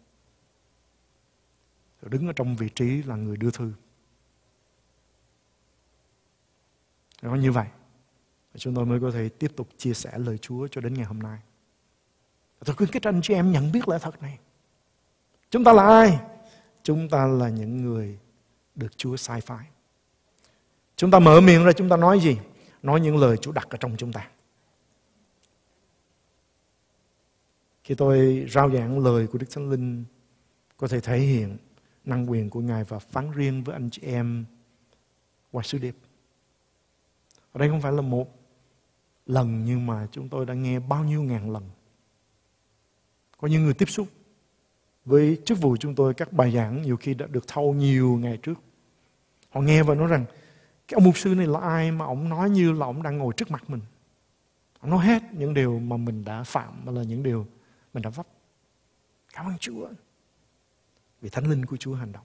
Rồi đứng ở trong vị trí là người đưa thư. Nó như vậy chúng tôi mới có thể tiếp tục chia sẻ lời Chúa cho đến ngày hôm nay. Tôi khuyến khích anh chị em nhận biết lẽ thật này. Chúng ta là ai? Chúng ta là những người được Chúa sai phái. Chúng ta mở miệng ra chúng ta nói gì? Nói những lời Chúa đặt ở trong chúng ta. Khi tôi rao giảng lời của Đức Thánh Linh có thể thể hiện năng quyền của Ngài và phán riêng với anh chị em qua sứ điệp. Ở đây không phải là một lần, nhưng mà chúng tôi đã nghe bao nhiêu ngàn lần. Có những người tiếp xúc với chức vụ chúng tôi, các bài giảng nhiều khi đã được thâu nhiều ngày trước. Họ nghe và nói rằng cái ông mục sư này là ai mà ông nói như là ông đang ngồi trước mặt mình. Ông nói hết những điều mà mình đã phạm, mà là những điều mình đã vấp. Cảm ơn Chúa vì Thánh Linh của Chúa hành động.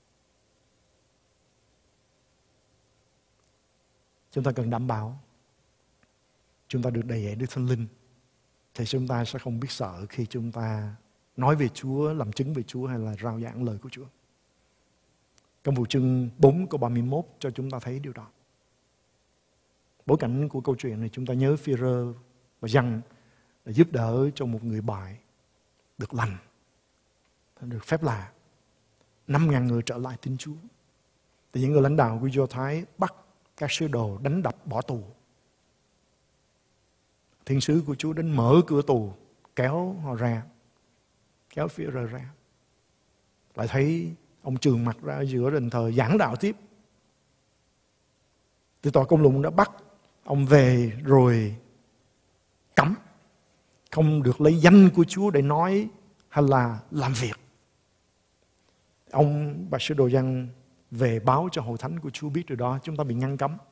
Chúng ta cần đảm bảo chúng ta được đầy dạy Đức Thánh Linh, thì chúng ta sẽ không biết sợ khi chúng ta nói về Chúa, làm chứng về Chúa hay là rao giảng lời của Chúa. Công vụ chương bốn câu ba mươi mốt cho chúng ta thấy điều đó. Bối cảnh của câu chuyện này chúng ta nhớ Phi-rơ và Giăng đã giúp đỡ cho một người bại được lành, được phép lạ. Năm ngàn người trở lại tin Chúa. Thì những người lãnh đạo của Do Thái bắt các sứ đồ đánh đập bỏ tù. Thiên sứ của Chúa đến mở cửa tù, kéo họ ra, kéo Phi-rơ ra. Lại thấy ông trường mặt ra giữa đền thờ giảng đạo tiếp. Thì tòa công luận đã bắt ông về rồi cấm, không được lấy danh của Chúa để nói hay là làm việc. Ông bà sứ đồ Giăng về báo cho hội thánh của Chúa biết điều đó, chúng ta bị ngăn cấm.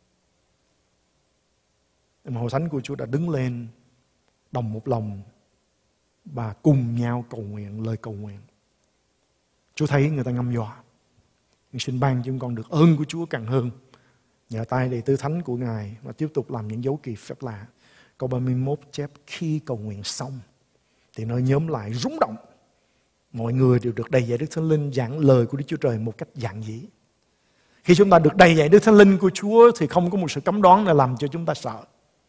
Nhưng mà hội thánh của Chúa đã đứng lên đồng một lòng và cùng nhau cầu nguyện lời cầu nguyện. Chúa thấy người ta ngâm dọa, nhưng xin ban chúng con được ơn của Chúa càng hơn, nhờ tay đầy tứ thánh của Ngài và tiếp tục làm những dấu kỳ phép lạ. Câu ba mươi mốt chép khi cầu nguyện xong thì nơi nhóm lại rúng động, mọi người đều được đầy dạy Đức Thánh Linh giảng lời của Đức Chúa Trời một cách giản dị. Khi chúng ta được đầy dạy Đức Thánh Linh của Chúa thì không có một sự cấm đoán nào làm cho chúng ta sợ.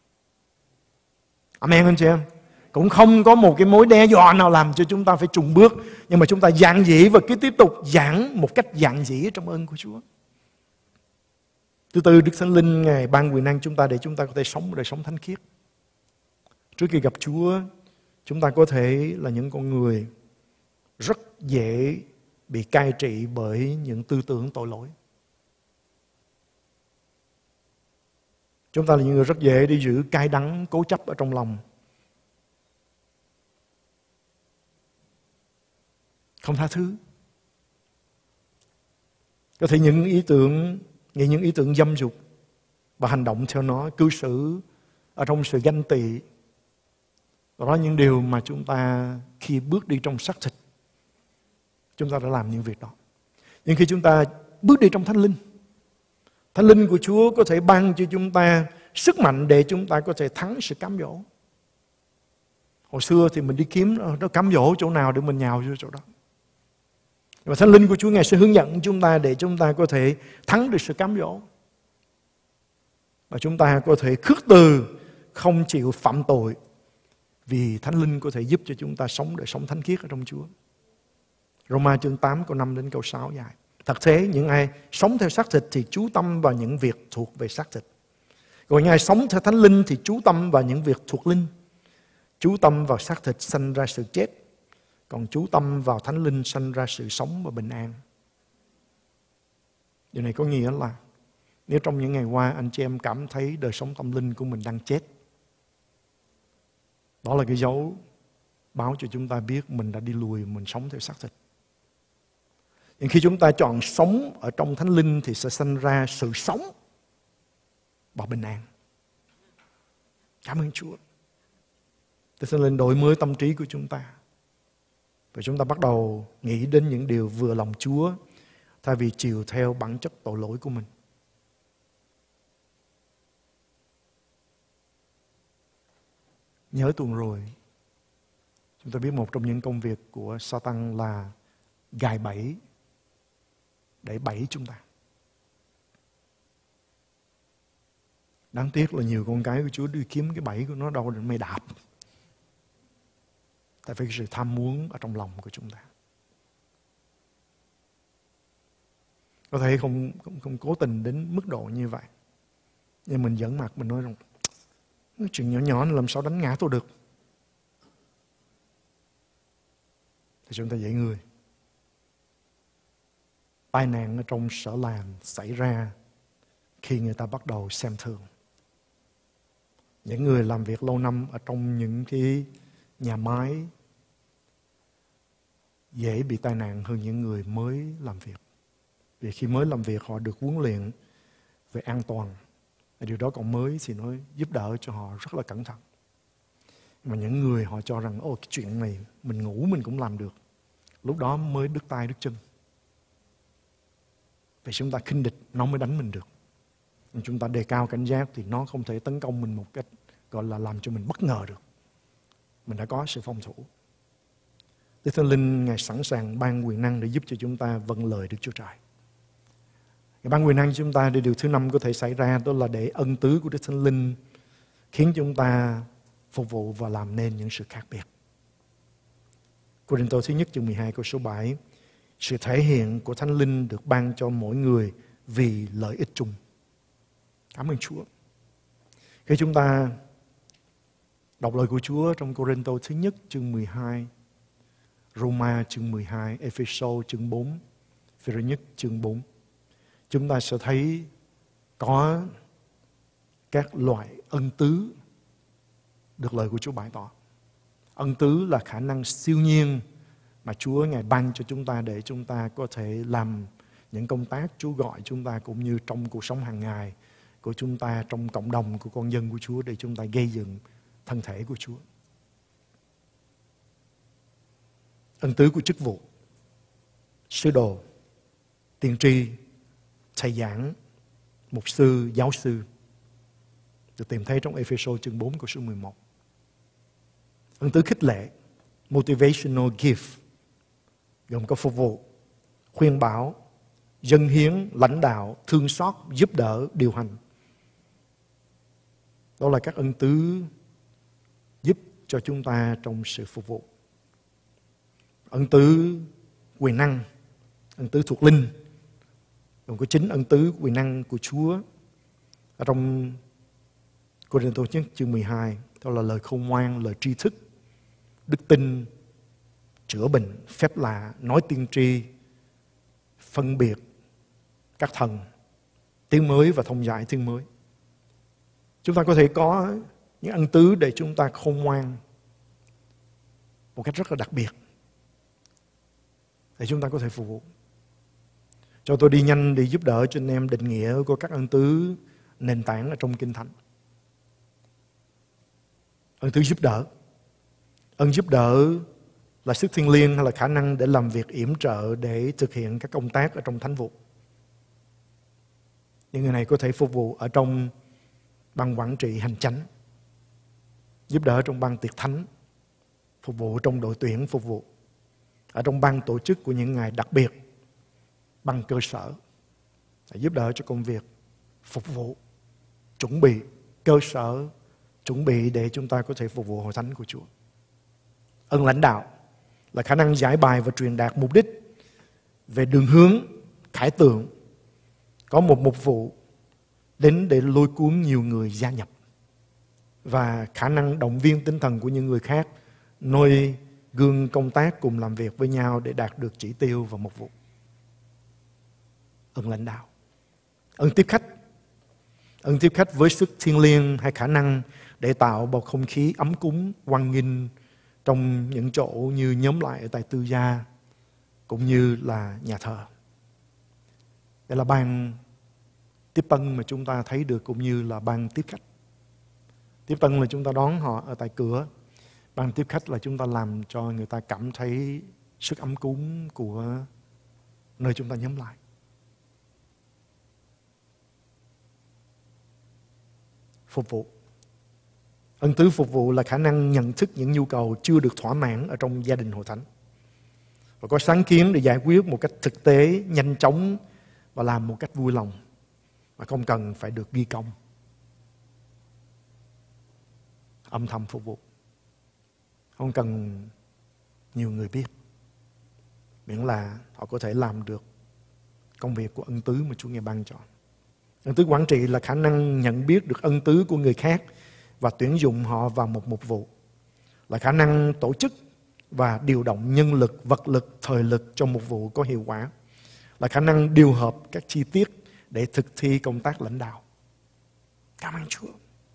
Amen anh chị em. Cũng không có một cái mối đe dọa nào làm cho chúng ta phải trùng bước, nhưng mà chúng ta giản dị và cứ tiếp tục giảng một cách giản dị trong ơn của Chúa. Thứ tư, Đức Thánh Linh Ngài ban quyền năng chúng ta để chúng ta có thể sống một đời sống thánh khiết. Trước khi gặp Chúa, chúng ta có thể là những con người rất dễ bị cai trị bởi những tư tưởng tội lỗi. Chúng ta là những người rất dễ đi giữ cay đắng, cố chấp ở trong lòng, không tha thứ. Có thể những ý tưởng, nghĩ những ý tưởng dâm dục và hành động theo nó, cư xử ở trong sự ganh tị. Đó là những điều mà chúng ta khi bước đi trong xác thịt, chúng ta đã làm những việc đó. Nhưng khi chúng ta bước đi trong Thánh Linh, Thánh Linh của Chúa có thể ban cho chúng ta sức mạnh để chúng ta có thể thắng sự cám dỗ. Hồi xưa thì mình đi kiếm nó cám dỗ chỗ nào để mình nhào vô chỗ đó. Và Thánh Linh của Chúa Ngài sẽ hướng dẫn chúng ta để chúng ta có thể thắng được sự cám dỗ. Và chúng ta có thể khước từ, không chịu phạm tội, vì Thánh Linh có thể giúp cho chúng ta sống đời sống thánh khiết ở trong Chúa. Roma chương tám câu năm đến câu sáu dài. Thật thế, những ai sống theo xác thịt thì chú tâm vào những việc thuộc về xác thịt. Còn những ai sống theo Thánh Linh thì chú tâm vào những việc thuộc linh. Chú tâm vào xác thịt sanh ra sự chết, còn chú tâm vào Thánh Linh sanh ra sự sống và bình an. Điều này có nghĩa là nếu trong những ngày qua anh chị em cảm thấy đời sống tâm linh của mình đang chết, đó là cái dấu báo cho chúng ta biết mình đã đi lùi, mình sống theo xác thịt. Nhưng khi chúng ta chọn sống ở trong Thánh Linh thì sẽ sinh ra sự sống và bình an. Cảm ơn Chúa. Thì Thánh Linh đổi mới tâm trí của chúng ta. Và chúng ta bắt đầu nghĩ đến những điều vừa lòng Chúa thay vì chiều theo bản chất tội lỗi của mình. Nhớ tuần rồi, chúng ta biết một trong những công việc của Satan là gài bẫy để bẫy chúng ta. Đáng tiếc là nhiều con cái của Chúa đi kiếm cái bẫy của nó đâu để mày đạp. Tại vì cái sự tham muốn ở trong lòng của chúng ta. Có thể không, không, không cố tình đến mức độ như vậy. Nhưng mình giỡn mặt, mình nói rằng cái chuyện nhỏ nhỏ này làm sao đánh ngã tôi được. Thì chúng ta dạy người. Tai nạn ở trong sở làm xảy ra khi người ta bắt đầu xem thường. Những người làm việc lâu năm ở trong những cái nhà máy dễ bị tai nạn hơn những người mới làm việc. Vì khi mới làm việc họ được huấn luyện về an toàn. Điều đó còn mới thì nó giúp đỡ cho họ rất là cẩn thận. Mà những người họ cho rằng ồ cái chuyện này mình ngủ mình cũng làm được. Lúc đó mới đứt tay đứt chân. Vì chúng ta khinh địch nó mới đánh mình được. Nhưng chúng ta đề cao cảnh giác thì nó không thể tấn công mình một cách gọi là làm cho mình bất ngờ được. Mình đã có sự phòng thủ. Đức Thánh Linh Ngài sẵn sàng ban quyền năng để giúp cho chúng ta vâng lời Đức Chúa Trời. Cái ban quyền năng chúng ta để điều thứ năm có thể xảy ra đó là để ân tứ của Đức Thánh Linh khiến chúng ta phục vụ và làm nên những sự khác biệt. Cô-rinh-tô thứ nhất chương mười hai câu số bảy. Sự thể hiện của Thánh Linh được ban cho mỗi người vì lợi ích chung. Cảm ơn Chúa. Khi chúng ta đọc lời của Chúa trong Cô-rinh-tô thứ nhất chương mười hai, Roma chương mười hai, Ê-phê-sô chương bốn, Phi-rơ nhất chương bốn, chúng ta sẽ thấy có các loại ân tứ được lời của Chúa bày tỏ. Ân tứ là khả năng siêu nhiên mà Chúa Ngài ban cho chúng ta để chúng ta có thể làm những công tác Chúa gọi chúng ta cũng như trong cuộc sống hàng ngày của chúng ta, trong cộng đồng của con dân của Chúa để chúng ta gây dựng thân thể của Chúa. Ân tứ của chức vụ, sứ đồ, tiên tri, thầy giảng, mục sư, giáo sư được tìm thấy trong Ê-phê-sô chương bốn câu số mười một. Ân tứ khích lệ, motivational gift, gồm có phục vụ, khuyên bảo, dâng hiến, lãnh đạo, thương xót, giúp đỡ, điều hành. Đó là các ân tứ giúp cho chúng ta trong sự phục vụ. Ân tứ quyền năng, ân tứ thuộc linh, gồm có chín ân tứ quyền năng của Chúa ở trong Cô-rinh-tô nhất chương mười hai. Đó là lời khôn ngoan, lời tri thức, đức tin, chữa bệnh, phép lạ, nói tiên tri, phân biệt các thần, tiếng mới và thông giải tiếng mới. Chúng ta có thể có những ân tứ để chúng ta khôn ngoan một cách rất là đặc biệt để chúng ta có thể phục vụ. Cho tôi đi nhanh để giúp đỡ cho anh em định nghĩa của các ân tứ nền tảng ở trong Kinh Thánh. Ân tứ giúp đỡ. Ân giúp đỡ là sức thiêng liêng hay là khả năng để làm việc yểm trợ để thực hiện các công tác ở trong thánh vụ. Những người này có thể phục vụ ở trong ban quản trị hành chánh, giúp đỡ trong ban tiệc thánh, phục vụ trong đội tuyển phục vụ, ở trong ban tổ chức của những ngày đặc biệt, ban cơ sở, để giúp đỡ cho công việc phục vụ, chuẩn bị cơ sở, chuẩn bị để chúng ta có thể phục vụ hội thánh của Chúa. Ân lãnh đạo là khả năng giải bài và truyền đạt mục đích về đường hướng, khải tượng, có một mục vụ đến để lôi cuốn nhiều người gia nhập, và khả năng động viên tinh thần của những người khác, noi gương công tác cùng làm việc với nhau để đạt được chỉ tiêu và mục vụ. Ân lãnh đạo. Ân tiếp khách. Ân tiếp khách với sức thiêng liêng hay khả năng để tạo bầu không khí ấm cúng, hoan nghênh trong những chỗ như nhóm lại ở tại Tư Gia, cũng như là nhà thờ. Đây là ban tiếp tân mà chúng ta thấy được, cũng như là ban tiếp khách. Tiếp tân là chúng ta đón họ ở tại cửa. Ban tiếp khách là chúng ta làm cho người ta cảm thấy sức ấm cúng của nơi chúng ta nhóm lại. Phục vụ. Ân tứ phục vụ là khả năng nhận thức những nhu cầu chưa được thỏa mãn ở trong gia đình hội thánh, và có sáng kiến để giải quyết một cách thực tế, nhanh chóng và làm một cách vui lòng, mà không cần phải được ghi công. Âm thầm phục vụ, không cần nhiều người biết, miễn là họ có thể làm được công việc của ân tứ mà Chúa Ngài ban cho. Ân tứ quản trị là khả năng nhận biết được ân tứ của người khác và tuyển dụng họ vào một mục vụ, là khả năng tổ chức và điều động nhân lực, vật lực, thời lực cho mục vụ có hiệu quả, là khả năng điều hợp các chi tiết để thực thi công tác lãnh đạo. Cảm ơn Chúa.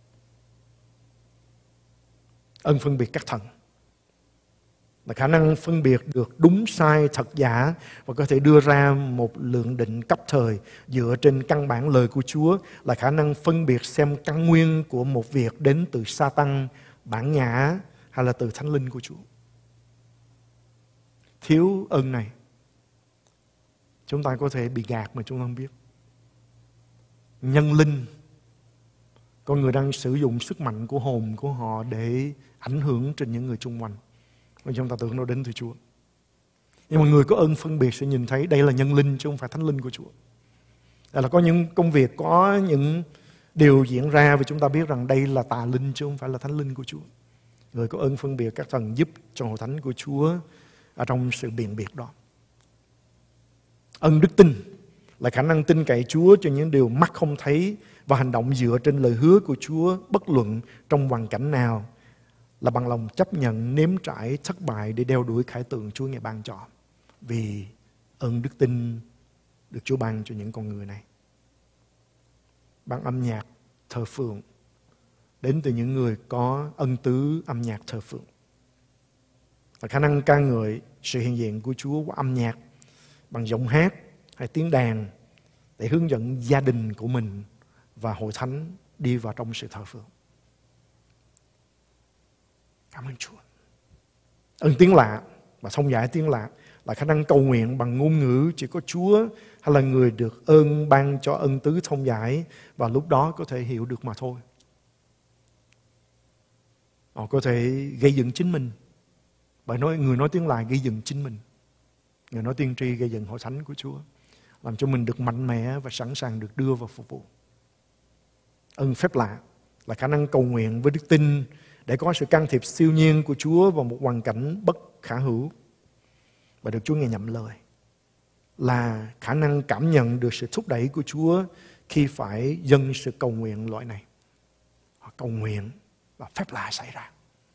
Ân phân biệt các thần là khả năng phân biệt được đúng sai, thật giả, và có thể đưa ra một lượng định cấp thời dựa trên căn bản lời của Chúa, là khả năng phân biệt xem căn nguyên của một việc đến từ Sa-tăng, bản ngã hay là từ Thánh Linh của Chúa. Thiếu ơn này, chúng ta có thể bị gạt mà chúng ta không biết. Nhân linh, con người đang sử dụng sức mạnh của hồn của họ để ảnh hưởng trên những người xung quanh, và chúng ta tưởng nó đến từ Chúa. Nhưng mà người có ơn phân biệt sẽ nhìn thấy đây là nhân linh chứ không phải Thánh Linh của Chúa. Đây là có những công việc, có những điều diễn ra và chúng ta biết rằng đây là tà linh chứ không phải là Thánh Linh của Chúa. Người có ơn phân biệt các thần giúp cho hội thánh của Chúa ở trong sự biện biệt đó. Ân đức tin là khả năng tin cậy Chúa cho những điều mắt không thấy và hành động dựa trên lời hứa của Chúa bất luận trong hoàn cảnh nào, là bằng lòng chấp nhận nếm trải thất bại để đeo đuổi khải tượng Chúa Ngài ban cho. Vì ơn đức tin được Chúa ban cho những con người này. Ban âm nhạc thờ phượng đến từ những người có ân tứ âm nhạc thờ phượng, là khả năng ca ngợi sự hiện diện của Chúa qua âm nhạc, bằng giọng hát hay tiếng đàn, để hướng dẫn gia đình của mình và hội thánh đi vào trong sự thờ phượng. Cảm ơn Chúa. Ơn tiếng lạ và thông giải tiếng lạ là khả năng cầu nguyện bằng ngôn ngữ chỉ có Chúa hay là người được ơn ban cho ân tứ thông giải và lúc đó có thể hiểu được mà thôi. Họ có thể gây dựng chính mình, bởi nói người nói tiếng lạ gây dựng chính mình. Người nói tiên tri gây dựng hội thánh của Chúa, làm cho mình được mạnh mẽ và sẵn sàng được đưa vào phục vụ. Ơn phép lạ là khả năng cầu nguyện với đức tin để có sự can thiệp siêu nhiên của Chúa vào một hoàn cảnh bất khả hữu và được Chúa nghe nhậm lời, là khả năng cảm nhận được sự thúc đẩy của Chúa khi phải dâng sự cầu nguyện loại này. Họ cầu nguyện và phép lạ xảy ra.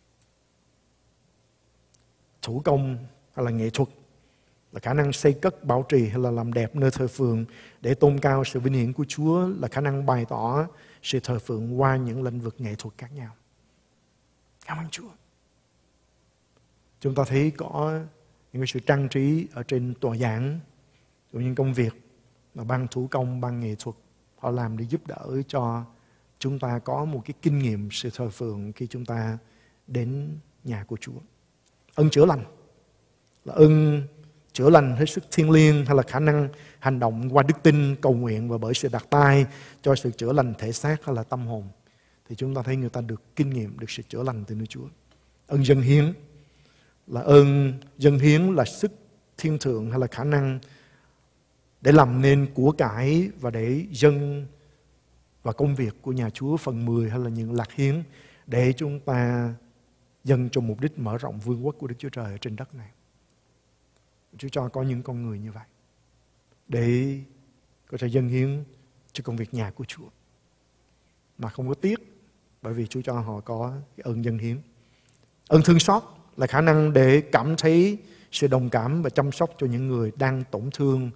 Thủ công hay là nghệ thuật là khả năng xây cất, bảo trì hay là làm đẹp nơi thờ phượng để tôn cao sự vinh hiển của Chúa, là khả năng bày tỏ sự thờ phượng qua những lĩnh vực nghệ thuật khác nhau. Cảm ơn Chúa. Chúng ta thấy có những sự trang trí ở trên tòa giảng, của những công việc mà ban thủ công, ban nghệ thuật họ làm để giúp đỡ cho chúng ta có một cái kinh nghiệm sự thờ phượng khi chúng ta đến nhà của Chúa. Ơn chữa lành là ơn chữa lành hết sức thiêng liêng, hay là khả năng hành động qua đức tin, cầu nguyện và bởi sự đặt tay cho sự chữa lành thể xác hay là tâm hồn, thì chúng ta thấy người ta được kinh nghiệm được sự chữa lành từ nơi Chúa. Ơn dâng hiến là ơn dâng hiến là sức thiên thượng hay là khả năng để làm nên của cải và để dâng vào công việc của nhà Chúa phần mười hay là những lạc hiến để chúng ta dâng cho mục đích mở rộng vương quốc của Đức Chúa Trời ở trên đất này. Chúa cho có những con người như vậy để có thể dâng hiến cho công việc nhà của Chúa mà không có tiếc, bởi vì Chúa cho họ có cái ơn dâng hiến. Ơn thương xót là khả năng để cảm thấy sự đồng cảm và chăm sóc cho những người đang tổn thương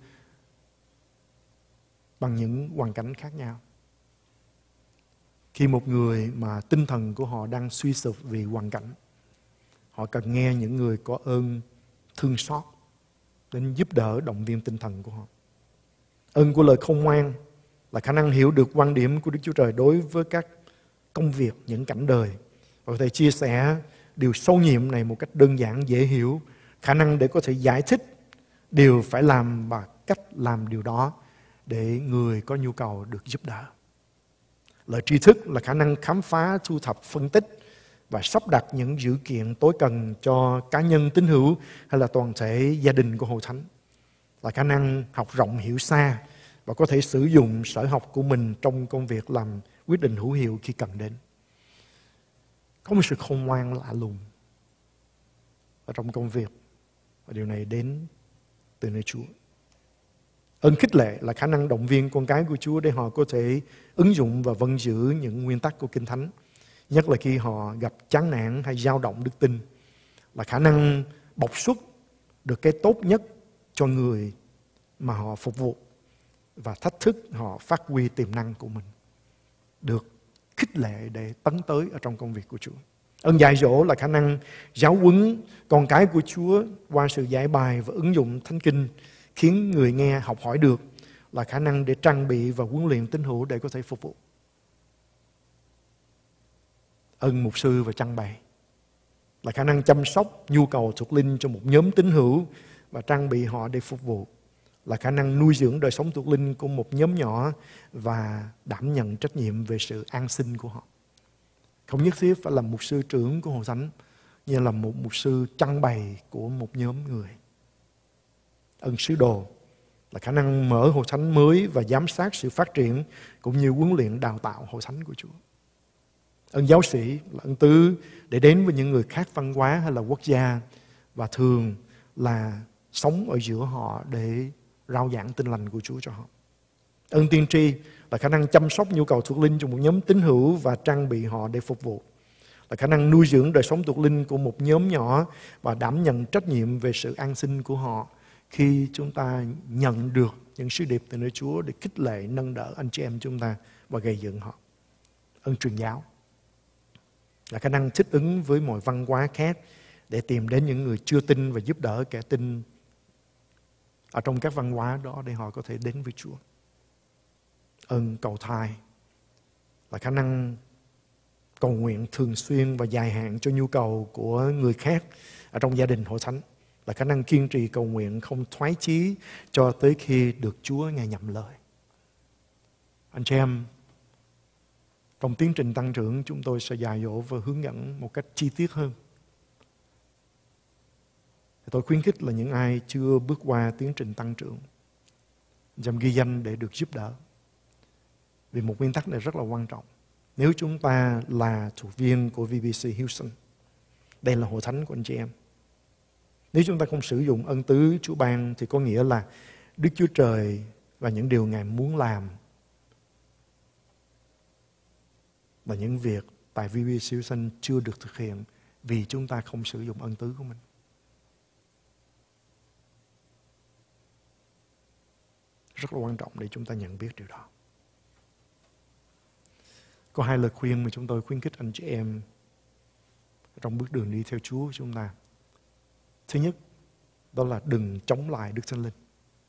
bằng những hoàn cảnh khác nhau. Khi một người mà tinh thần của họ đang suy sụp vì hoàn cảnh, họ cần nghe những người có ơn thương xót đến giúp đỡ, động viên tinh thần của họ. Ơn của lời khôn ngoan là khả năng hiểu được quan điểm của Đức Chúa Trời đối với các công việc, những cảnh đời, và có thể chia sẻ điều sâu nhiệm này một cách đơn giản, dễ hiểu, khả năng để có thể giải thích điều phải làm và cách làm điều đó để người có nhu cầu được giúp đỡ. Lợi tri thức là khả năng khám phá, thu thập, phân tích và sắp đặt những dữ kiện tối cần cho cá nhân tín hữu hay là toàn thể gia đình của Hội Thánh. Là khả năng học rộng hiểu xa và có thể sử dụng sở học của mình trong công việc làm quyết định hữu hiệu khi cần đến. Có một sự khôn ngoan lạ lùng ở trong công việc, và điều này đến từ nơi Chúa. Ơn khích lệ là khả năng động viên con cái của Chúa để họ có thể ứng dụng và vâng giữ những nguyên tắc của Kinh Thánh, nhất là khi họ gặp chán nản hay dao động đức tin. Là khả năng bộc xuất được cái tốt nhất cho người mà họ phục vụ và thách thức họ phát huy tiềm năng của mình, được khích lệ để tấn tới ở trong công việc của Chúa. Ơn dạy dỗ là khả năng giáo huấn con cái của Chúa qua sự giải bài và ứng dụng Thánh Kinh, khiến người nghe học hỏi được, là khả năng để trang bị và huấn luyện tín hữu để có thể phục vụ. Ơn mục sư và trang bày là khả năng chăm sóc nhu cầu thuộc linh cho một nhóm tín hữu và trang bị họ để phục vụ, là khả năng nuôi dưỡng đời sống thuộc linh của một nhóm nhỏ và đảm nhận trách nhiệm về sự an sinh của họ. Không nhất thiết phải là mục sư trưởng của Hội Thánh, như là một mục sư trang bày của một nhóm người. Ơn sứ đồ là khả năng mở Hội Thánh mới và giám sát sự phát triển cũng như huấn luyện đào tạo Hội Thánh của Chúa. Ơn giáo sĩ là ơn tứ để đến với những người khác văn hóa hay là quốc gia, và thường là sống ở giữa họ để rao giảng tin lành của Chúa cho họ. Ơn tiên tri là khả năng chăm sóc nhu cầu thuộc linh cho một nhóm tín hữu và trang bị họ để phục vụ, là khả năng nuôi dưỡng đời sống thuộc linh của một nhóm nhỏ và đảm nhận trách nhiệm về sự an sinh của họ khi chúng ta nhận được những sứ điệp từ nơi Chúa để khích lệ, nâng đỡ anh chị em chúng ta và gây dựng họ. Ơn truyền giáo là khả năng thích ứng với mọi văn hóa khác để tìm đến những người chưa tin và giúp đỡ kẻ tin ở trong các văn hóa đó để họ có thể đến với Chúa. Ơn cầu thai là khả năng cầu nguyện thường xuyên và dài hạn cho nhu cầu của người khác ở trong gia đình Hội Thánh, là khả năng kiên trì cầu nguyện không thoái chí cho tới khi được Chúa Ngài nhậm lời. Anh chị em, trong tiến trình tăng trưởng, chúng tôi sẽ dạy dỗ và hướng dẫn một cách chi tiết hơn. Tôi khuyến khích là những ai chưa bước qua tiến trình tăng trưởng, dám ghi danh để được giúp đỡ. Vì một nguyên tắc này rất là quan trọng. Nếu chúng ta là thuộc viên của vê bê xê Houston, đây là hội thánh của anh chị em. Nếu chúng ta không sử dụng ân tứ Chúa ban thì có nghĩa là Đức Chúa Trời và những điều Ngài muốn làm và những việc tại vê bê xê Houston chưa được thực hiện vì chúng ta không sử dụng ân tứ của mình. Rất là quan trọng để chúng ta nhận biết điều đó. Có hai lời khuyên mà chúng tôi khuyến khích anh chị em trong bước đường đi theo Chúa của chúng ta. Thứ nhất, đó là đừng chống lại Đức Thánh Linh.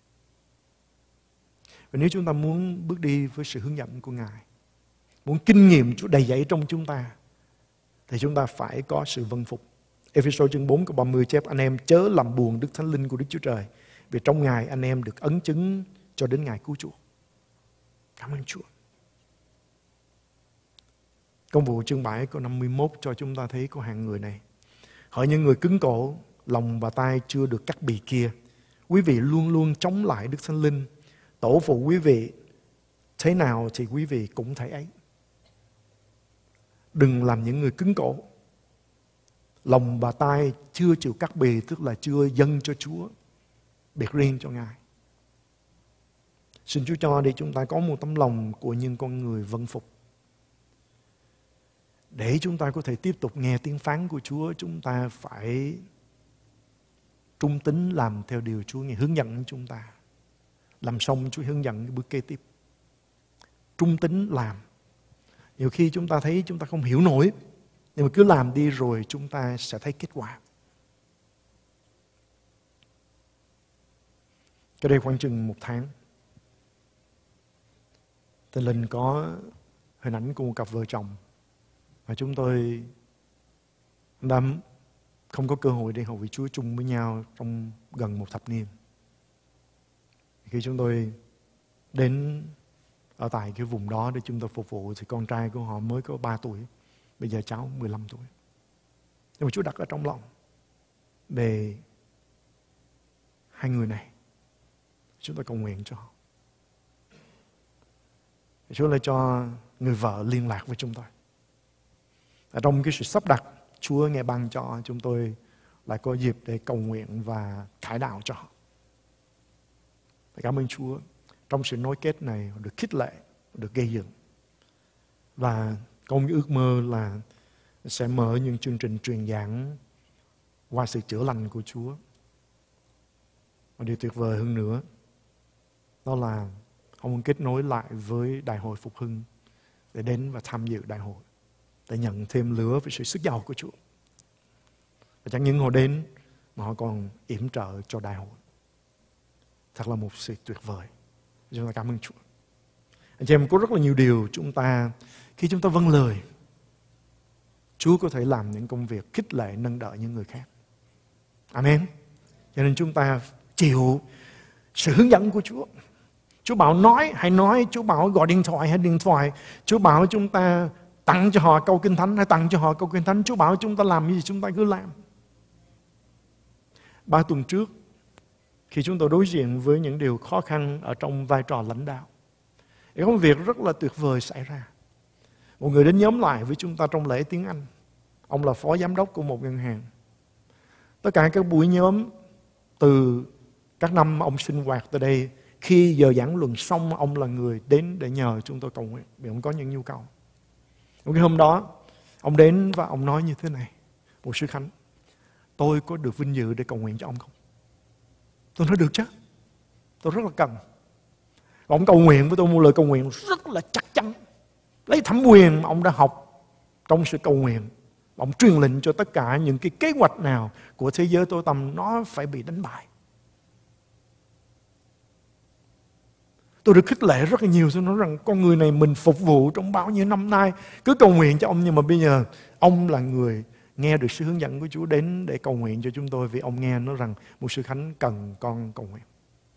Và nếu chúng ta muốn bước đi với sự hướng dẫn của Ngài, muốn kinh nghiệm Chúa đầy dẫy trong chúng ta, thì chúng ta phải có sự vâng phục. Ê-phê-sô chương bốn câu ba mươi chép: anh em chớ làm buồn Đức Thánh Linh của Đức Chúa Trời, vì trong Ngài anh em được ấn chứng cho đến ngày cứu chuộc. Cảm ơn Chúa. Công vụ chương bảy câu năm mươi mốt cho chúng ta thấy có hàng người này. Hỡi những người cứng cổ, lòng và tai chưa được cắt bì kia, quý vị luôn luôn chống lại Đức Thánh Linh. Tổ phụ quý vị thế nào thì quý vị cũng thấy ấy. Đừng làm những người cứng cổ. Lòng và tai chưa chịu cắt bì, tức là chưa dâng cho Chúa, biệt riêng cho Ngài. Xin Chúa cho để chúng ta có một tấm lòng của những con người vâng phục. Để chúng ta có thể tiếp tục nghe tiếng phán của Chúa, chúng ta phải trung tín làm theo điều Chúa Ngài hướng dẫn chúng ta. Làm xong Chúa hướng dẫn cái bước kế tiếp. Trung tín làm. Nhiều khi chúng ta thấy chúng ta không hiểu nổi, nhưng mà cứ làm đi rồi chúng ta sẽ thấy kết quả. Cái đây khoảng chừng một tháng, Tên Linh có hình ảnh của một cặp vợ chồng và chúng tôi đã không có cơ hội để hầu vị Chúa chung với nhau trong gần một thập niên. Khi chúng tôi đến ở tại cái vùng đó để chúng tôi phục vụ thì con trai của họ mới có ba tuổi, bây giờ cháu mười lăm tuổi. Nhưng mà Chúa đặt ở trong lòng về hai người này, chúng tôi cầu nguyện cho họ. Chúa lại cho người vợ liên lạc với chúng tôi. Ở trong cái sự sắp đặt, Chúa nghe ban cho chúng tôi lại có dịp để cầu nguyện và cải đạo cho họ. Cảm ơn Chúa. Trong sự nối kết này, họ được khích lệ, được gây dựng. Và có một ước mơ là sẽ mở những chương trình truyền giảng qua sự chữa lành của Chúa. Và điều tuyệt vời hơn nữa, đó là họ muốn kết nối lại với Đại hội Phục Hưng để đến và tham dự đại hội, để nhận thêm lửa với sự sức giàu của Chúa. Và chẳng những họ đến mà họ còn yểm trợ cho đại hội. Thật là một sự tuyệt vời. Chúng ta cảm ơn Chúa. Anh chị em, có rất là nhiều điều chúng ta, khi chúng ta vâng lời, Chúa có thể làm những công việc khích lệ, nâng đỡ những người khác. Amen. Cho nên chúng ta chịu sự hướng dẫn của Chúa. Chúa bảo nói, hãy nói. Chúa bảo gọi điện thoại, hãy điện thoại. Chúa bảo chúng ta tặng cho họ câu Kinh Thánh, hãy tặng cho họ câu Kinh Thánh. Chúa bảo chúng ta làm gì chúng ta cứ làm. Ba tuần trước, khi chúng tôi đối diện với những điều khó khăn ở trong vai trò lãnh đạo, thì có một việc rất là tuyệt vời xảy ra. Một người đến nhóm lại với chúng ta trong lễ tiếng Anh. Ông là phó giám đốc của một ngân hàng. Tất cả các buổi nhóm từ các năm ông sinh hoạt tới đây, khi giờ giảng luận xong, ông là người đến để nhờ chúng tôi cầu nguyện vì ông có những nhu cầu. Một cái hôm đó, ông đến và ông nói như thế này: Một sư Khánh, tôi có được vinh dự để cầu nguyện cho ông không? Tôi nói được chứ, tôi rất là cần. Và ông cầu nguyện với tôi một lời cầu nguyện rất là chắc chắn, lấy thẩm quyền mà ông đã học trong sự cầu nguyện. Ông truyền lệnh cho tất cả những cái kế hoạch nào của thế giới tối tăm nó phải bị đánh bại. Tôi được khích lệ rất là nhiều. Tôi nói rằng con người này mình phục vụ trong bao nhiêu năm nay, cứ cầu nguyện cho ông, nhưng mà bây giờ ông là người nghe được sự hướng dẫn của Chúa đến để cầu nguyện cho chúng tôi, vì ông nghe nói rằng một sư Khánh cần con cầu nguyện.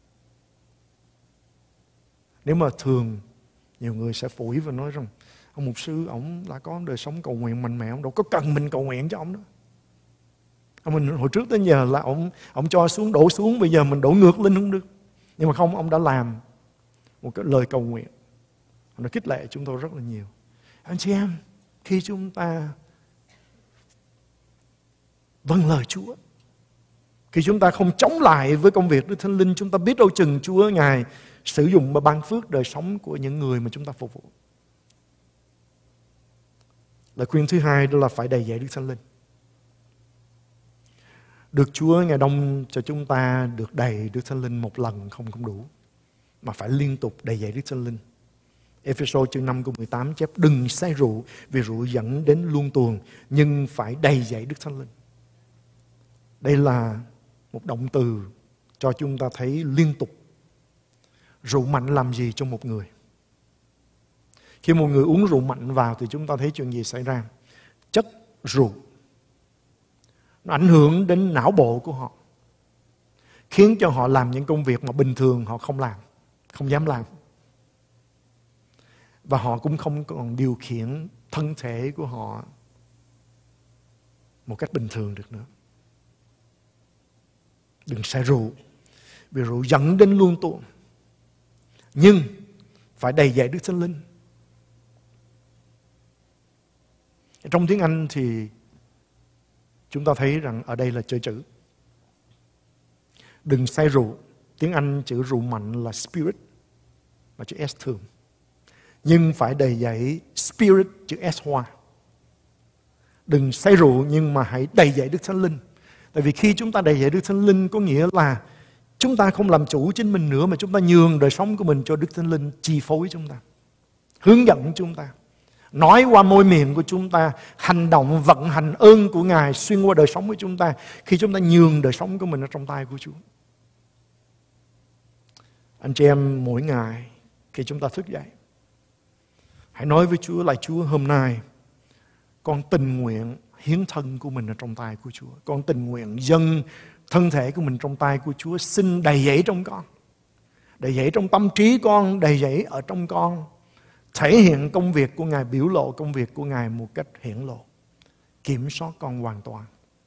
Nếu mà thường nhiều người sẽ phủi và nói rằng ông mục sư, ông đã có đời sống cầu nguyện mạnh mẽ, ông đâu có cần mình cầu nguyện cho ông đó. Mình hồi trước tới giờ là ông ông cho xuống đổ xuống, bây giờ mình đổ ngược lên không được. Nhưng mà không, ông đã làm một cái lời cầu nguyện, nó khích lệ chúng tôi rất là nhiều. Anh chị em, khi chúng ta vâng lời Chúa, khi chúng ta không chống lại với công việc Đức Thánh Linh, chúng ta biết đâu chừng Chúa Ngài sử dụng và ban phước đời sống của những người mà chúng ta phục vụ. Lời khuyên thứ hai đó là phải đầy dạy Đức Thánh Linh. Được Chúa Ngài đông cho chúng ta được đầy Đức Thánh Linh một lần không không đủ, mà phải liên tục đầy dạy Đức Thánh Linh. Ê-phê-sô chương năm câu mười tám chép: Đừng say rượu, vì rượu dẫn đến luông tuồng, nhưng phải đầy dạy Đức Thánh Linh. Đây là một động từ cho chúng ta thấy liên tục. Rượu mạnh làm gì cho một người? Khi một người uống rượu mạnh vào thì chúng ta thấy chuyện gì xảy ra? Chất rượu nó ảnh hưởng đến não bộ của họ, khiến cho họ làm những công việc mà bình thường họ không làm, không dám làm. Và họ cũng không còn điều khiển thân thể của họ một cách bình thường được nữa. Đừng say rượu, vì rượu dẫn đến luông tuồng, nhưng phải đầy dạy Đức Thánh Linh. Trong tiếng Anh thì chúng ta thấy rằng ở đây là chơi chữ. Đừng say rượu, tiếng Anh chữ rượu mạnh là spirit, là chữ S thường. Nhưng phải đầy dạy spirit, chữ S hoa. Đừng say rượu nhưng mà hãy đầy dạy Đức Thánh Linh. Tại vì khi chúng ta đầy dạy Đức Thánh Linh có nghĩa là chúng ta không làm chủ chính mình nữa, mà chúng ta nhường đời sống của mình cho Đức Thánh Linh chi phối chúng ta, hướng dẫn chúng ta, nói qua môi miệng của chúng ta, hành động vận hành ơn của Ngài xuyên qua đời sống của chúng ta khi chúng ta nhường đời sống của mình ở trong tay của Chúa. Anh chị em mỗi ngày khi chúng ta thức dậy, hãy nói với Chúa là Chúa, hôm nay con tình nguyện hiến thân của mình ở trong tay của Chúa. Con tình nguyện dâng thân thể của mình trong tay của Chúa. Xin đầy dẫy trong con, đầy dẫy trong tâm trí con, đầy dẫy ở trong con, thể hiện công việc của Ngài, biểu lộ công việc của Ngài một cách hiển lộ, kiểm soát con hoàn toàn.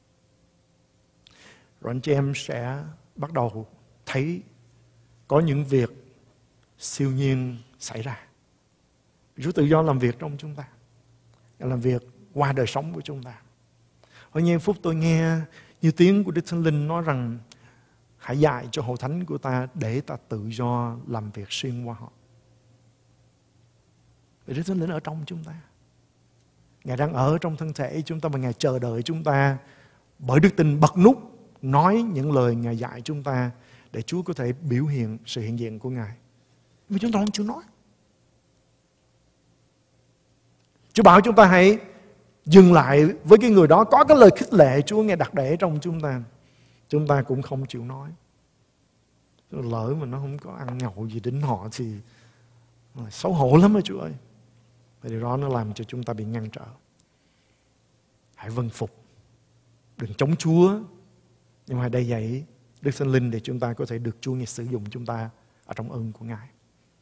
Rồi anh chị em sẽ bắt đầu thấy có những việc siêu nhiên xảy ra. Chúa tự do làm việc trong chúng ta, làm việc qua đời sống của chúng ta. Hồi nhiều phút tôi nghe như tiếng của Đức Thánh Linh nói rằng hãy dạy cho hội thánh của ta để ta tự do làm việc xuyên qua họ. Vì Đức Thánh Linh ở trong chúng ta, Ngài đang ở trong thân thể chúng ta và Ngài chờ đợi chúng ta bởi đức tin bật nút nói những lời Ngài dạy chúng ta để Chúa có thể biểu hiện sự hiện diện của Ngài. Nhưng chúng ta không chịu nói. Chúa bảo chúng ta hãy dừng lại với cái người đó. Có cái lời khích lệ Chúa Ngài đặt để trong chúng ta, chúng ta cũng không chịu nói. Lỡ mà nó không có ăn nhậu gì đến họ thì xấu hổ lắm đó Chúa ơi. Và điều đó nó làm cho chúng ta bị ngăn trở. Hãy vâng phục, đừng chống Chúa, nhưng mà đây dạy Đức Thánh Linh để chúng ta có thể được Chúa Ngài sử dụng chúng ta ở trong ơn của Ngài.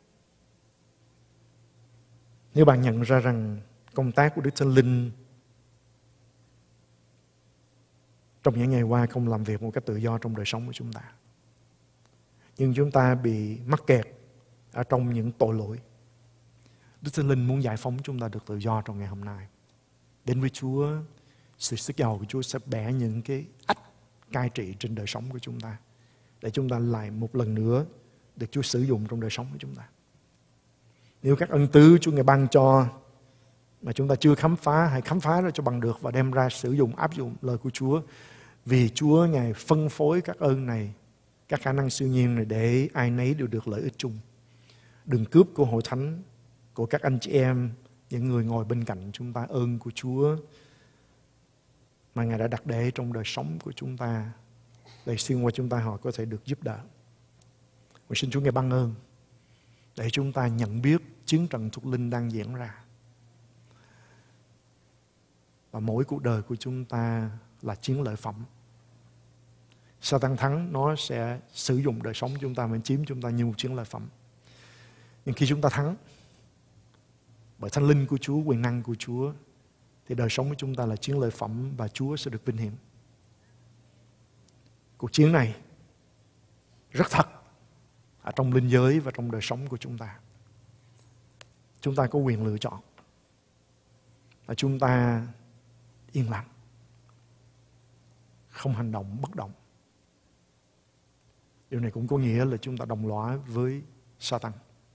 Nếu bạn nhận ra rằng công tác của Đức Thánh Linh trong những ngày qua không làm việc một cách tự do trong đời sống của chúng ta, nhưng chúng ta bị mắc kẹt ở trong những tội lỗi, Đức Thánh Linh muốn giải phóng chúng ta được tự do trong ngày hôm nay. Đến với Chúa, sự sức giàu của Chúa sẽ bẻ những cái ách cai trị trên đời sống của chúng ta, để chúng ta lại một lần nữa được Chúa sử dụng trong đời sống của chúng ta. Nếu các ân tứ Chúa Ngài ban cho mà chúng ta chưa khám phá, hãy khám phá ra cho bằng được và đem ra sử dụng, áp dụng lời của Chúa. Vì Chúa Ngài phân phối các ơn này, các khả năng siêu nhiên này để ai nấy đều được lợi ích chung. Đừng cướp của hội thánh, của các anh chị em, những người ngồi bên cạnh chúng ta, ơn của Chúa mà Ngài đã đặt để trong đời sống của chúng ta, để xuyên qua chúng ta họ có thể được giúp đỡ. Và xin Chúa Ngài ban ơn để chúng ta nhận biết chiến trận thuộc linh đang diễn ra. Và mỗi cuộc đời của chúng ta là chiến lợi phẩm. Sa-tan thắng, nó sẽ sử dụng đời sống chúng ta và chiếm chúng ta như một chiến lợi phẩm. Nhưng khi chúng ta thắng bởi Thánh Linh của Chúa, quyền năng của Chúa, thì đời sống của chúng ta là chiến lợi phẩm và Chúa sẽ được vinh hiển. Cuộc chiến này rất thật ở trong linh giới và trong đời sống của chúng ta. Chúng ta có quyền lựa chọn là chúng ta yên lặng, không hành động bất động. Điều này cũng có nghĩa là chúng ta đồng lõa với Sa-tan.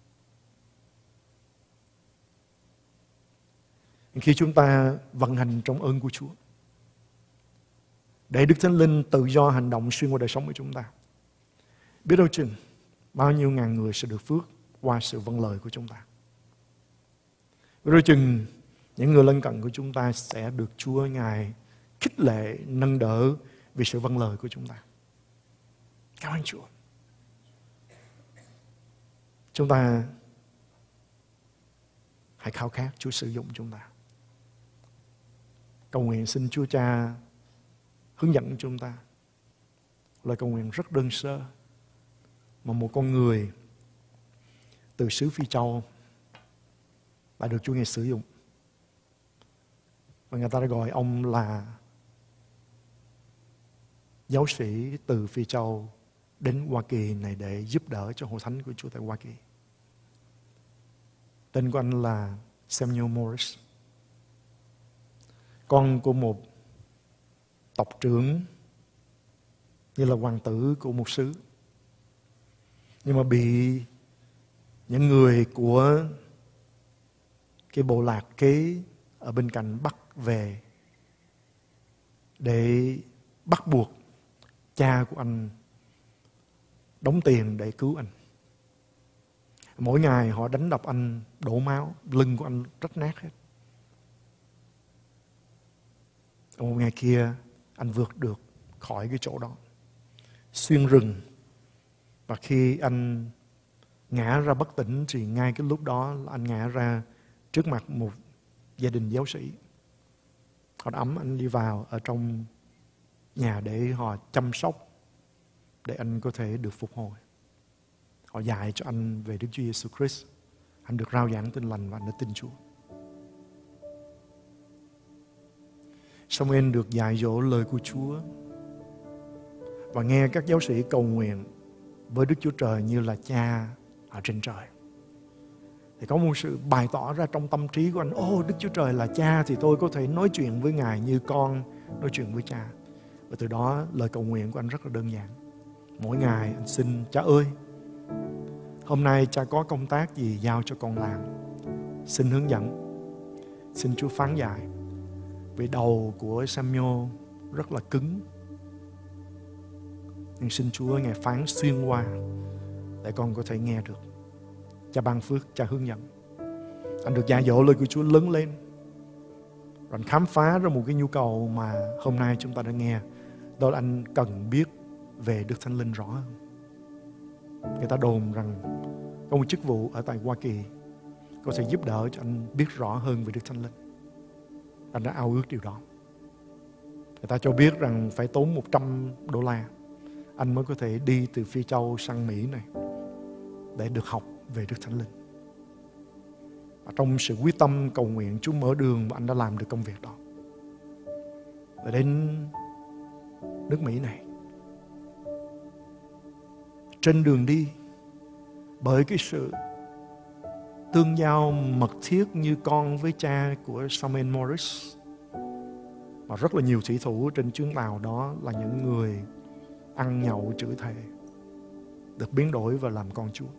Khi chúng ta vận hành trong ơn của Chúa, để Đức Thánh Linh tự do hành động xuyên qua đời sống của chúng ta, biết đâu chừng bao nhiêu ngàn người sẽ được phước qua sự vâng lời của chúng ta. Biết đâu chừng những người lân cận của chúng ta sẽ được Chúa Ngài khích lệ, nâng đỡ vì sự vâng lời của chúng ta. Cảm ơn Chúa. Chúng ta hãy khao khát Chúa sử dụng chúng ta. Cầu nguyện xin Chúa Cha hướng dẫn chúng ta. Lời cầu nguyện rất đơn sơ mà một con người từ xứ Phi Châu đã được Chúa Ngài sử dụng. Và người ta đã gọi ông là giáo sĩ từ Phi Châu đến Hoa Kỳ này để giúp đỡ cho hội thánh của Chúa tại Hoa Kỳ. Tên của anh là Samuel Morris, con của một tộc trưởng như là hoàng tử của một xứ, nhưng mà bị những người của cái bộ lạc kế ở bên cạnh bắt về để bắt buộc cha của anh đóng tiền để cứu anh. Mỗi ngày họ đánh đập anh đổ máu, lưng của anh rách nát hết. Một ngày kia anh vượt được khỏi cái chỗ đó, xuyên rừng. Và khi anh ngã ra bất tỉnh thì ngay cái lúc đó là anh ngã ra trước mặt một gia đình giáo sĩ. Họ ẵm anh đi vào ở trong nhà để họ chăm sóc, để anh có thể được phục hồi. Họ dạy cho anh về Đức Chúa Giêsu Christ. Anh được rao giảng tin lành và anh đã tin Chúa. Samuel được dạy dỗ lời của Chúa và nghe các giáo sĩ cầu nguyện với Đức Chúa Trời như là Cha ở trên trời. Thì có một sự bày tỏ ra trong tâm trí của anh: Ồ, Đức Chúa Trời là Cha thì tôi có thể nói chuyện với Ngài như con nói chuyện với Cha. Và từ đó lời cầu nguyện của anh rất là đơn giản. Mỗi ngày anh xin: Cha ơi, hôm nay Cha có công tác gì giao cho con làm, xin hướng dẫn, xin Chúa phán dạy. Vì đầu của Samuel rất là cứng, nhưng xin Chúa Ngài phán xuyên qua để con có thể nghe được. Cha ban phước, Cha hướng dẫn. Anh được dạy dỗ lời của Chúa lớn lên. Rồi anh khám phá ra một cái nhu cầu mà hôm nay chúng ta đã nghe. Đó là anh cần biết về Đức Thánh Linh rõ hơn. Người ta đồn rằng có một chức vụ ở tại Hoa Kỳ có thể giúp đỡ cho anh biết rõ hơn về Đức Thánh Linh. Anh đã ao ước điều đó. Người ta cho biết rằng phải tốn một trăm đô la anh mới có thể đi từ Phi Châu sang Mỹ này để được học về Đức Thánh Linh. Và trong sự quyết tâm cầu nguyện, Chúa mở đường và anh đã làm được công việc đó. Và đến nước Mỹ này, trên đường đi, bởi cái sự tương giao mật thiết như con với cha của Samuel Morris, mà rất là nhiều thủy thủ trên chuyến tàu đó là những người ăn nhậu chửi thề, được biến đổi và làm con Chúa.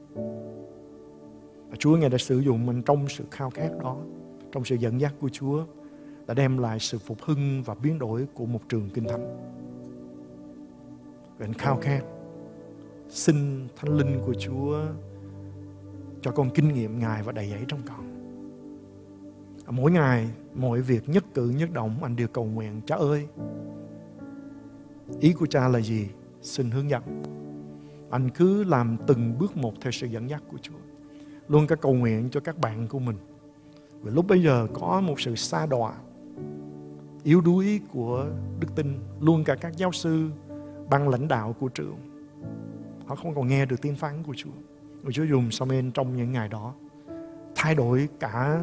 Và Chúa Ngài đã sử dụng mình trong sự khao khát đó, trong sự dẫn dắt của Chúa, đã đem lại sự phục hưng và biến đổi của một trường Kinh Thánh. Và anh khao khát xin Thánh Linh của Chúa cho con kinh nghiệm Ngài và đầy dẫy trong con. Mỗi ngày, mọi việc nhất cử nhất động anh đều cầu nguyện: Cha ơi, ý của Cha là gì? Xin hướng dẫn. Anh cứ làm từng bước một theo sự dẫn dắt của Chúa. Luôn cả cầu nguyện cho các bạn của mình. Vì lúc bây giờ có một sự sa đọa, yếu đuối của đức tin. Luôn cả các giáo sư, ban lãnh đạo của trường, họ không còn nghe được tiếng phán của Chúa. Và Chúa dùng Samuel trong những ngày đó thay đổi cả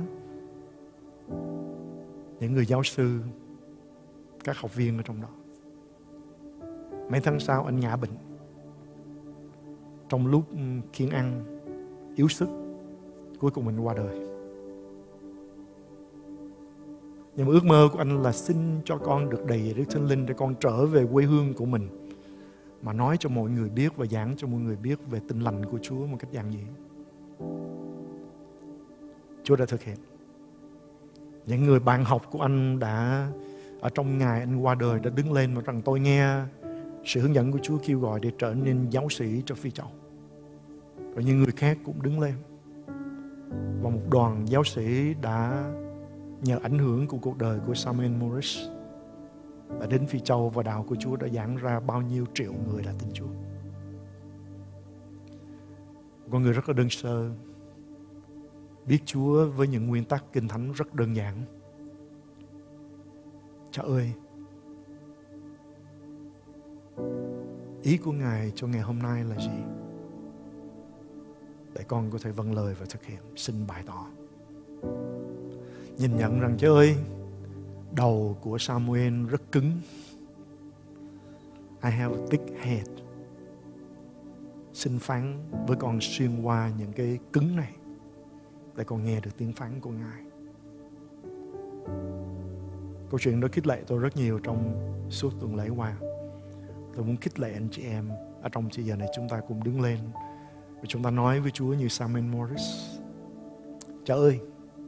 những người giáo sư, các học viên ở trong đó. Mấy tháng sau anh ngã bệnh. Trong lúc kiêng ăn, yếu sức, cuối cùng mình qua đời. Nhưng mà ước mơ của anh là xin cho con được đầy Đức Thánh Linh để con trở về quê hương của mình, mà nói cho mọi người biết và giảng cho mọi người biết về tin lành của Chúa một cách giản dị. Chúa đã thực hiện. Những người bạn học của anh đã ở trong ngày anh qua đời đã đứng lên và rằng: tôi nghe sự hướng dẫn của Chúa kêu gọi để trở nên giáo sĩ cho Phi Châu. Và những người khác cũng đứng lên. Và một đoàn giáo sĩ đã nhờ ảnh hưởng của cuộc đời của Samuel Morris đã đến Phi Châu, và đạo của Chúa đã giảng ra bao nhiêu triệu người đã tin Chúa. Con người rất là đơn sơ, biết Chúa với những nguyên tắc Kinh Thánh rất đơn giản. Cha ơi, ý của Ngài cho ngày hôm nay là gì? Để con có thể vâng lời và thực hiện. Xin bày tỏ. Nhìn nhận rằng: Cha ơi, đầu của Samuel rất cứng. I have a thick head. Xin phán với con xuyên qua những cái cứng này để con nghe được tiếng phán của Ngài. Câu chuyện đó khích lệ tôi rất nhiều trong suốt tuần lễ qua. Tôi muốn khích lệ anh chị em ở trong thời giờ này, chúng ta cùng đứng lên và chúng ta nói với Chúa như Samuel Morris: Cha ơi,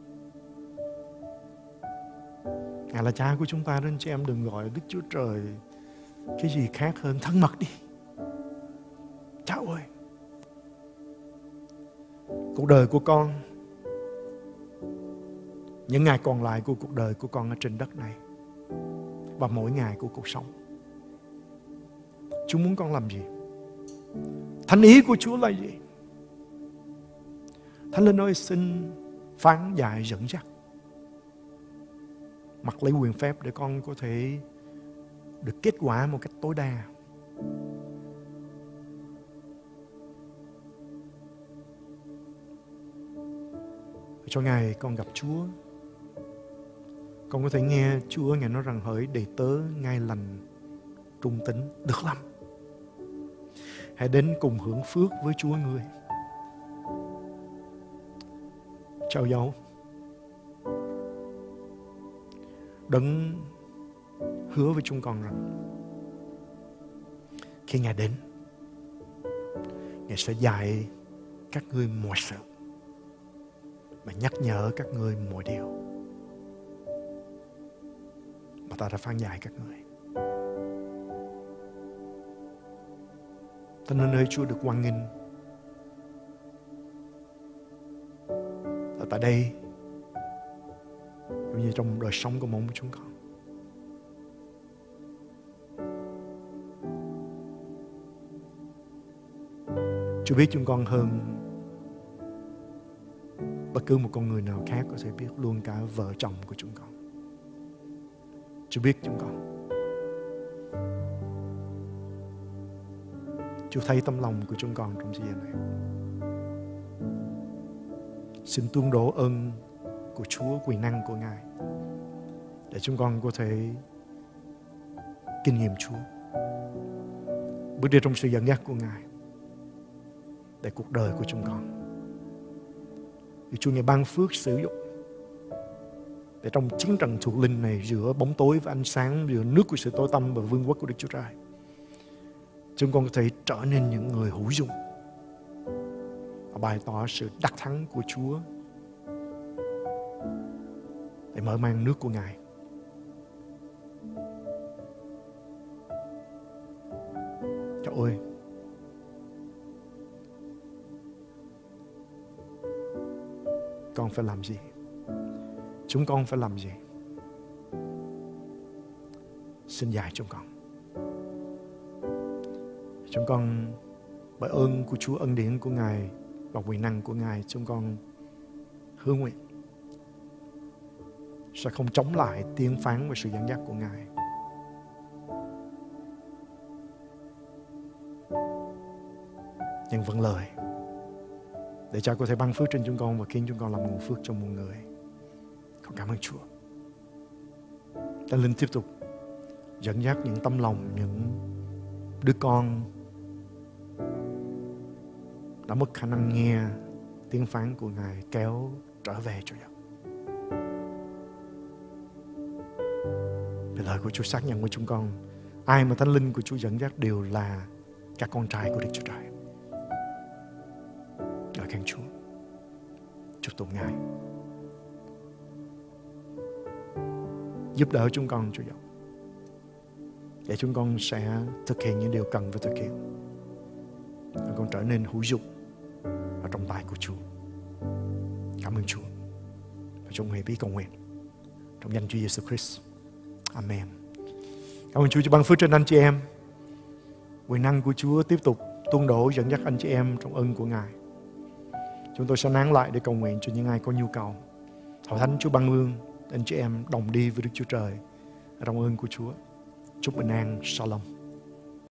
Ngài là Cha của chúng ta, nên chị em đừng gọi Đức Chúa Trời cái gì khác hơn thân mật đi. Cha ơi, cuộc đời của con, những ngày còn lại của cuộc đời của con ở trên đất này và mỗi ngày của cuộc sống, Chúa muốn con làm gì? Thánh ý của Chúa là gì? Thánh Linh ơi, xin phán dạy dẫn dắt, mặc lấy quyền phép để con có thể được kết quả một cách tối đa. Cho Ngài con gặp Chúa, con có thể nghe Chúa Ngài nói rằng: hỡi đầy tớ ngai lành trung tín, được lắm, hãy đến cùng hưởng phước với Chúa ngươi. Chào dấu, Đấng hứa với chúng con rằng khi Ngài đến, Ngài sẽ dạy các ngươi mọi sự và nhắc nhở các ngươi mọi điều mà ta đã phán dạy các ngươi. Ta nên ơi, Chúa được hoan nghênh ở tại đây cũng như trong đời sống của mỗi một chúng con. Chúa biết chúng con hơn bất cứ một con người nào khác có thể biết, luôn cả vợ chồng của chúng con. Chúa biết chúng con. Chúa thấy tấm lòng của chúng con trong thời gian này. Xin tuôn đổ ơn của Chúa, quyền năng của Ngài để chúng con có thể kinh nghiệm Chúa, bước đi trong sự dẫn dắt của Ngài để cuộc đời của chúng con. Vì Chúa Ngài ban phước sử dụng để trong chiến trận thuộc linh này, giữa bóng tối và ánh sáng, giữa nước của sự tối tăm và vương quốc của Đức Chúa Trời, chúng con có thể trở nên những người hữu dụng và bày tỏ sự đắc thắng của Chúa để mở mang nước của Ngài. Trời ơi, con phải làm gì? Chúng con phải làm gì? Xin dạy chúng con. Chúng con bởi ơn của Chúa, ân điển của Ngài và quyền năng của Ngài, chúng con hứa nguyện sẽ không chống lại tiếng phán và sự dẫn dắt của Ngài. Nhưng vâng lời để Cha có thể ban phước trên chúng con và khiến chúng con làm nguồn phước cho mọi người. Con cảm ơn Chúa. Thánh Linh tiếp tục dẫn dắt những tâm lòng, những đứa con đã mất khả năng nghe tiếng phán của Ngài kéo trở về Chúa. Vì lời của Chúa xác nhận với chúng con, ai mà Thánh Linh của Chúa dẫn dắt đều là các con trai của Đức Chúa Trời. Ngợi khen Chúa, chúc tụng Ngài giúp đỡ chúng con, Chúa, để chúng con sẽ thực hiện những điều cần phải thực hiện, để con trở nên hữu dụng ở trong tay của Chúa. Cảm ơn Chúa và chúng hãy biết cầu nguyện trong danh Chúa Giêsu Christ. Amen. Cảm ơn Chúa cho ban phước trên anh chị em. Quyền năng của Chúa tiếp tục tuôn đổ dẫn dắt anh chị em trong ơn của Ngài. Chúng tôi sẽ nán lại để cầu nguyện cho những ai có nhu cầu. Hội thánh Chúa ban ơn anh chị em đồng đi với Đức Chúa Trời trong ơn của Chúa. Chúc bình an. Shalom.